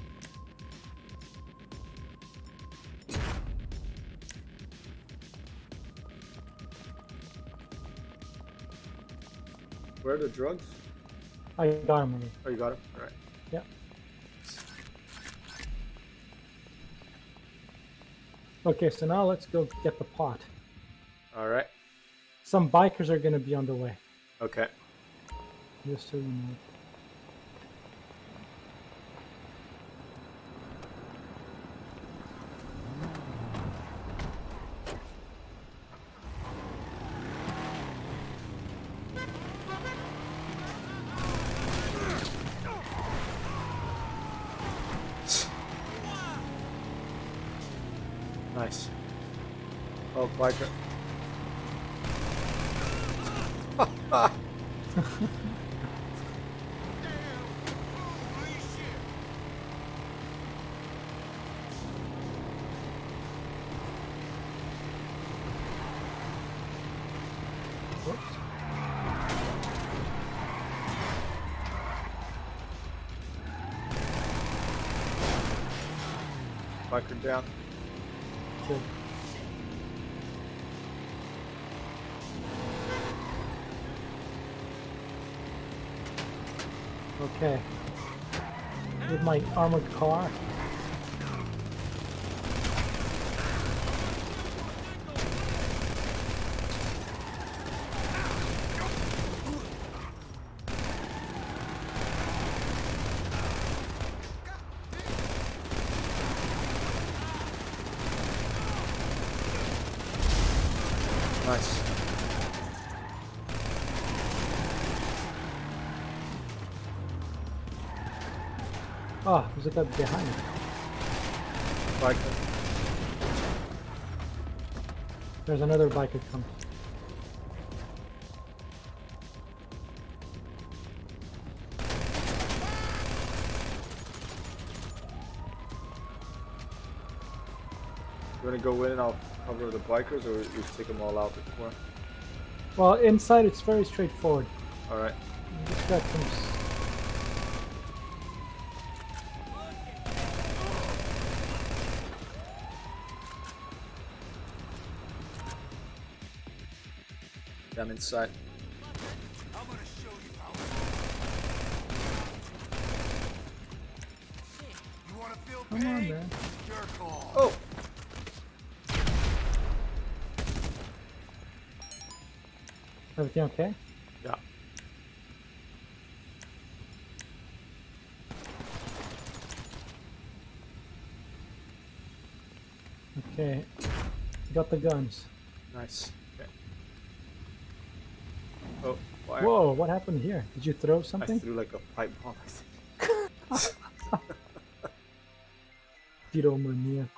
Where are the drugs? I got him already. Oh, you got him? Alright. Yeah. Okay, so now let's go get the pot. Alright. Some bikers are gonna be on the way, Okay. just so you know. Nice. Oh, biker. Biker down. Good. Okay. With my armored car. Nice. Oh, there's a guy behind me. Biker. There's another biker coming. You wanna go in and I'll cover the bikers, or we take them all out before? Well, inside it's very straightforward. All right. You just got some. s- Them inside. I'm gonna show you how. You wanna feel Come on, pain? man. Your call. Oh. Everything okay? Yeah. Okay. Got the guns. Nice. Okay. Oh, fire. Whoa, what happened here? Did you throw I something? threw like a pipe bomb, I think. Pyromaníaco.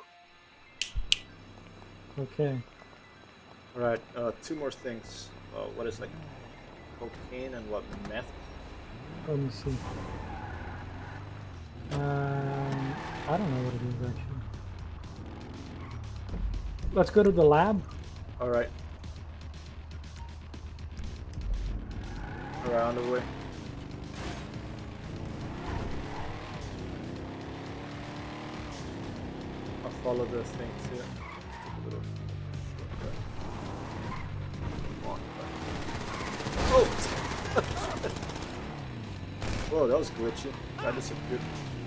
Okay. Alright, uh, two more things. Uh, what is like cocaine and what, meth? Let me see. Um, I don't know what it is actually. Let's go to the lab. Alright. Alright, on the way. I'll follow the things here. Just take a little shortcut. Come on, back. Oh! Whoa, that was glitchy. That disappeared.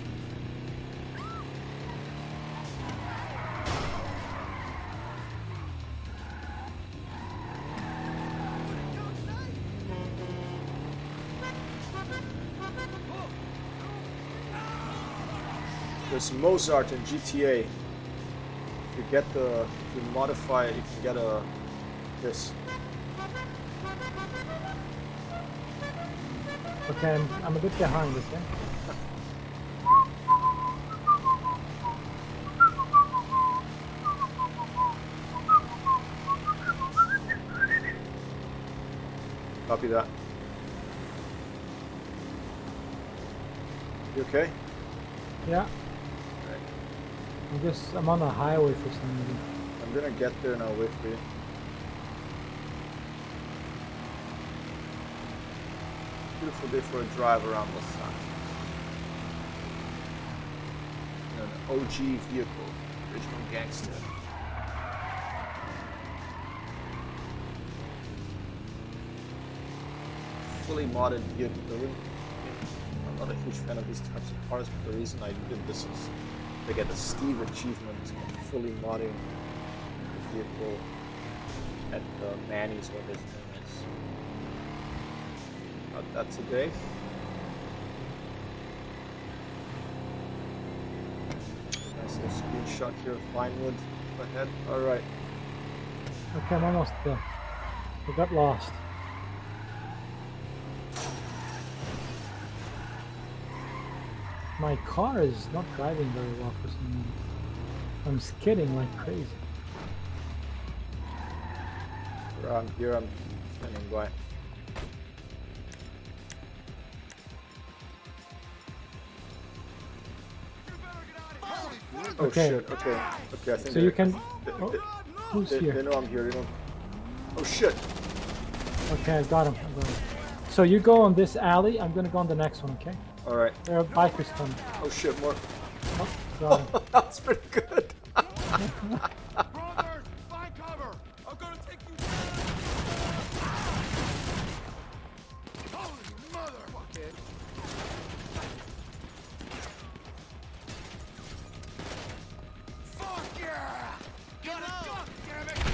There's Mozart in G T A. If you get the, if you modify it, you can get a this. Okay, I'm, I'm a bit behind, okay? Copy that. You okay? Yeah. Alright. I'm just, I'm on the highway for some reason. I'm gonna get there and I'll wait for you. Beautiful day for a drive around Los Santos. An O G vehicle, original gangster. Fully modded vehicle. I'm not a huge fan of these types of cars, but the reason I did this is to get the Steve achievement of fully modding the vehicle at uh, Manny's, what his name is. Got that today. Nice little screenshot here of Vinewood ahead. Alright. Okay, I'm almost there. I got lost. My car is not driving very well for some reason. I'm skidding like crazy. Around here I'm standing by. Oh Okay. shit, okay. Okay, I think So you they- can... they, Oh, they, who's they, here? they know I'm here, they know. Oh shit! Okay, I got him. I got him. So you go on this alley, I'm gonna go on the next one, okay? Alright. There are bikers coming. Oh shit, more. Oh, got him. That's pretty good. Brothers, find cover. I'm gonna take you down. Holy motherfucker. Fuck yeah! Get up, damn it!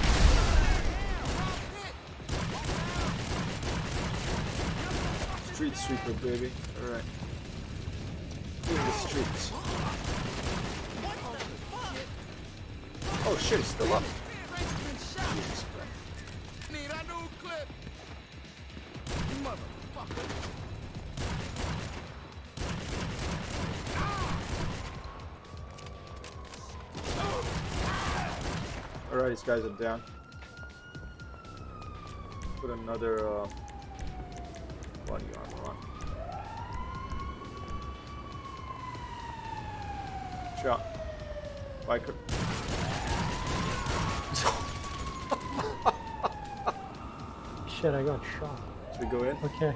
Street sweeper, baby. Alright. In the streets. Oh shit, he's still up. Jesus Christ. Need a new clip. You motherfucker. Alright, these guys are down. Put another uh, body armor on. Shot. Biker. Shit, I got shot. Should we go in? Okay.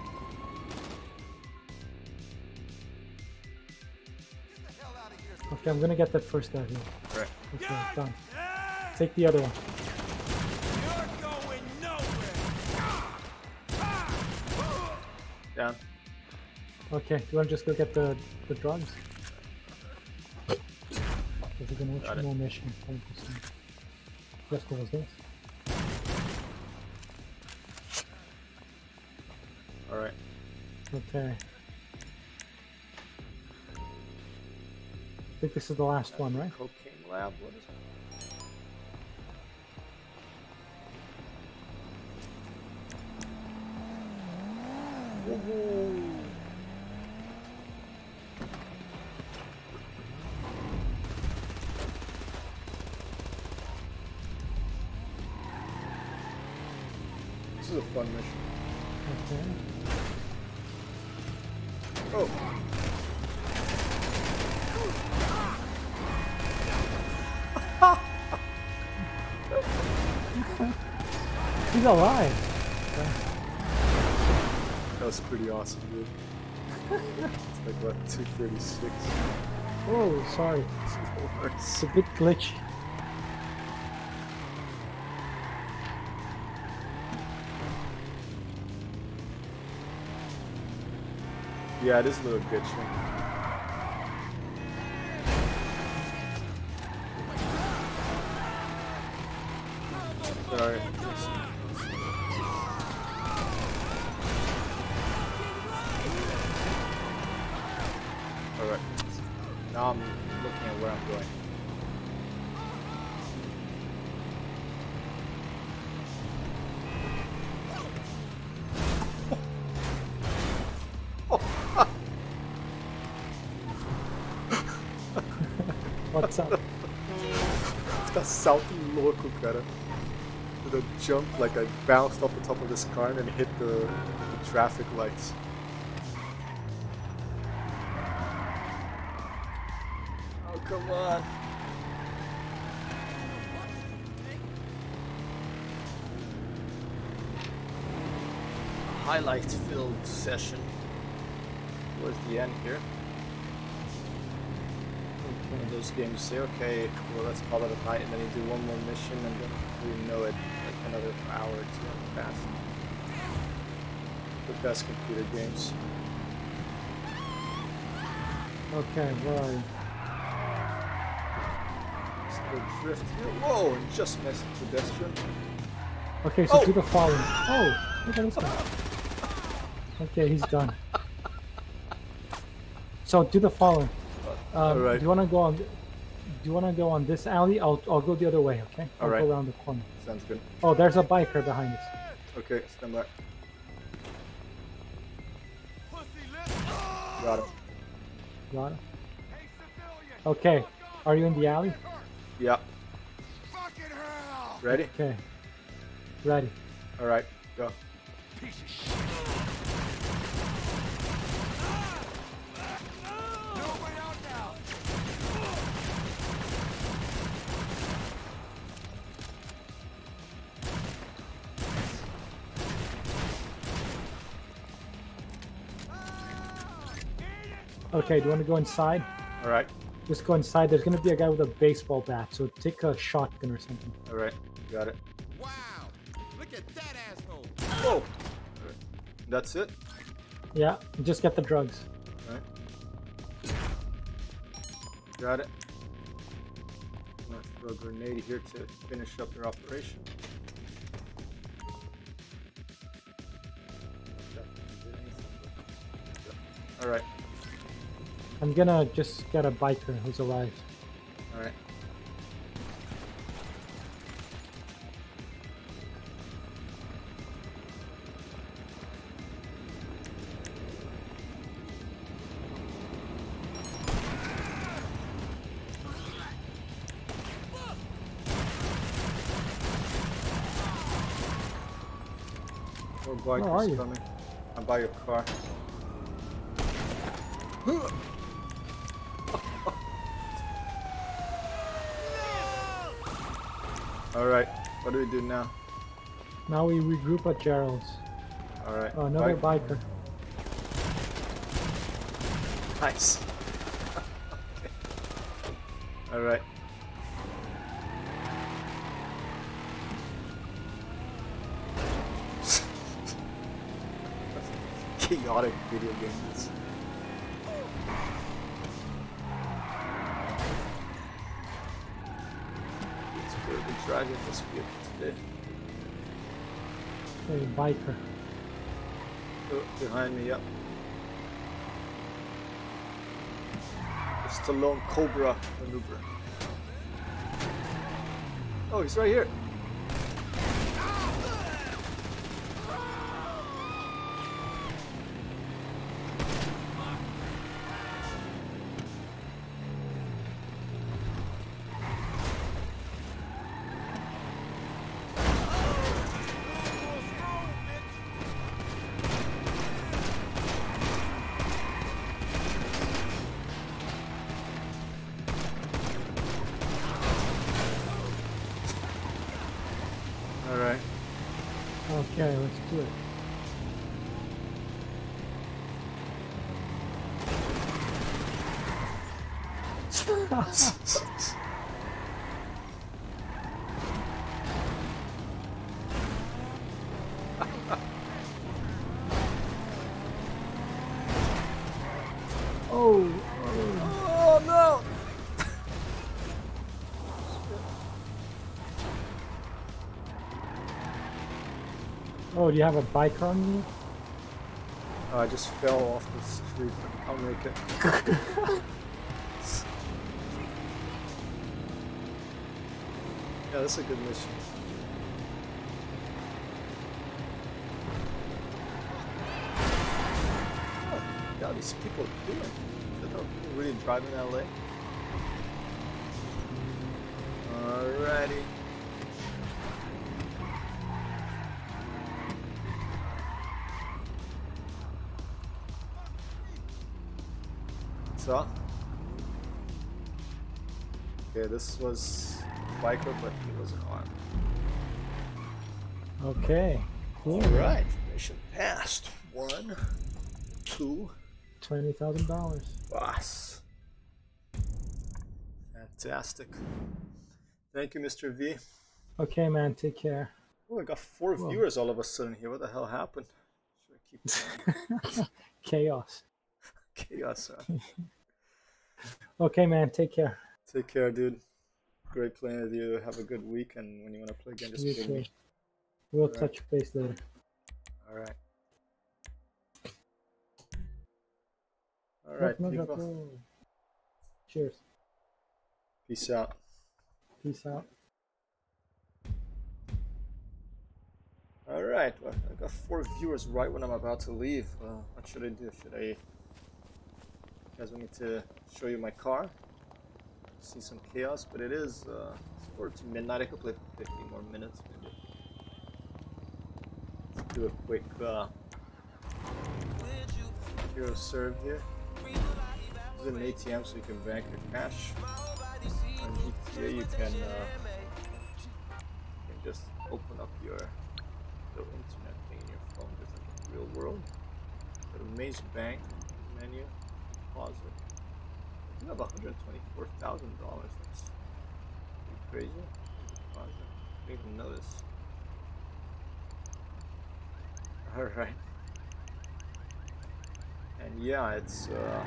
Okay, I'm gonna get that first guy here. Right. Okay, done. Take the other one. You're going nowhere. Down. Okay, do you wanna just go get the, the drugs? Is it gonna Got watch it. more mission? one hundred percent. Yes, what was this? Alright. Okay. I think this is the last one, right? Cocaine lab, what is it? Woohoo! This is a fun mission. Okay. Oh! He's alive! That was pretty awesome, dude. It's like, what, two thirty-six? Oh, sorry. It's a bit glitchy. Yeah, it is a little glitchy. Sorry. Alright. Now I'm looking at where I'm going. What's up? Tá salto louco, cara. With a jump, like I bounced off the top of this car and then hit the, the traffic lights. Oh, come on. Highlight-filled session. Towards the end here. One of those games you say, okay, well, let's call it a night, and then you do one more mission, and then you know it, like another hour or two pass. The best computer games. Okay, where are you? Still drift here. Whoa, and just missed the pedestrian. Okay, so Oh! do the following. Oh, look at this guy. Okay, he's done. So do the following. Um, Alright. Do you want to go on? Do you want to go on this alley? I'll I'll go the other way. Okay. I'll Alright. go around the corner. Sounds good. Oh, there's a biker behind us. Okay, stand by. Got him. Got it. Okay. Are you in the alley? Yeah. Fucking hell! Ready? Okay. Ready. Alright, go. Piece of shit. No way out now. Okay. Do you want to go inside? Alright, Just go inside. There's gonna be a guy with a baseball bat. So take a shotgun or something. alright, got it. Wow! Look at that asshole! Whoa! Alright. That's it? Yeah. Just get the drugs. Alright. Got it. I'm gonna throw a grenade here to finish up their operation. Alright, I'm gonna just get a biker who's arrived. alright. More Where are bikers you? coming. I'm by your car. Alright, what do we do now? Now we regroup at Gerald's. Alright. Oh, another bike. biker. Nice. Okay. Alright. Chaotic video games. It's good to be driving this vehicle today. Hey, biker. Oh, behind me, yep. It's the lone Cobra maneuver. Oh, he's right here. Alright. Okay, let's do it. Oh, Oh no! oh, do you have a biker on you? Oh, I just fell off the street. I'll make it. Yeah, that's a good mission. Oh, yeah, these people are doing. They don't people really drive in L A. Alrighty. So, okay, this was biker, but he wasn't armed. Okay, cool. Alright, mission passed. One, two, twenty thousand dollars. boss. Fantastic. Thank you, Mister V. Okay, man, take care. Oh, I got four Whoa. viewers all of a sudden here. What the hell happened? Should I keep Chaos. chaos? Huh? Okay, man, take care. Take care, dude. Great playing with you. Have a good week, and when you want to play again, just You ping too. me. We'll Alright. touch base later. All right. All right, No, no, people. no. Cheers. Peace out. Peace out. All right. Well, I got four viewers right when I'm about to leave. Uh, what should I do? Should I? You guys want me to show you my car? See some chaos, but it is uh, towards midnight. I could play for fifteen more minutes, maybe. Let's do a quick uh, hero serve here. This is an A T M, so you can bank your cash. On G T A, you can, uh, you can just open up your little internet thing in your phone, just like in the real world. Go to Maze Bank menu, pause it. You have one hundred twenty-four thousand dollars. That's pretty crazy. Pause it. I didn't even notice. Alright. And yeah, it's uh,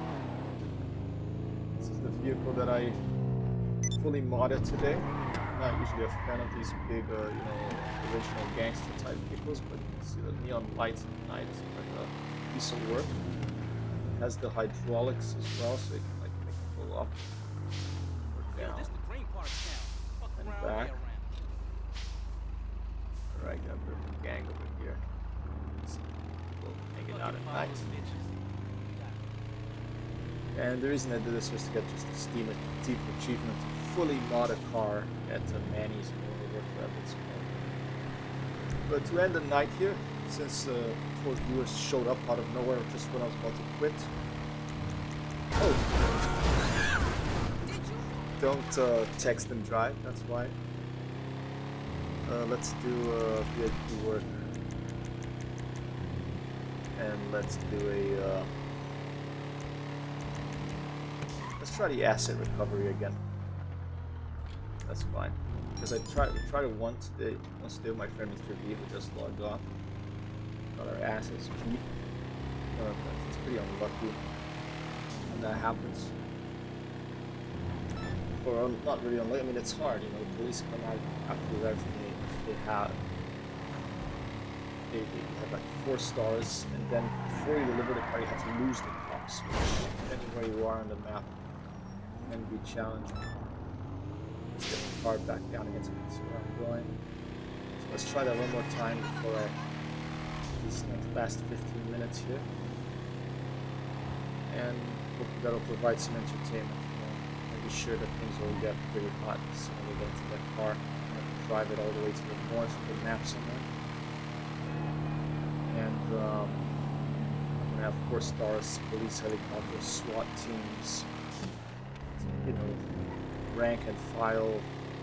this is the vehicle that I fully modded today. I'm not usually a fan of these big, uh, you know, original gangster type vehicles, but you can see the neon lights at night is like a piece of work. It has the hydraulics as well, so you can like make it go up or down and back. Alright, got a bit of a gang over here. See people hanging out at night. And the reason I did this was to get just a Steam deep achievement to fully mod a car at uh, Manny's in order to work levels. But to end the night here, since uh, four viewers showed up out of nowhere just when I was about to quit. Oh! Don't uh, text and drive, that's why. Uh, let's do uh, V I P work. And let's do a... Uh, let's try the asset recovery again. That's fine. Because I tried we tried it once today. Once today with my friend Mister V, who just logged off. Got our assets beat. Uh, it's pretty unlucky when that happens. Or not really unlucky. I mean, it's hard. You know, the police come out after everything they, they have. They, they have like four stars, and then before you deliver the car, you have to lose the cops, which depending where you are on the map can be challenging. Let's get the car back down again so we can see where I'm going. So let's try that one more time before I these next last fifteen minutes here, and hopefully that'll provide some entertainment. You know, and be sure that things will get pretty hot as soon as we get into that car. I'm gonna drive it all the way to the north of the map somewhere. And um, I'm gonna have four stars, police helicopters, SWAT teams, you know, rank and file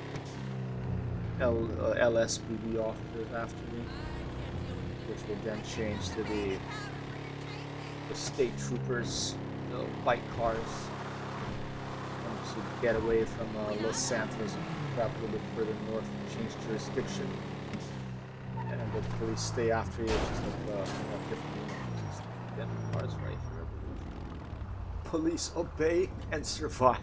L, uh, L S P D officers after me, which will then change to the the state troopers, the white cars, and to get away from uh, Los Santos and travel a little bit further north and change jurisdiction. And the police stay after you, just like uh, different units. Get the cars right here. Police obey and survive.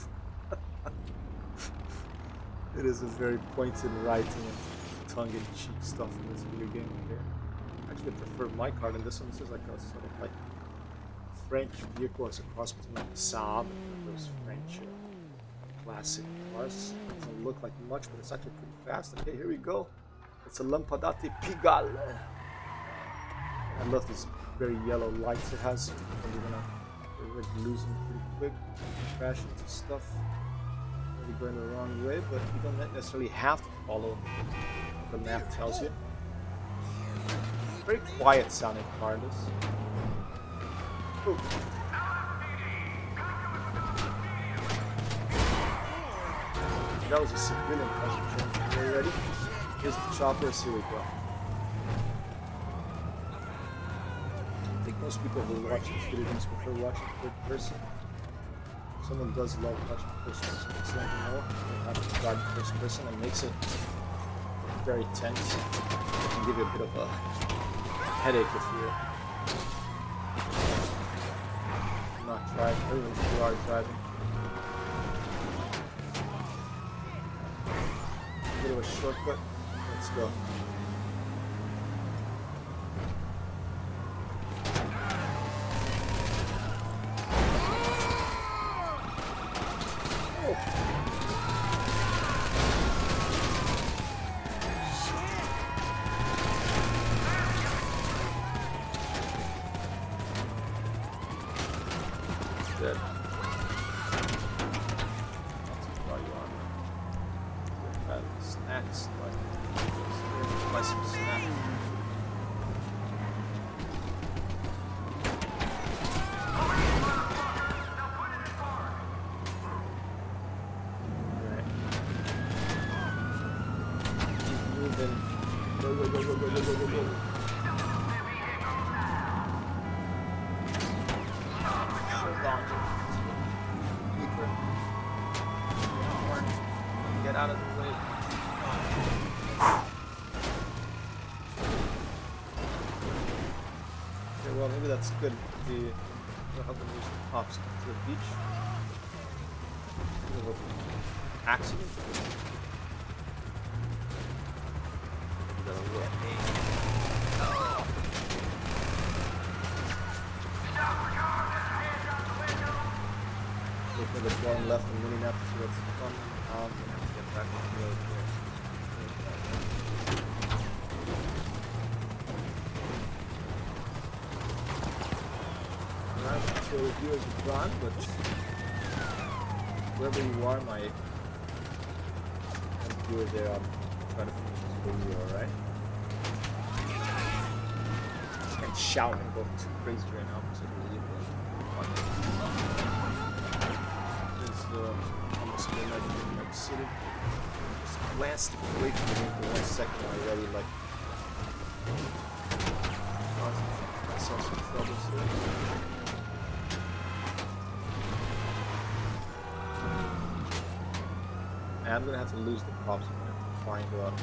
It is a very pointed writing and tongue-in-cheek stuff in this video game here. Actually, I prefer my car than this one. This is like a sort of like French vehicle. It's a cross between like a Saab and those French uh, classic cars. It doesn't look like much, but it's actually pretty fast. Okay, here we go. It's a Lampadati Pigalle. I love these very yellow lights it has. You're gonna you're like losing pretty quick, crash into stuff. Maybe going the wrong way, but you don't necessarily have to follow what the map tells you. Very quiet sounding car, this. Ooh. That was a civilian custom. Are you ready? Here's the choppers, here we go. I think most people who watch these video games prefer watching third person. If someone does love watching first person, just let me know. You have to drive first person, it makes it very tense. It can give you a bit of a headache if you're not driving, or even if you are driving. A bit of a shortcut. Let's go. Dead. Snacks, buy some snacks. Alright. Keep moving. Go, go, go, go, go, go, go, go, go. Hold on. Keeper. Get out of the way. Okay, well, maybe that's good. The we'll help them use the cops to the beach. A little accident. Gotta let me. Oh. Look for the bottom left and mini map to see what's coming. I'm gonna have to get back on the road here. I'm not sure if you as a plan, but wherever you are, my viewer there, I'm trying to finish this video, alright? I can't shout and go too crazy right now because I believe it. It's uh, almost midnight in New York City. Just glanced away from the game for one second already, like causing myself some troubles here. And I'm gonna have to lose the props. I'm gonna have to find uh,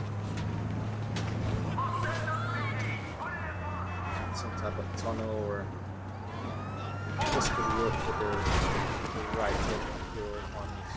some type of tunnel, or this could work for the, the right of your armies.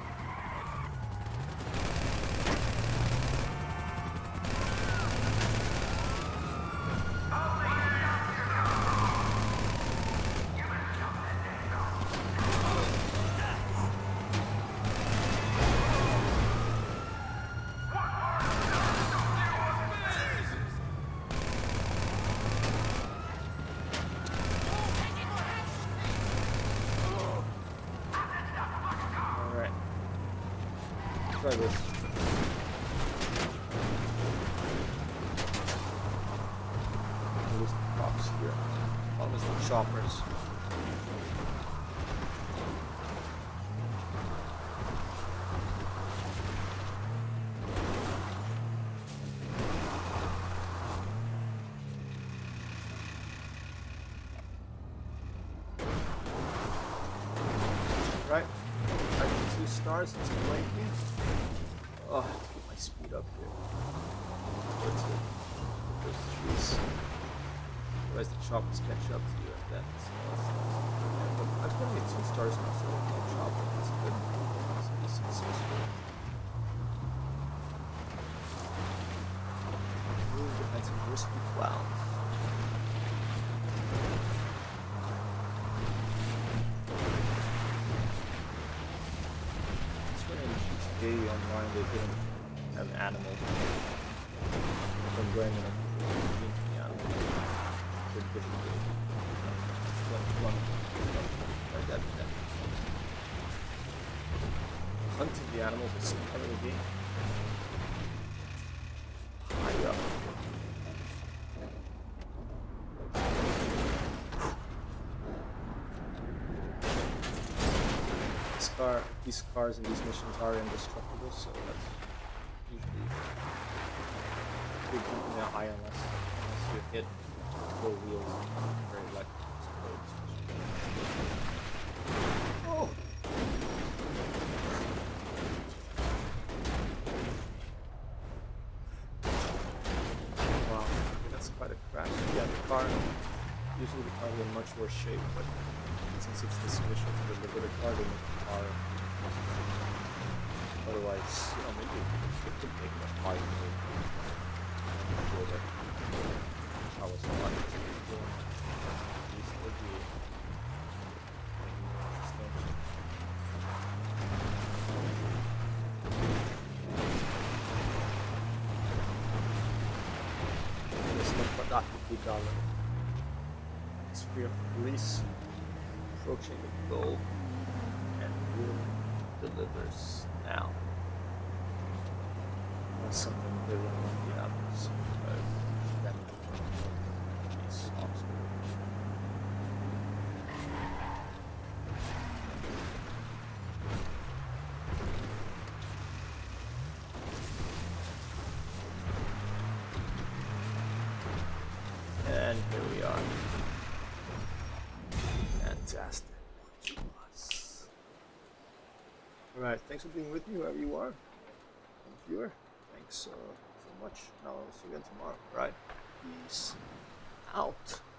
Try this. Release the props here. Almost the choppers. Right. I got two stars. It's blinking. Oh, I have to get my speed up here. Towards the, those trees. Otherwise the choppers catch up to you at that. So yeah, but I've got to get two stars now, so no chopper. That's good. It's a decent successful. Move behind some risky clouds. Online they didn't have animals. I'm going to into the animals. They're difficult. One, one, like that, that. Hunting the animals is part of the game. High up. Car, these cars and these missions are indestructible, so that's usually good keeping their eye unless, unless you hit four wheels, very likely to explode. Oh! Wow, okay, that's quite a crash. Yeah, the car, usually the car is in much worse shape, but since it's this mission to deliver the car, they make the car. Otherwise, you know, maybe it could take a five minutes. I'm sure that I was not doing these would be interesting. Let's look for that fifty dollars. Sphere of Police. Approaching the goal, and Will delivers now. That's something they don't want the others, but that is awesome. And here we are. Fantastic. Alright, thanks for being with me wherever you are. Viewer, thanks uh, so much. Now I'll see you again tomorrow. Alright, peace out.